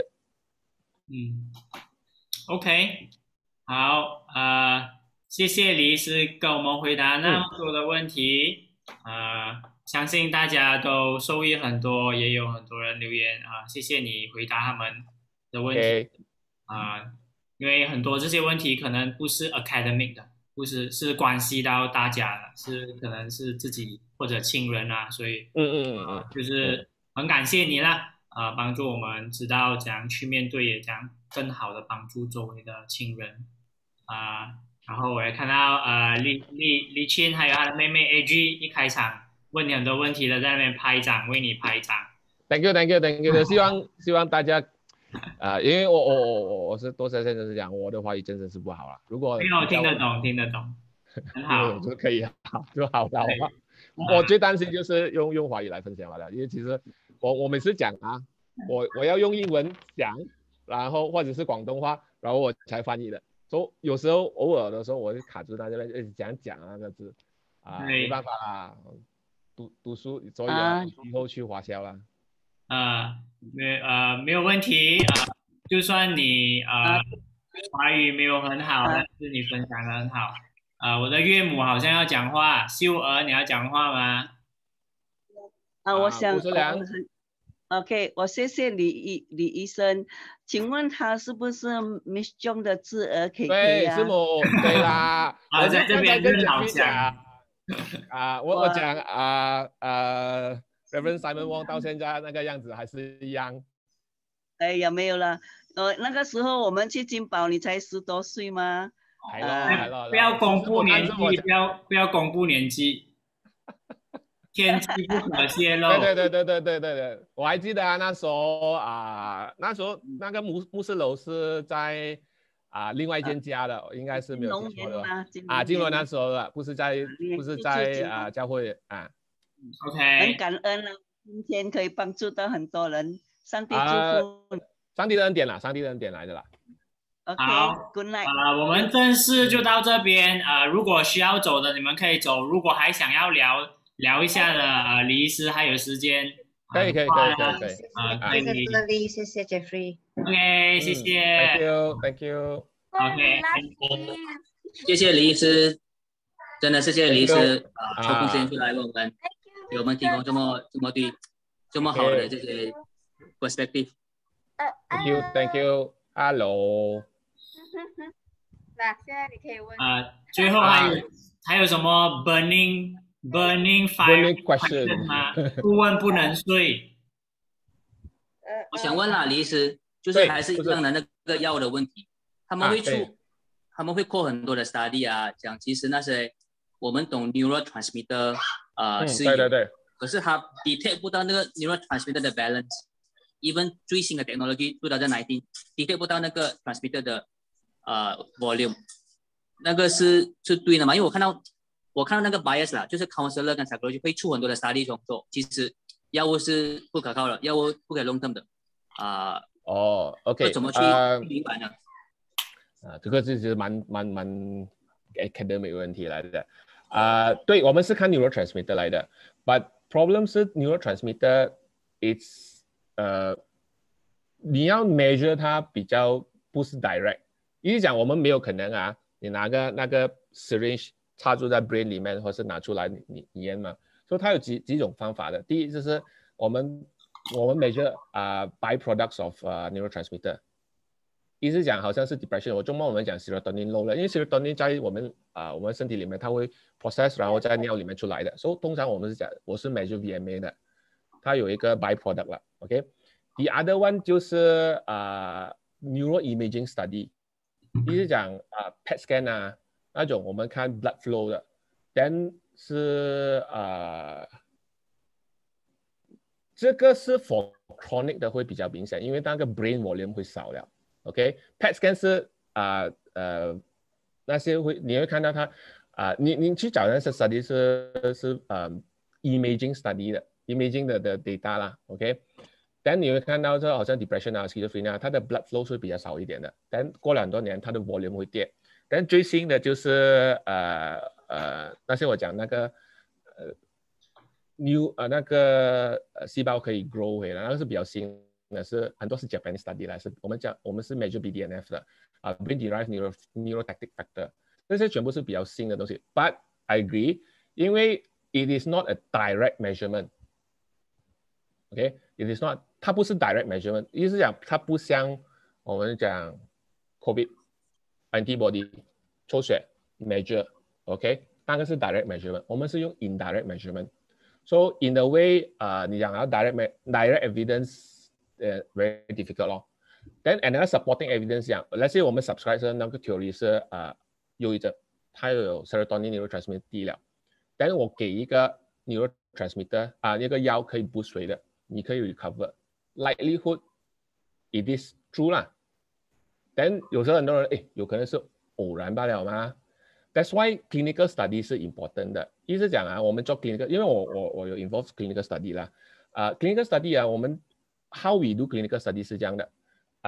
OK， 好，谢谢李医师跟我们回答那么多的问题，相信大家都受益很多，也有很多人留言谢谢你回答他们的问题因为很多这些问题可能不是 academic 的，不是关系到大家的，可能是自己或者亲人所以就是很感谢你啦。帮助我们知道怎样去面对，也怎样更好的帮助周围的亲人然后我也看到李沁还有他的妹妹 AG 一开场问你很多问题的，在那边拍掌为你拍掌。 Thank you， 希望大家因为我是多现在是讲我的华语真的是不好了，如果没有听得懂，很好， 就可以就好了。我最担心就是用华语来分享了，因为其实我每次讲我要用英文讲，然后或者是广东话，然后我才翻译的，所以有时候偶尔的时候我就卡住那边讲那个字没办法啦，读书，所以以后去华侨啦。 没有问题就算你华语没有很好，但是你分享的很好我的岳母好像要讲话，秀儿你要讲话吗？ 我想OK， 我谢谢李医生，请问他是不是 Miss Jong 的侄儿 KK 对，师母，对啦。 我在这边跟老讲我讲Reverend Simon Wong 到现在那个样子还是一样。 哎呀，没有了。那个时候我们去金宝，你才10多岁吗？ 不要公布年纪，不要公布年纪。天机不可泄露。 对，我还记得那时候那个牧师楼是在另外一间家的，应该是没有记错的金轮那时候的，不是在教会 OK， 很感恩今天可以帮助到很多人，上帝祝福。 上帝的恩典啦，上帝的恩典来的啦。 好 ，Good night。 我们正式就到这边如果需要走的你们可以走，如果还想要聊一下的李医师还有时间， 可以。 谢谢 Jeffrey。 OK， 谢谢。 Thank you。 OK， 谢谢李医师，真的谢谢李医师抽空时间出来为我们提供这么好的这些 perspective。 Thank you。 Hello。 那现在你可以问最后还有什么 burning question 吗？不问不能睡。 我想问李医师，就是还是一样的那个药的问题，他们会扩很多的 study 讲其实那些我们懂 neurotransmitter 是有， 对， 可是他 detect 不到那个 neurotransmitter 的 balance，even 最新的 technology 2019 detect 不到那个 transmitter 的volume， 那个是对的吗？因为我看到那个 bias 啦，就是 counselor 跟 psychology 会出很多的 study 中做，其实药物是不可靠的，药物不可以 long term 的 OK， 怎么去明白呢？ 这个其实蛮 academic 问题来的对，我们是看 neurotransmitter 来的 ，but problem 是 neurotransmitter it's 你要 measure 它比较不是 direct， 因为讲我们没有可能你拿个那个 syringe 插入在 brain 里面，或是拿出来你验嘛，所以它有几种方法的。第一就是我们 measure byproducts of neurotransmitter， 意思讲好像是 depression， 我们讲 serotonin low 了，因为 serotonin 在我们身体里面它会 process， 然后在尿里面出来的，所以通常我是 measure VMA 的，它有一个 byproduct 了 ，OK。The other one 就是neuroimaging study， 意思讲PET scan 那种我们看 blood flow 的 ，then 是这个是 for chronic 的会比较明显，因为那个 brain volume 会少了 ，OK。PET scan 是那些你会看到它你去找那些 study 是imaging study 的 imaging 的 data 啦 ，OK。但你会看到这好像 depression 啊 schizophrenia 它的 blood flow 是比较少一点的，但过了很多年它的 volume 会跌。但最新的就是那些我讲那个那个细胞可以 grow 回来，那个是比较新的，是很多是 Japanese study 来，是我们是 measure BDNF 的brain derived neurotactic factor， 这些全部是比较新的东西。But I agree， 因为 it is not a direct measurement。OK，it is not， 它不是 direct measurement， 意思讲它不像我们讲 COVID antibody 抽血 measure，OK， 那个是 direct measurement， 我们是用 indirect measurement。So in a way， 你讲要 direct evidence， very difficult 咯。Then another supporting evidence 讲 ，let's say 我们 subscribe 的那个 theory 是忧郁症，它有 serotonin neurotransmitter 低了。Then 我给一个 neurotransmitter 一个药可以 boost 水的，你可以 recover。Likelihood it is true 啦。Then 有时候很多人有可能是偶然罢了嘛。That's why clinical study 是 important 的。意思讲我们做 clinical， 因为我有 involve clinical study 啦。clinical study 我们 how we do clinical study 是这样的。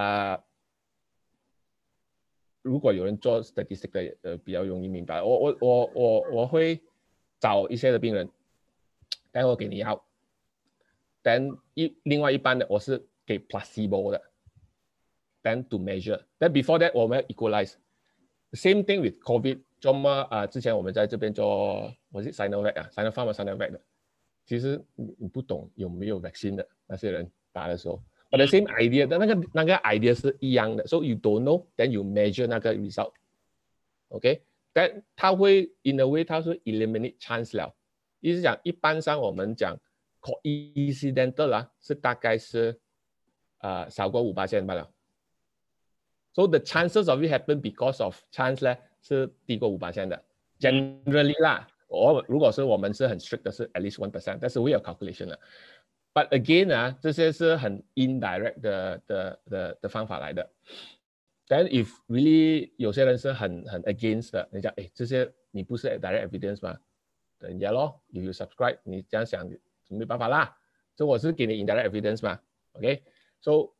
如果有人做 statistic 的比较容易明白。我会找一些的病人，然后我给你药。Then 另外一半的我是给 placebo 的。Then to measure。Then before that 我们要 equalize。Same thing with COVID。之前我们在这边做我是 Sinopharm 的，其实你不懂有没有 vaccine 的那些人打的时候 ，but the same idea 的那个 idea 是一样的， so you don't know then you measure 那个 result，OK， 但它会 in a way 它是 eliminate chance 了，意思讲一般上我们讲 coincidental 啦，是大概是少过5%罢了。So the chances of it happen because of chance 呢是低过5%的 ，generally 啦。如果是我们是很 strict 的是 at least 1%， 但是 we have calculation 了。But again 这些是很 indirect 的方法来的。Then if really 有些人是很 against 的，你讲这些你不是 direct evidence 吗？人家咯 ，if you subscribe， 你这样想没办法啦。所以我是给你 indirect evidence 嘛 ，OK？So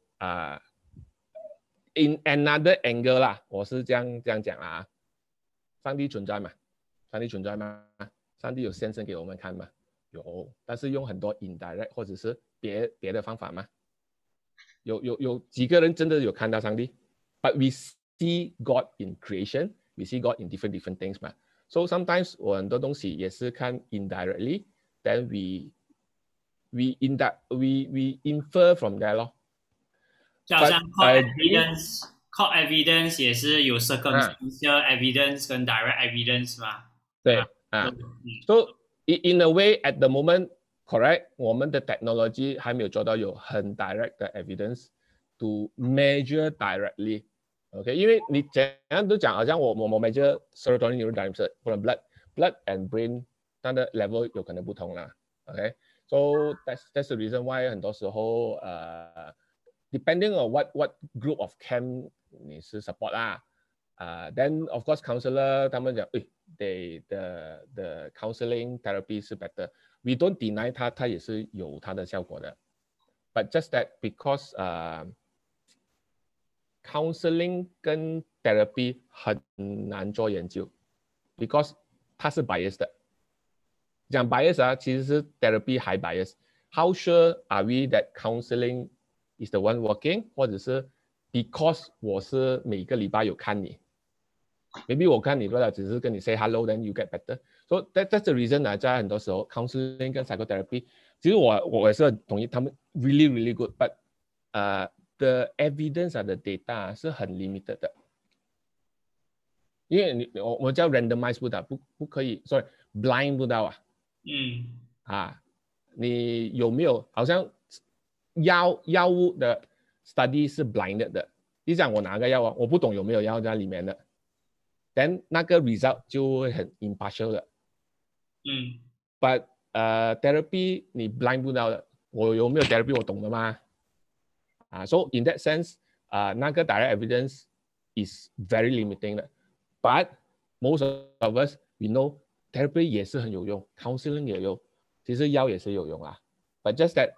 in another angle 啦，我是这样讲啦。上帝存在吗？上帝存在吗？上帝有现身给我们看吗？有，但是用很多 indirect 或者是别的方法吗？有几个人真的有看到上帝 ？But we see God in creation, we see God in different things 嘛。So sometimes 我很多东西也是看 indirectly, then we infer from there 咯。 就好像 court evidence 也是有 circumstantial evidence 跟 direct evidence 嘛。 对So in a way at the moment correct， 我们的 technology 还没有做到有很 direct 的 evidence to measure directly。OK， 因为你怎样都讲，好像我 measure serotonin neurotransmitter 或者 blood and brain， 它的 level 有可能不同啦。OK，so that's the reason why 很多时候depending on what group of camp 你是 support 啦，then of course counselor 他们讲the counseling therapy 是 better， we don't deny 它也是有它的效果的 ，but just that because counseling 跟 therapy 很难做研究 ，because 它是 bias 的。讲 bias 其实是 therapy 还 bias。How sure are we that counseling is the one working， 或者是 because 我是每个礼拜有看你 ，maybe 我看你不了，只是跟你 say hello then you get better。So that's the reason 在很多时候 counseling 跟 psychotherapy， 其实我也是很同意他们 really good，but the evidence the data 是很 limited 的，因为我叫 randomize 不到，不可以 ，sorry blind 不到你有没有好像药物的 study 是 blinded 的，你讲我拿个药我不懂有没有药在里面的 ，then 那个 result 就会很 impartial 的。But therapy 你 blind 不到的，我有没有 therapy 我懂的吗？So in that sense，那个 direct evidence is very limiting 的。But most of us we know therapy 也是很有用 ，counseling 也有用，其实药也是有用啦。But just that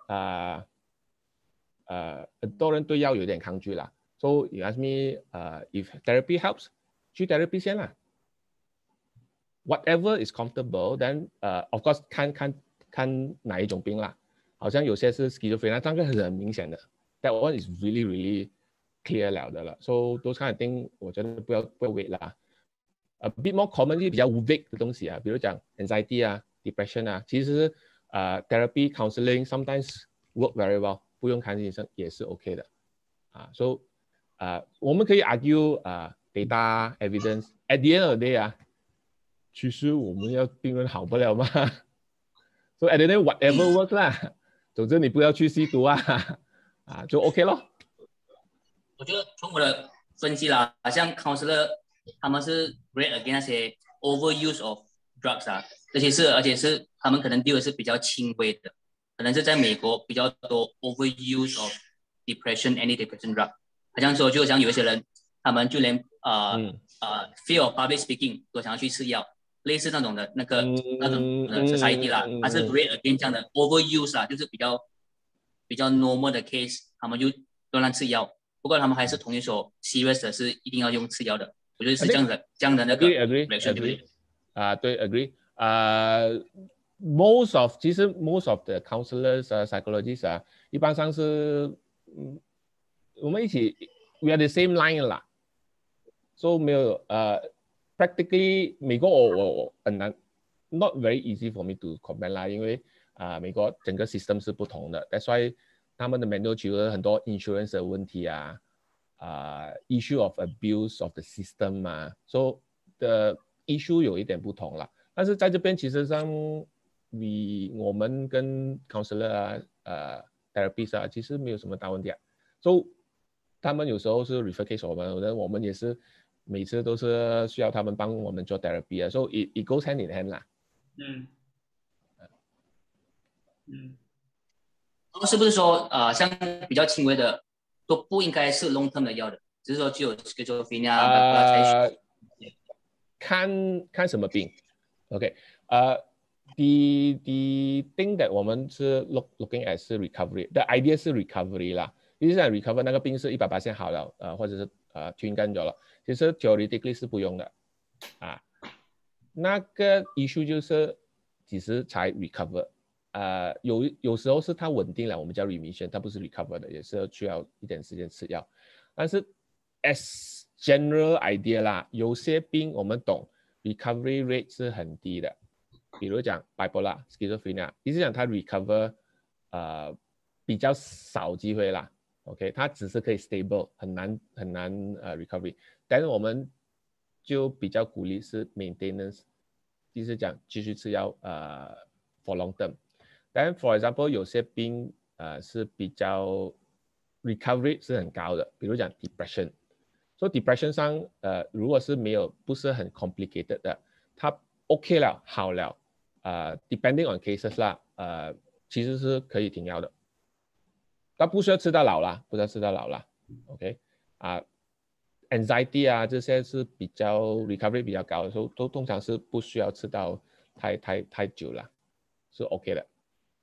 很多人对药有点抗拒啦。So you ask me if therapy helps， 去 therapy 先啦。Whatever is comfortable, then of course 看哪一种病啦。好像有些是 schizophrenia， 这个很明显的。That one is really clear 了的了。So those kind of thing 我觉得不要 wait 啦。A bit more commonly 比较 vague 的东西啊，比如讲 anxiety 啊 ，depression 啊，其实therapy counseling sometimes work very well， 不用看医生也是 OK 的So 我们可以 argue data evidence at the end of the day 其实我们要病人好不了嘛，so at the end whatever works 啦，总之你不要去吸毒就 OK 咯。 我觉得从我的分析啦，好像 counselor 他们是 great against 那些 overuse of drugs 而且是他们可能deal的是比较轻微的，可能是在美国比较多 overuse of depression anti-depression drug， 好像说就像有一些人，他们就连fear of public speaking 都想要去吃药，类似那种的那种的 society 啦，它是 great against 这样的 overuse 啦，就是比较 normal 的 case， 他们就都让吃药，不过他们还是同意说 serious 的是一定要用吃药的。我觉得是这样的那个 reaction 对agree most of the counselors psychologists 一般上是我们一起 we are the same line 啦 so 没有practically 美国我很难 not very easy for me to comment 啦，因为美国整个 system 是不同的 that's why 他们的 manual 其实很多 insurance 的问题issue of abuse of the system so the issue 有一点不同啦，但是在这边其实上我们跟 counselor therapist 其实没有什么大问题so 他们有时候是 refer case 我们也是每次都是需要他们帮我们做 therapy so it goes hand in hand 啦。 是不是说像比较轻微的都不应该是 long term 的药的，只是说只有 schizophrenia 才需要看什么病 OK the thing that 我们是 looking at 是 recovery the idea 是 recovery 啦，意思是 recover 那个病是100% 好了或者是清干掉了，其实 theoretically 是不用的那个 issue 就是几时才 recover有时候是它稳定了，我们叫 remission， 它不是 recover 的，也是需要一点时间吃药。但是 as general idea 啦，有些病我们懂 recovery rate 是很低的，比如讲 bipolar schizophrenia， 意思讲它 recover 比较少机会啦 ，OK， 它只是可以 stable， 很难recovery， 但是我们就比较鼓励是 maintenance， 意思讲继续吃药for long term。Then for example 有些病是比较 recovery 是很高的，比如讲 depression。So depression 上如果是不是很 complicated 的，它 OK 了好了depending on cases 啦其实是可以停药的，但不需要吃到老啦，OK anxiety 这些是比较 recovery 比较高的，所以都通常是不需要吃到太久了，是 OK 的。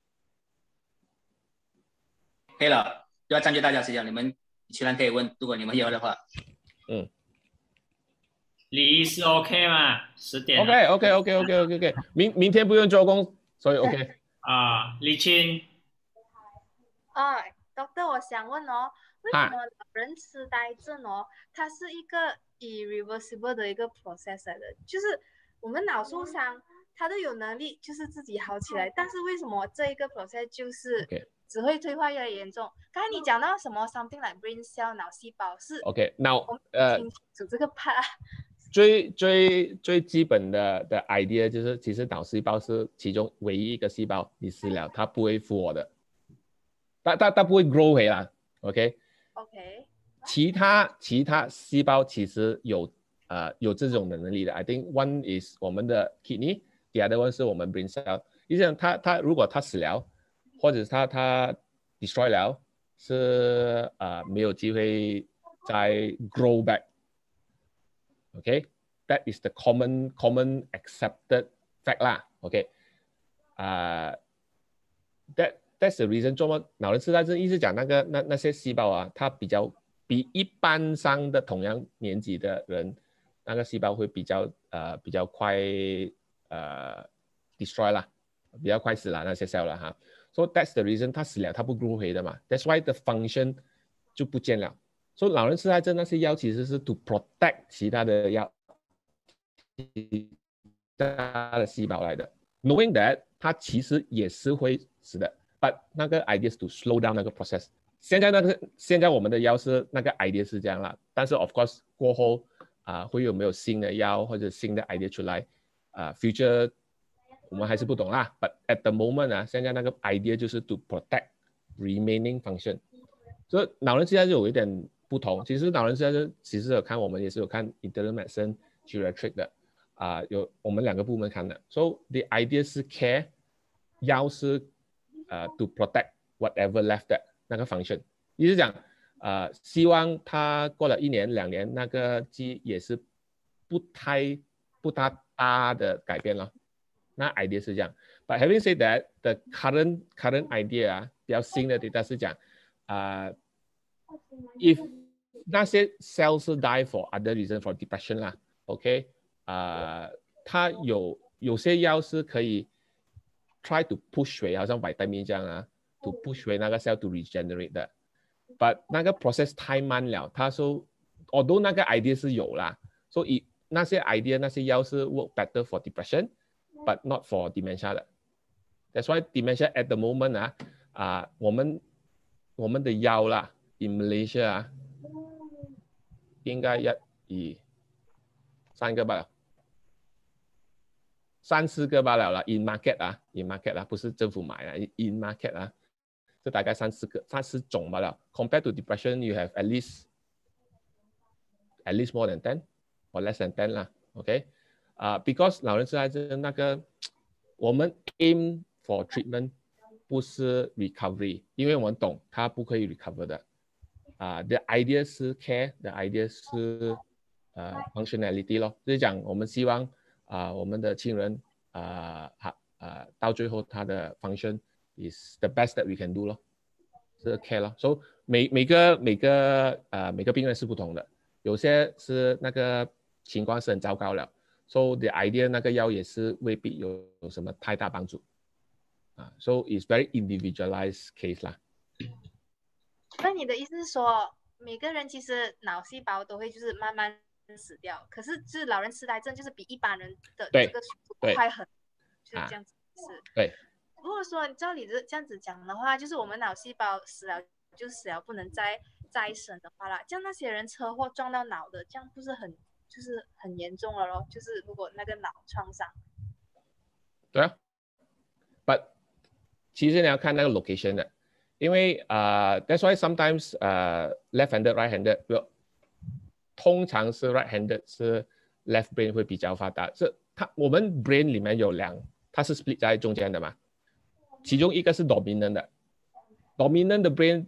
可以了，不要占据大家时间，你们其他可以问，如果你们有的话。 李医师 OK 吗？10点。 OK， 明天不用做工，所以 OK。 李青。 Doctor， 我想问为什么老人痴呆症它是一个 irreversible 的一个 process 来的，就是我们脑受伤，它都有能力就是自己好起来，但是为什么这一个 process 就是只会退化越来越严重？刚才你讲到什么 something like brain cell 脑细胞是 OK now 清楚这个 part 最基本的 idea 就是其实脑细胞是其中唯一一个细胞，你死了它不会复活的，它不会 grow 回来 OK 其他细胞其实有这种能力的 I think one is 我们的 kidney the other one 是我们 brain cell， 意思讲它如果它死了或者是它 destroy 了是没有机会再 grow back ，OK， that is the common accepted fact 啦，OK， that's the reason 做么老人痴呆症意思讲那些细胞啊，它比一般上的同样年纪的人，那个细胞会比较快destroy 啦，比较快死了那些 cell 了哈。So that's the reason 它死了它不 grow 回的嘛。That's why the function 就不见了。所以老人痴呆症那些药其实是 to protect 其他的药，其他的细胞来的。Knowing that 它其实也是会死的 ，but 那个 idea is to slow down 那个 process。现在我们的药是那个 idea 是这样啦，但是 of course 过后会有没有新的药或者新的 idea 出来future 我们还是不懂啦。But at the moment 现在那个 idea 就是 to protect remaining function。所以老人痴呆症有一点不同，其实老人痴呆症其实我们也是有看 internal medicine geriatric 的有我们2个部门看的。So the idea 是 care， 药是to protect whatever left 的那个 function， 意思讲希望他过了1年2年那个鸡也是不大的改变了，那 idea 是这样。But having said that, the current idea 比较新的 data 是讲if 那些 cells die for other reason for depression 啦 ，OK， 它有些药是可以 try to push 回，好像 vitamin 这样to push 回那个 cell to regenerate 的 ，but 那个 process 太慢了，他说 although 那个 idea 是有啦，所以那些 idea 那些药是 work better for depression but not for dementia 的。That's why dementia at the moment 我们的药啦 in Malaysia 应该1、2、3个罢了，3、4个罢了啦 in market 不是政府买in market 这大概3、4种罢了。Compared to depression, you have at least more than 10 or less than 10啦 ，OK？because 老人痴呆症那个我们 aim for treatment 不是 recovery， 因为我们懂它不可以 recover 的。the idea 是 care，the idea 是functionality 咯，就是讲我们希望我们的亲人到最后他的 function is the best that we can do 咯，是 care 咯。所以每个病人是不同的，有些是那个情况是很糟糕了。So the idea 那个药也是未必有什么太大帮助，so it's very individualized case 啦。 那你的意思是说，每个人其实脑细胞都会就是慢慢死掉，可是就是老人痴呆症就是比一般人的这个速度快很，就是这样子是。 对。 如果说照你这样子讲的话，就是我们脑细胞死了就死了，不能再生的话啦，这样那些人车祸撞到脑的，这样不是很严重了咯？就是如果那个脑创伤。 对啊 ，but 其实你要看那个 location 的，因为that's why sometimes left-handed, right-handed， 通常是 right-handed 是 left brain 会比较发达，是我们 brain 里面有它是 split 在中间的嘛，其中一个是 dominant 的 ，dominant 的 brain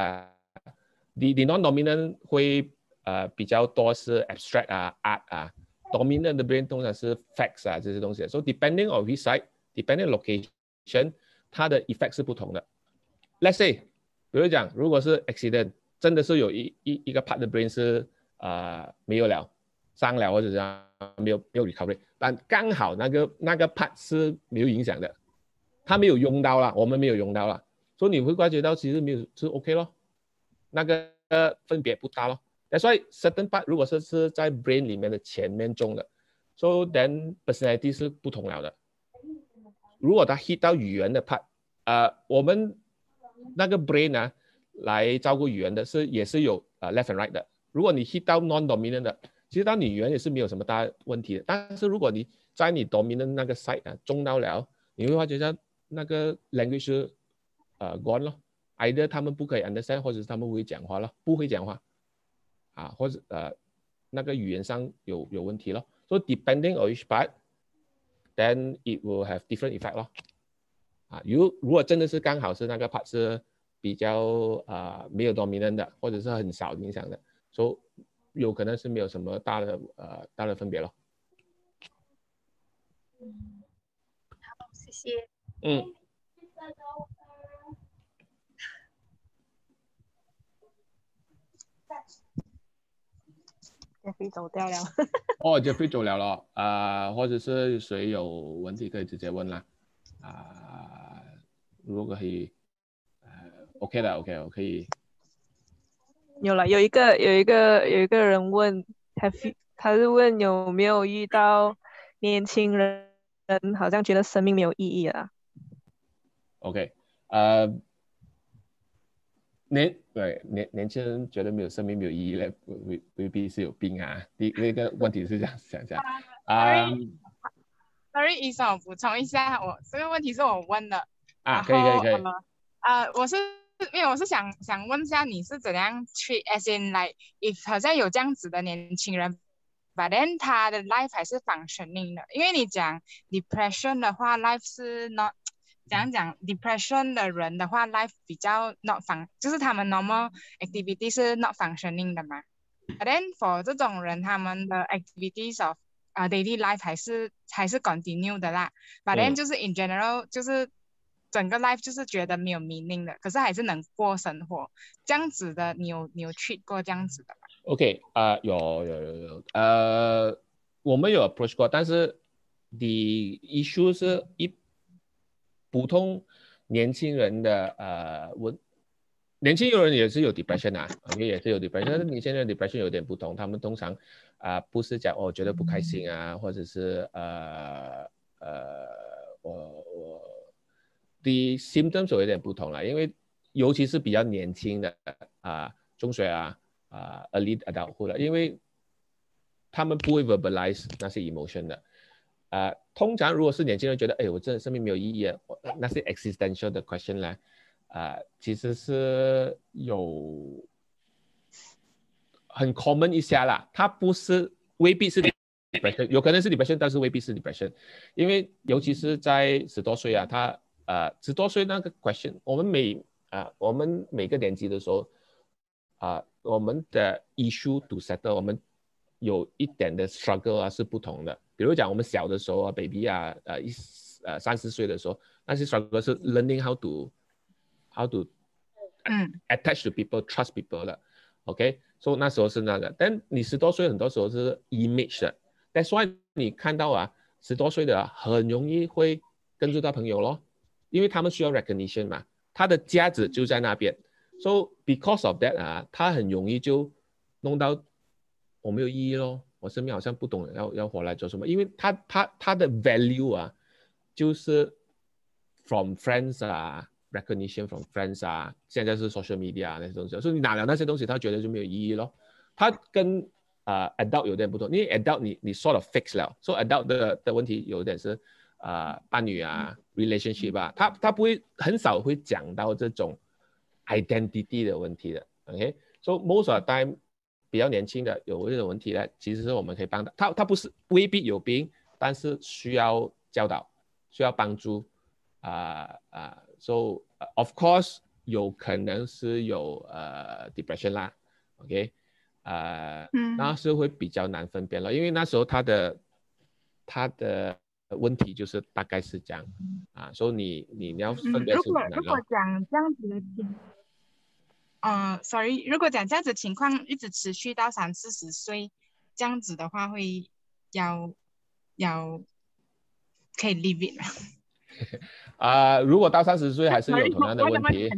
the non-dominant 会比较多是 abstract art dominant 的 brain 通常是 facts 这些东西，所以 depending on which side，depending on location， 它的 effect 是不同的。Let's say， 比如讲，如果是 accident， 真的是有一个 part 的 brain 是没有了，伤了或者是没有 recovery， 但刚好那个 part 是没有影响的，它没有用到啦，我们没有用到啦，所以你会感觉到其实没有是 OK 咯，那个分别不大咯。That's why certain part 如果是在 brain 里面的前面中的 ，so then personality 是不同了的。如果它 hit 到语言的 part， 我们那个 brain 来照顾语言的也是有left and right 的。如果你 hit 到 non-dominant 的，其实到你语言也是没有什么大问题的。但是如果你在你 dominant 那个 side 中到了，你会发觉到那个 language 是gone 咯 ，either 他们不可以 understand， 或者是他们不会讲话咯，不会讲话。或者那个语言上有问题咯，所以 depending on each part, then it will have different effect 咯。如果真的是刚好是那个 part 是比较没有 dominant 的，或者是很少影响的，所以有可能是没有什么大的分别咯。 好，谢谢。 Jeffrey 走掉了。 哦 ，Jeffrey 走了或者是谁有问题可以直接问啦。如果可以，OK 的 ，OK， 我可以。 有了，有一个人问，他是问有没有遇到年轻人好像觉得生命没有意义啊 OK， 年轻人觉得没有生命没有意义嘞，未必是有病啊。那个问题是这样想想。 Sorry， 医生，我补充一下，我这个问题是我问的。 可以。 因为我是想问一下你是怎样去 as in like if 好像有这样子的年轻人 but then 他的 life 还是 functioning 的，因为你讲 depression 的话 life 是 not 讲 depression 的人的话 life 比较 not 就是他们 normal activity 是 not functioning 的嘛， but then for 这种人他们的 activities of daily life 还是 continue 的啦， but then 就是 in general 就是整个 life 就是觉得没有 meaning 的，可是还是能过生活，这样子的你有 treat 过这样子的吗？ OK， 有，我们有 approach 过，但是 the issue 是普通年轻人的年轻人也是有 depression ，OK 也是有 depression， 但是年轻人 depression 有点不同，他们通常不是讲觉得不开心或者是我的 symptoms 有点不同了，因为尤其是比较年轻的中学early adulthood 了，因为他们不会 verbalize 那些 emotion 的。通常如果是年轻人觉得我这生命没有意义那些 existential 的 question 呢其实是有很 common 一下啦，它未必是 depression， 有可能是 depression， 但是未必是 depression， 因为尤其是在10多岁他10多岁那个 question， 我们每个年级的时候我们的 issue to settle， 我们有一点的 struggle 是不同的。比如讲我们小的时候baby 30岁的时候，那些 struggle 是 learning how to attach to people， trust people 的 ，OK， 所以那时候是那个。但你10多岁很多时候是 image 的， that's why 你看到10多岁的很容易会跟住他朋友咯，因为他们需要 recognition 嘛，他的价值就在那边。So because of that 他很容易就弄到我没有意义咯，我生命好像不懂要活来做什么，因为他的 value 就是 from friends recognition from friends 现在是 social media 那些东西，所以你拿了那些东西，他觉得就没有意义咯。他跟adult 有点不同，因为 adult 你 sort of fix 了，所以 adult 的问题有点是伴侣relationship 他不会很少会讲到这种 identity 的问题的 ，OK， so most of the time 比较年轻的有这种问题呢，其实是我们可以帮他不是未必有病，但是需要教导，需要帮助so of course 有可能是有depression 啦 ，OK， 那是会比较难分辨了，因为那时候他的问题就是大概是这样所以你要分辨是难如果讲这样子的sorry， 如果讲这样子情况一直持续到30-40岁，这样子的话会要可以 leave it 吗？ 如果到30岁还是有同样的问题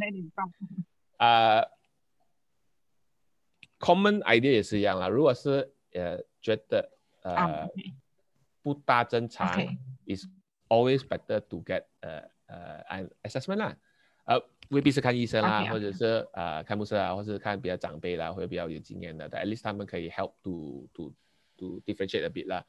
common idea 也是一样啦。如果是觉得不大正常，is always better to get an assessment 啦。未必是看医生啦，或者是看牧师或者是看比较长辈啦，或者比较有经验的 ，at least 他们可以 help to differentiate a bit 啦。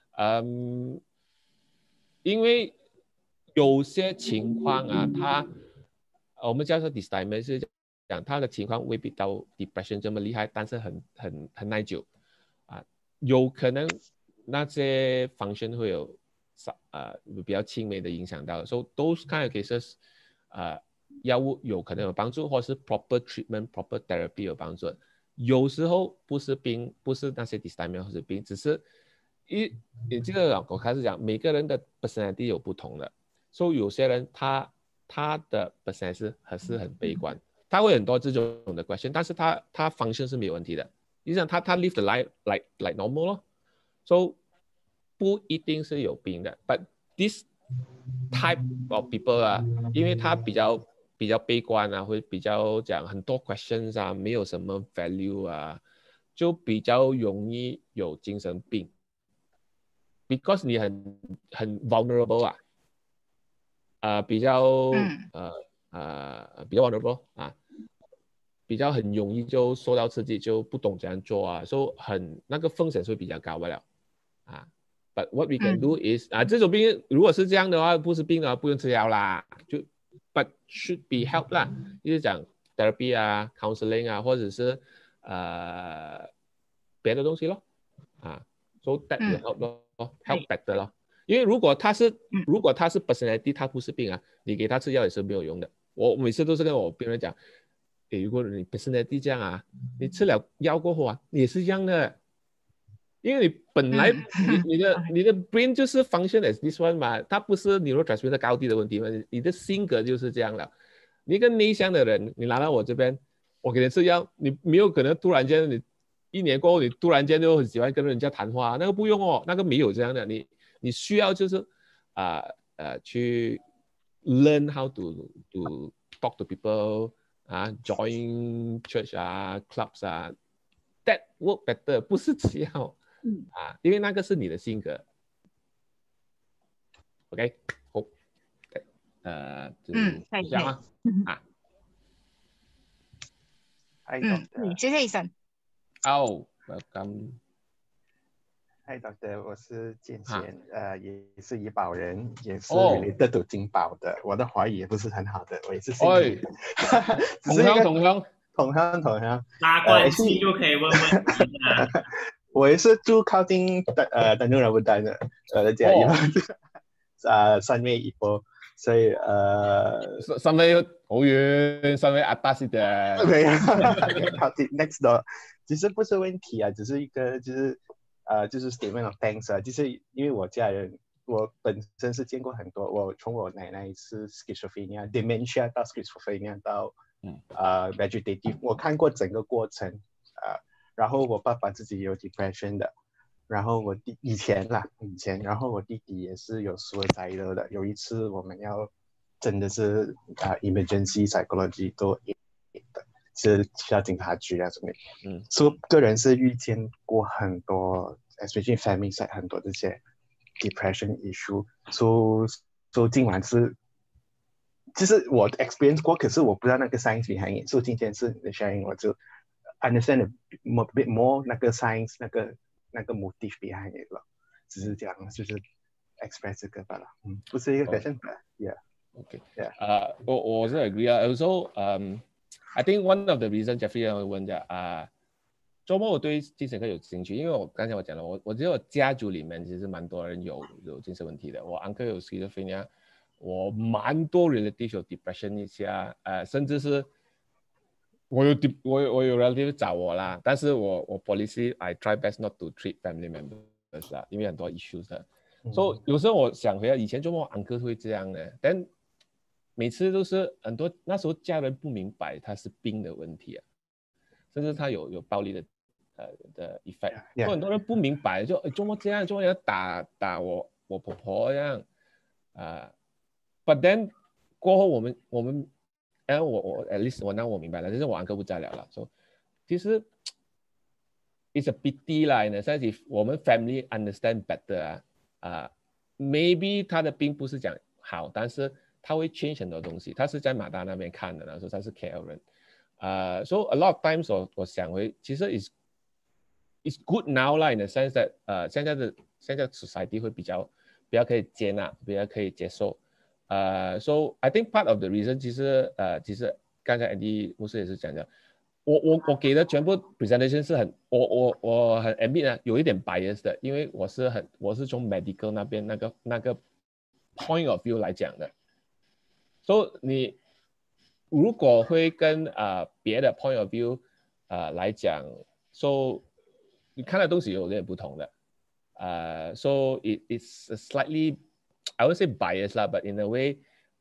因为有些情况我们叫做 dysthymia 是讲他的情况未必到 depression 这么厉害，但是很耐久有可能那些 function 会有比较轻微的影响到， so those kind of cases 药物有可能有帮助，或是 proper treatment proper therapy 有帮助， 有时候不是病，不是那些 dysthymia 或者病，只是这个我开始讲，每个人的 personality 有不同的，所以有些人他的 personality 是很悲观，他会很多这种的 question， 但是他 function 是没有问题的，你想他 live the life like normal 咯，所以不一定是有病的 ，but this type of people 啊，因为他比较悲观啊，会比较讲很多 questions 啊，没有什么 value 啊，就比较容易有精神病 ，because 你很 vulnerable 啊，比较vulnerable 啊，比较很容易就受到刺激，就不懂怎样做啊，所以那个风险是比较高的了啊。But what we can do is 这种病如果是这样的话，不是病的话不用吃药啦，就 but should be help 啦，就是讲 therapy 啊 ，counseling 啊，或者是别的东西咯，so that will help 咯，help better 咯。因为如果他是 personality， 他不是病啊，你给他吃药也是没有用的。我每次都是跟我病人讲，如果你 personality 这样啊，你吃了药过后啊，也是一样的。因为你本来你的 brain 就是 function as this one 嘛，它不是 neurotransmitter 高低的问题嘛，你的性格就是这样了。你一个内向的人，你来到我这边，我给你吃药，你没有可能突然间你1年过后，你突然间就很喜欢跟人家谈话，那个不用哦，那个没有这样的。你需要就是去 learn how to talk to people join church clubs that work better， 不是吃药。因为那个是你的性格 ，OK， 好，就这样谢谢医生。 welcome。 Hi Doctor， 我是建贤，也是怡保人，也是 related to 金宝的，我的华语也不是很好的，我也是姓李的，同乡， 拉关系就可以问问题啦。 我也是住靠近丹中人不丹的，我的家3位一波，所以 3位好远，3位atas的， 没有，靠近 next door， 其实不是问题啊，只是一个就是statement of thanks 啊，就是因为我家人，我本身是见过很多，我从我奶奶是 schizophrenia dementia 到 schizophrenia 到vegetative， 我看过整个过程然后我爸爸自己有 depression 的，然后以前，然后我弟弟也是有suicidal的。有一次我们要真的是emergency psychology 都的，是需要警察局什么。所以个人是遇见过很多 ，especially family side 很多这些 depression issue。所以今晚是，就是我 experience 过，可是我不知道那个 science behind it。所以今天是你的 sharing， 我就understand a bit more 那个 science 那个 motive behind it 了，只是这样，就是 express 这个罢了，不是一个 question， yeah。 Okay， 我是 agree 啊。Also， I think one of the reason Jeffrey 会问周末我对精神科有兴趣，因为刚才我讲了，我只有家族里面其实蛮多人有精神问题的，我 uncle 有 schizophrenia， 我蛮多 relative 有 depression 一下，甚至是我有 relative 找我啦，但是我 policy I try best not to treat family members 啦，因为很多 issues 的，所以有时候我想回来，以前周末 uncle 会这样的，但每次都是很多那时候家人不明白他是病的问题甚至他有暴力的effect， 所以很多人不明白，就周末这样，周末要打我婆婆这样，but then 过后我们我 at least 我明白了，就是我 uncle 不在了，所以其实 it's a pity 啦 ，in a sense if 我们 family understand better maybe 他的病不是讲好，但是他会 change 很多东西，他是在马达那边看的，然后他是 care 人，so a lot of times 我想回，其实 is good now 啦 ，in the sense that 现在 society 会比较可以接纳，比较可以接受，so I think part of the reason 其实刚才 Andy 牧师也是讲的，我给的全部 presentation 是很我很 admit 有一点 bias 的，因为我是从 medical 那边那个 point of view 来讲的。So 你如果会跟别的 point of view 来讲 ，so 你看的东西有点不同的。So it's slightly, I won't say biased lah, but in a way,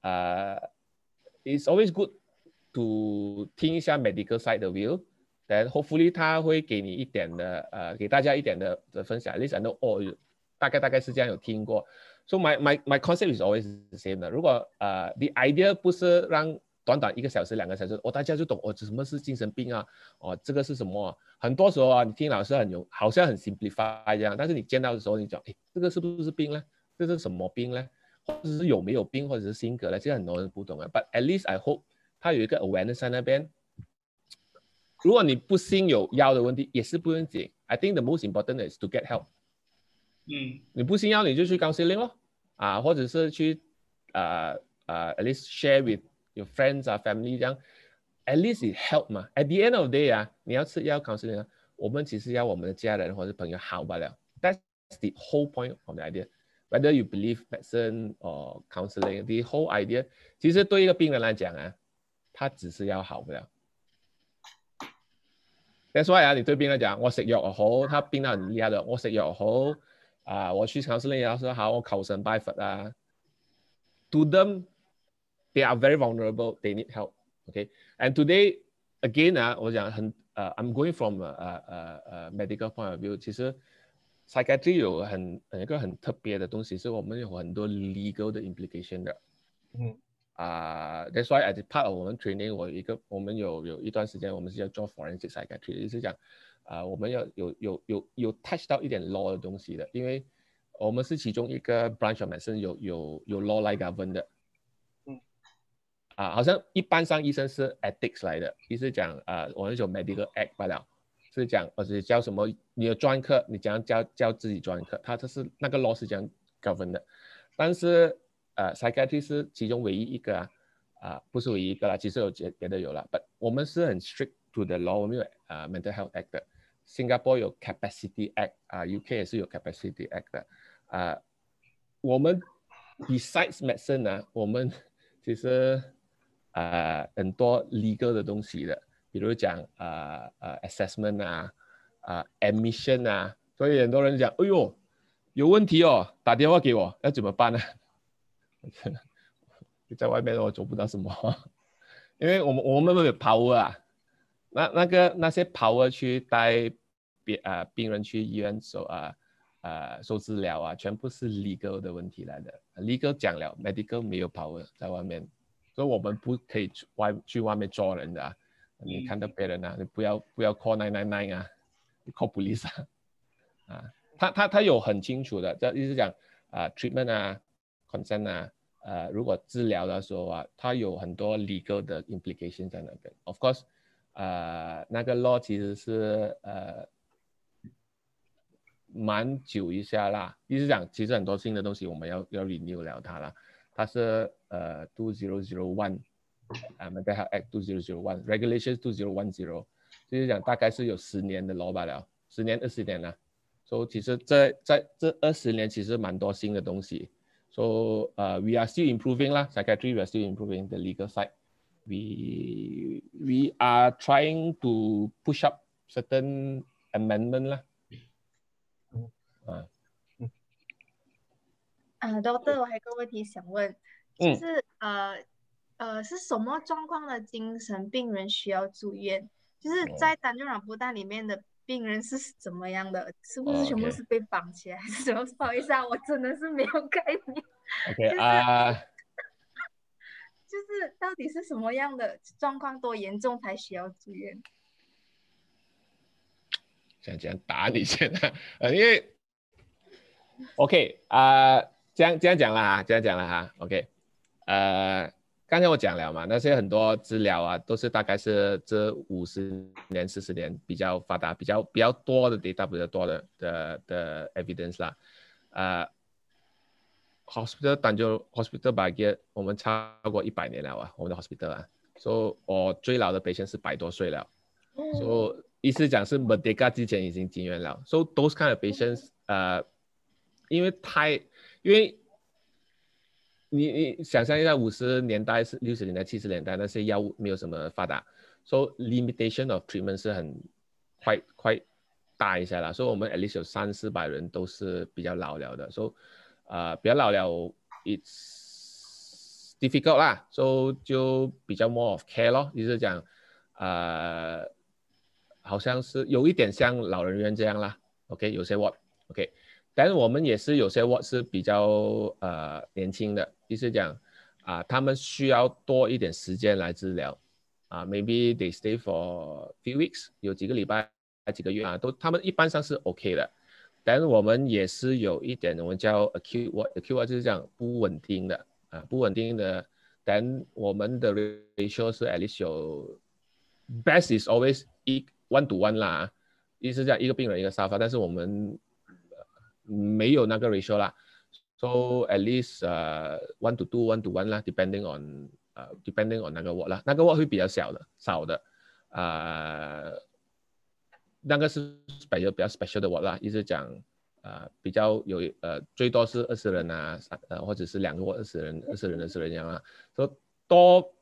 it's always good to 听一下 medical side 的 view，then hopefully 他会给你一点的给大家一点的分享。At least I know 大概是这样有听过。So my concept is always the same 的。如果the idea 不是让短1个小时2个小时，大家就懂什么是精神病啊，这个是什么啊？很多时候啊，你听老师好像很 simplify 这样，但是你见到的时候，你讲，这个是不是病呢？这是什么病呢？或者是有没有病，或者是性格呢？这个很多人不懂啊。But at least I hope 他有一个 awareness 在那边。如果你不幸有药的问题，也是不用紧。I think the most important is to get help。你不幸药你就去 counseling 咯，或者是去at least share with your friends family 这样。At least it help 嘛。At the end of the day 你要吃药 counseling 我们其实要我们的家人或者朋友好罢了。That's the whole point of the idea. Whether you believe medicine or counseling, the whole idea 其实对一个病人来讲他只是要好不了。That's why 你对病人讲，我食藥又好，他病得很厲害的，我食藥又好，我去 counseling 又好，我求神拜佛To them, they are very vulnerable. They need help. Okay. And today, again 我講I'm going from a medical point of view. 其實 psychiatry 有一個很特別的東西，是我們有很多 legal 的 implication 的。That's why as part of 我們 training， 我們有一段時間，我們是要做 forensic psychiatry， 就是講我們要有 touch 到一點 law 的東西的，因為我們是其中一個 branch of medicine 有 law 來 govern 的。好像一般上醫生是 ethics 來的，意思講我們有 medical act 罷了，是講或者教什麼你的專科，你怎樣教自己專科，它是那個 law 是這樣 govern 的，但是psychiatry 是其中唯一一個不是唯一一個啦，其實有別的有啦 ，but 我們是很 strict to the law， 我們有mental health act 的，新加坡有 capacity act，UK 也是有 capacity act 的，我們 besides medicine 我們其實很多 legal 的東西的，比如講assessment admission 所以很多人講，哎呦有問題哦，打電話給我，要怎麼辦呢？在外面我做不到什麼，因為我們沒有 power 那些 power 去帶病人去醫院受治療全部是 legal 的問題來的 ，legal 講了 medical 沒有 power 在外面，所以我們不可以去外面抓人的你看到別人你不要 call 999你 call police 他有很清楚的，這意思講treatment consent 如果治療的時候它有很多 legal 的 implication 在那邊。Of course，那個 law 其實是蠻久一下啦。意思講，其實很多新的東西我們要 renew 了它啦。它是2001 Mental Health Act 2001 Regulations 2010，就是講大概是有10年的 law 罷了，10年20年啦。所以其實在這20年其實蠻多新的東西。So we are still improving lah. Psychiatry, we are still improving the legal side. We are trying to push up certain amendment lah. Doctor， 我还有个问题想问，就是是什么状况的精神病人需要住院？就是在丹中染布丹里面的病人是怎么样的？是不是全部是被绑起来，还是什么？不好意思我真的是没有概念。就是到底是什么样的状况多严重才需要住院？ 想这样打你现在，因为 OK 这样讲啦哈 OK 刚才我讲了嘛，那些很多治疗都是大概是这50年40年比较发达比较多的 data 比较多的 evidence 啦hospital 丹州 hospital Bahagia 我们超过100年了我们的 hospital so 我最老的 patient 是100多岁了so 意思讲是 Merdeka 之前已经进院了 so those kind of patients 因为你想象一下50年代60年代70年代那些药物没有什么发达 ，so limitation of treatment 是很快大一下啦，所以我们 at least 有300-400人都是比较老了的， so 比较老了 it's difficult 啦， so 就比较 more of care 咯，就是讲好像是有一点像老人院这样啦 ，OK 有些 ward OK， 但我们也是有些 ward 是比较年轻的，就是讲他们需要多一点时间来治疗maybe they stay for few weeks， 有几个礼拜几个月他们一般上是 OK 的。但我们也是有一点我们叫 acute ward， acute ward 就是讲不稳定的不稳定的，但我们的 ratio 是 at least 有 best is always 1 to 1啦，意思讲一个病人一个沙发，但是我们没有那个 ratio 啦， so at least 1 to 2 1 to 1啦 depending on 那个 ward 啦，那个 ward 会比较少的那个是比较 special 的 ward 啦，意思讲比较有最多是20人或者是2个 ward 20人这样啦，所以多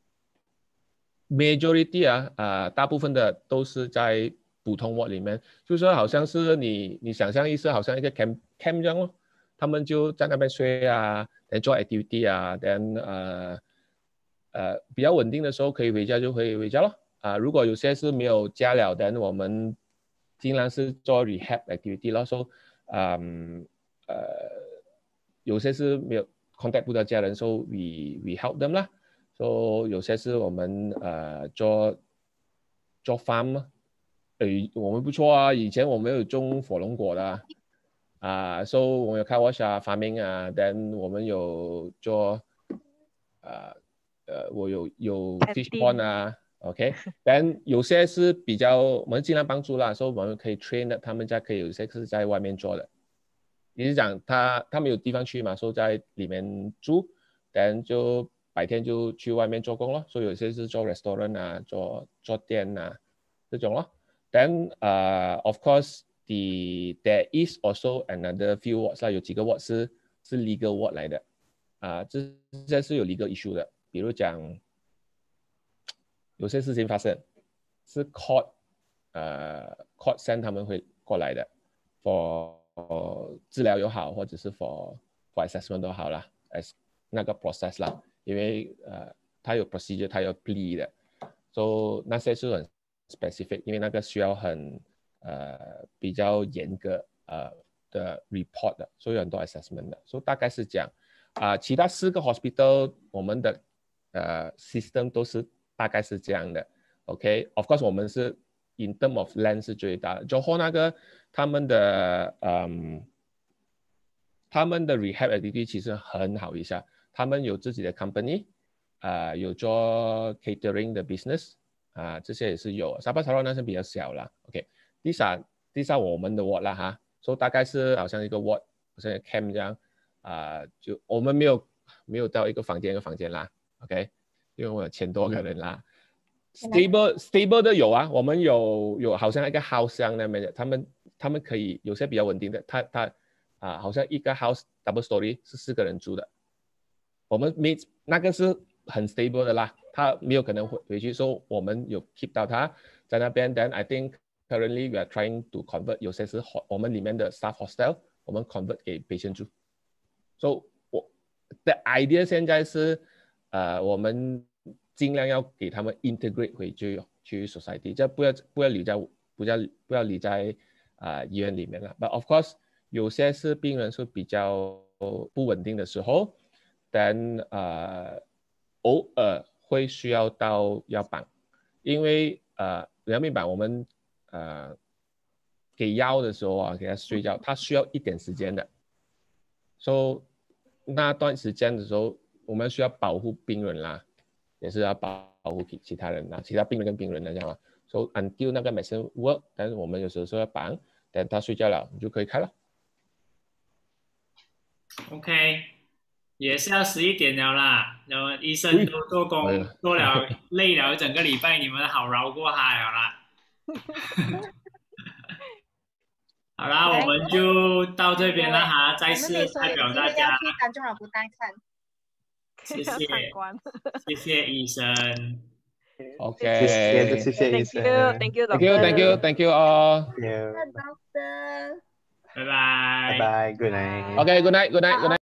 majority 大部分的都是在普通 ward 里面，就是说好像是你想象意思好像一个 camp 这样咯，他们就在那边睡做 activity then 比较稳定的时候可以回家就可以回家咯。如果有些是没有家了，但我们尽量是做 rehab activity 咯，所以有些是没有 contact 不到家人， so we help them 啦。so 有些是我们做 farm， 我们不错以前我们有种火龙果的so 我们有开 wash farming then 我们有做我有 fish pond OK， 但有些是比较我们尽量帮助啦，所以我们可以 train 的，他们家可以有些是在外面做的，也是讲他们有地方去嘛，所以在里面住，但就白天就去外面做工咯，所以有些是做 restaurant 做店这种咯。Then of course there is also another few wards 有几个 ward 是 legal ward 来的这些是有 legal issue 的，比如讲有些事情发生是 court send 他们会过来的 for 治疗又好，或者是 for assessment 都好啦， as 那个 process 啦，因为它有 procedure， 它有 plea 的， so 那些是很 specific， 因为那个需要很比较严格的 report 的，所以有很多 assessment 的，所以大概是这样其他4个 hospital 我们的system 都是大概是这样的 OK， of course 我们是 in term of land 是最大的，Johor 那个他们的 rehab activity 其实很好一下，他们有自己的 company 有做 catering 的 business 这些也是有，沙巴沙捞那是比较小啦 OK， 第三我们的 ward 啦所以大概是好像一个 ward 好像 camp 这样就我们没有到一个房间啦 OK， 因为我有1000多个人啦stable 的有我们有好像一个 house 这样的，他们可以有些比较稳定的，他好像一个 house double story 是4个人住的，我们那个是很 stable 的啦，他没有可能回去，所以我们有 keep 到他在那边。Then I think currently we are trying to convert 有些是我们里面的 staff hostel， 我们 convert 给 patient 住。So 的 idea 现在是我们尽量要给他们 integrate 回去 society， 就不要理在医院里面了。But of course 有些是病人是比较不稳定的时候，但偶尔会需要到药房，因为你要明白我们给药的时候给他睡觉，他需要一点时间的，所以那段时间的时候，我们需要保护病人啦，也是要保护其他人啦，其他病人跟病人这样所以 until 那个 medicine work， 但是我们有时候要绑，等他睡觉了，你就可以开了。 OK， 也是要11点了啦，然后医生都做工做了累了一整个礼拜，你们好饶过他了啦。好啦，我们就到这边了哈，再次代表大家， 观众不带看， 谢谢医生。 OK， 谢谢医生。 Thank you all。 Doctor。 拜拜。 拜拜，Good night。 OK，Good night。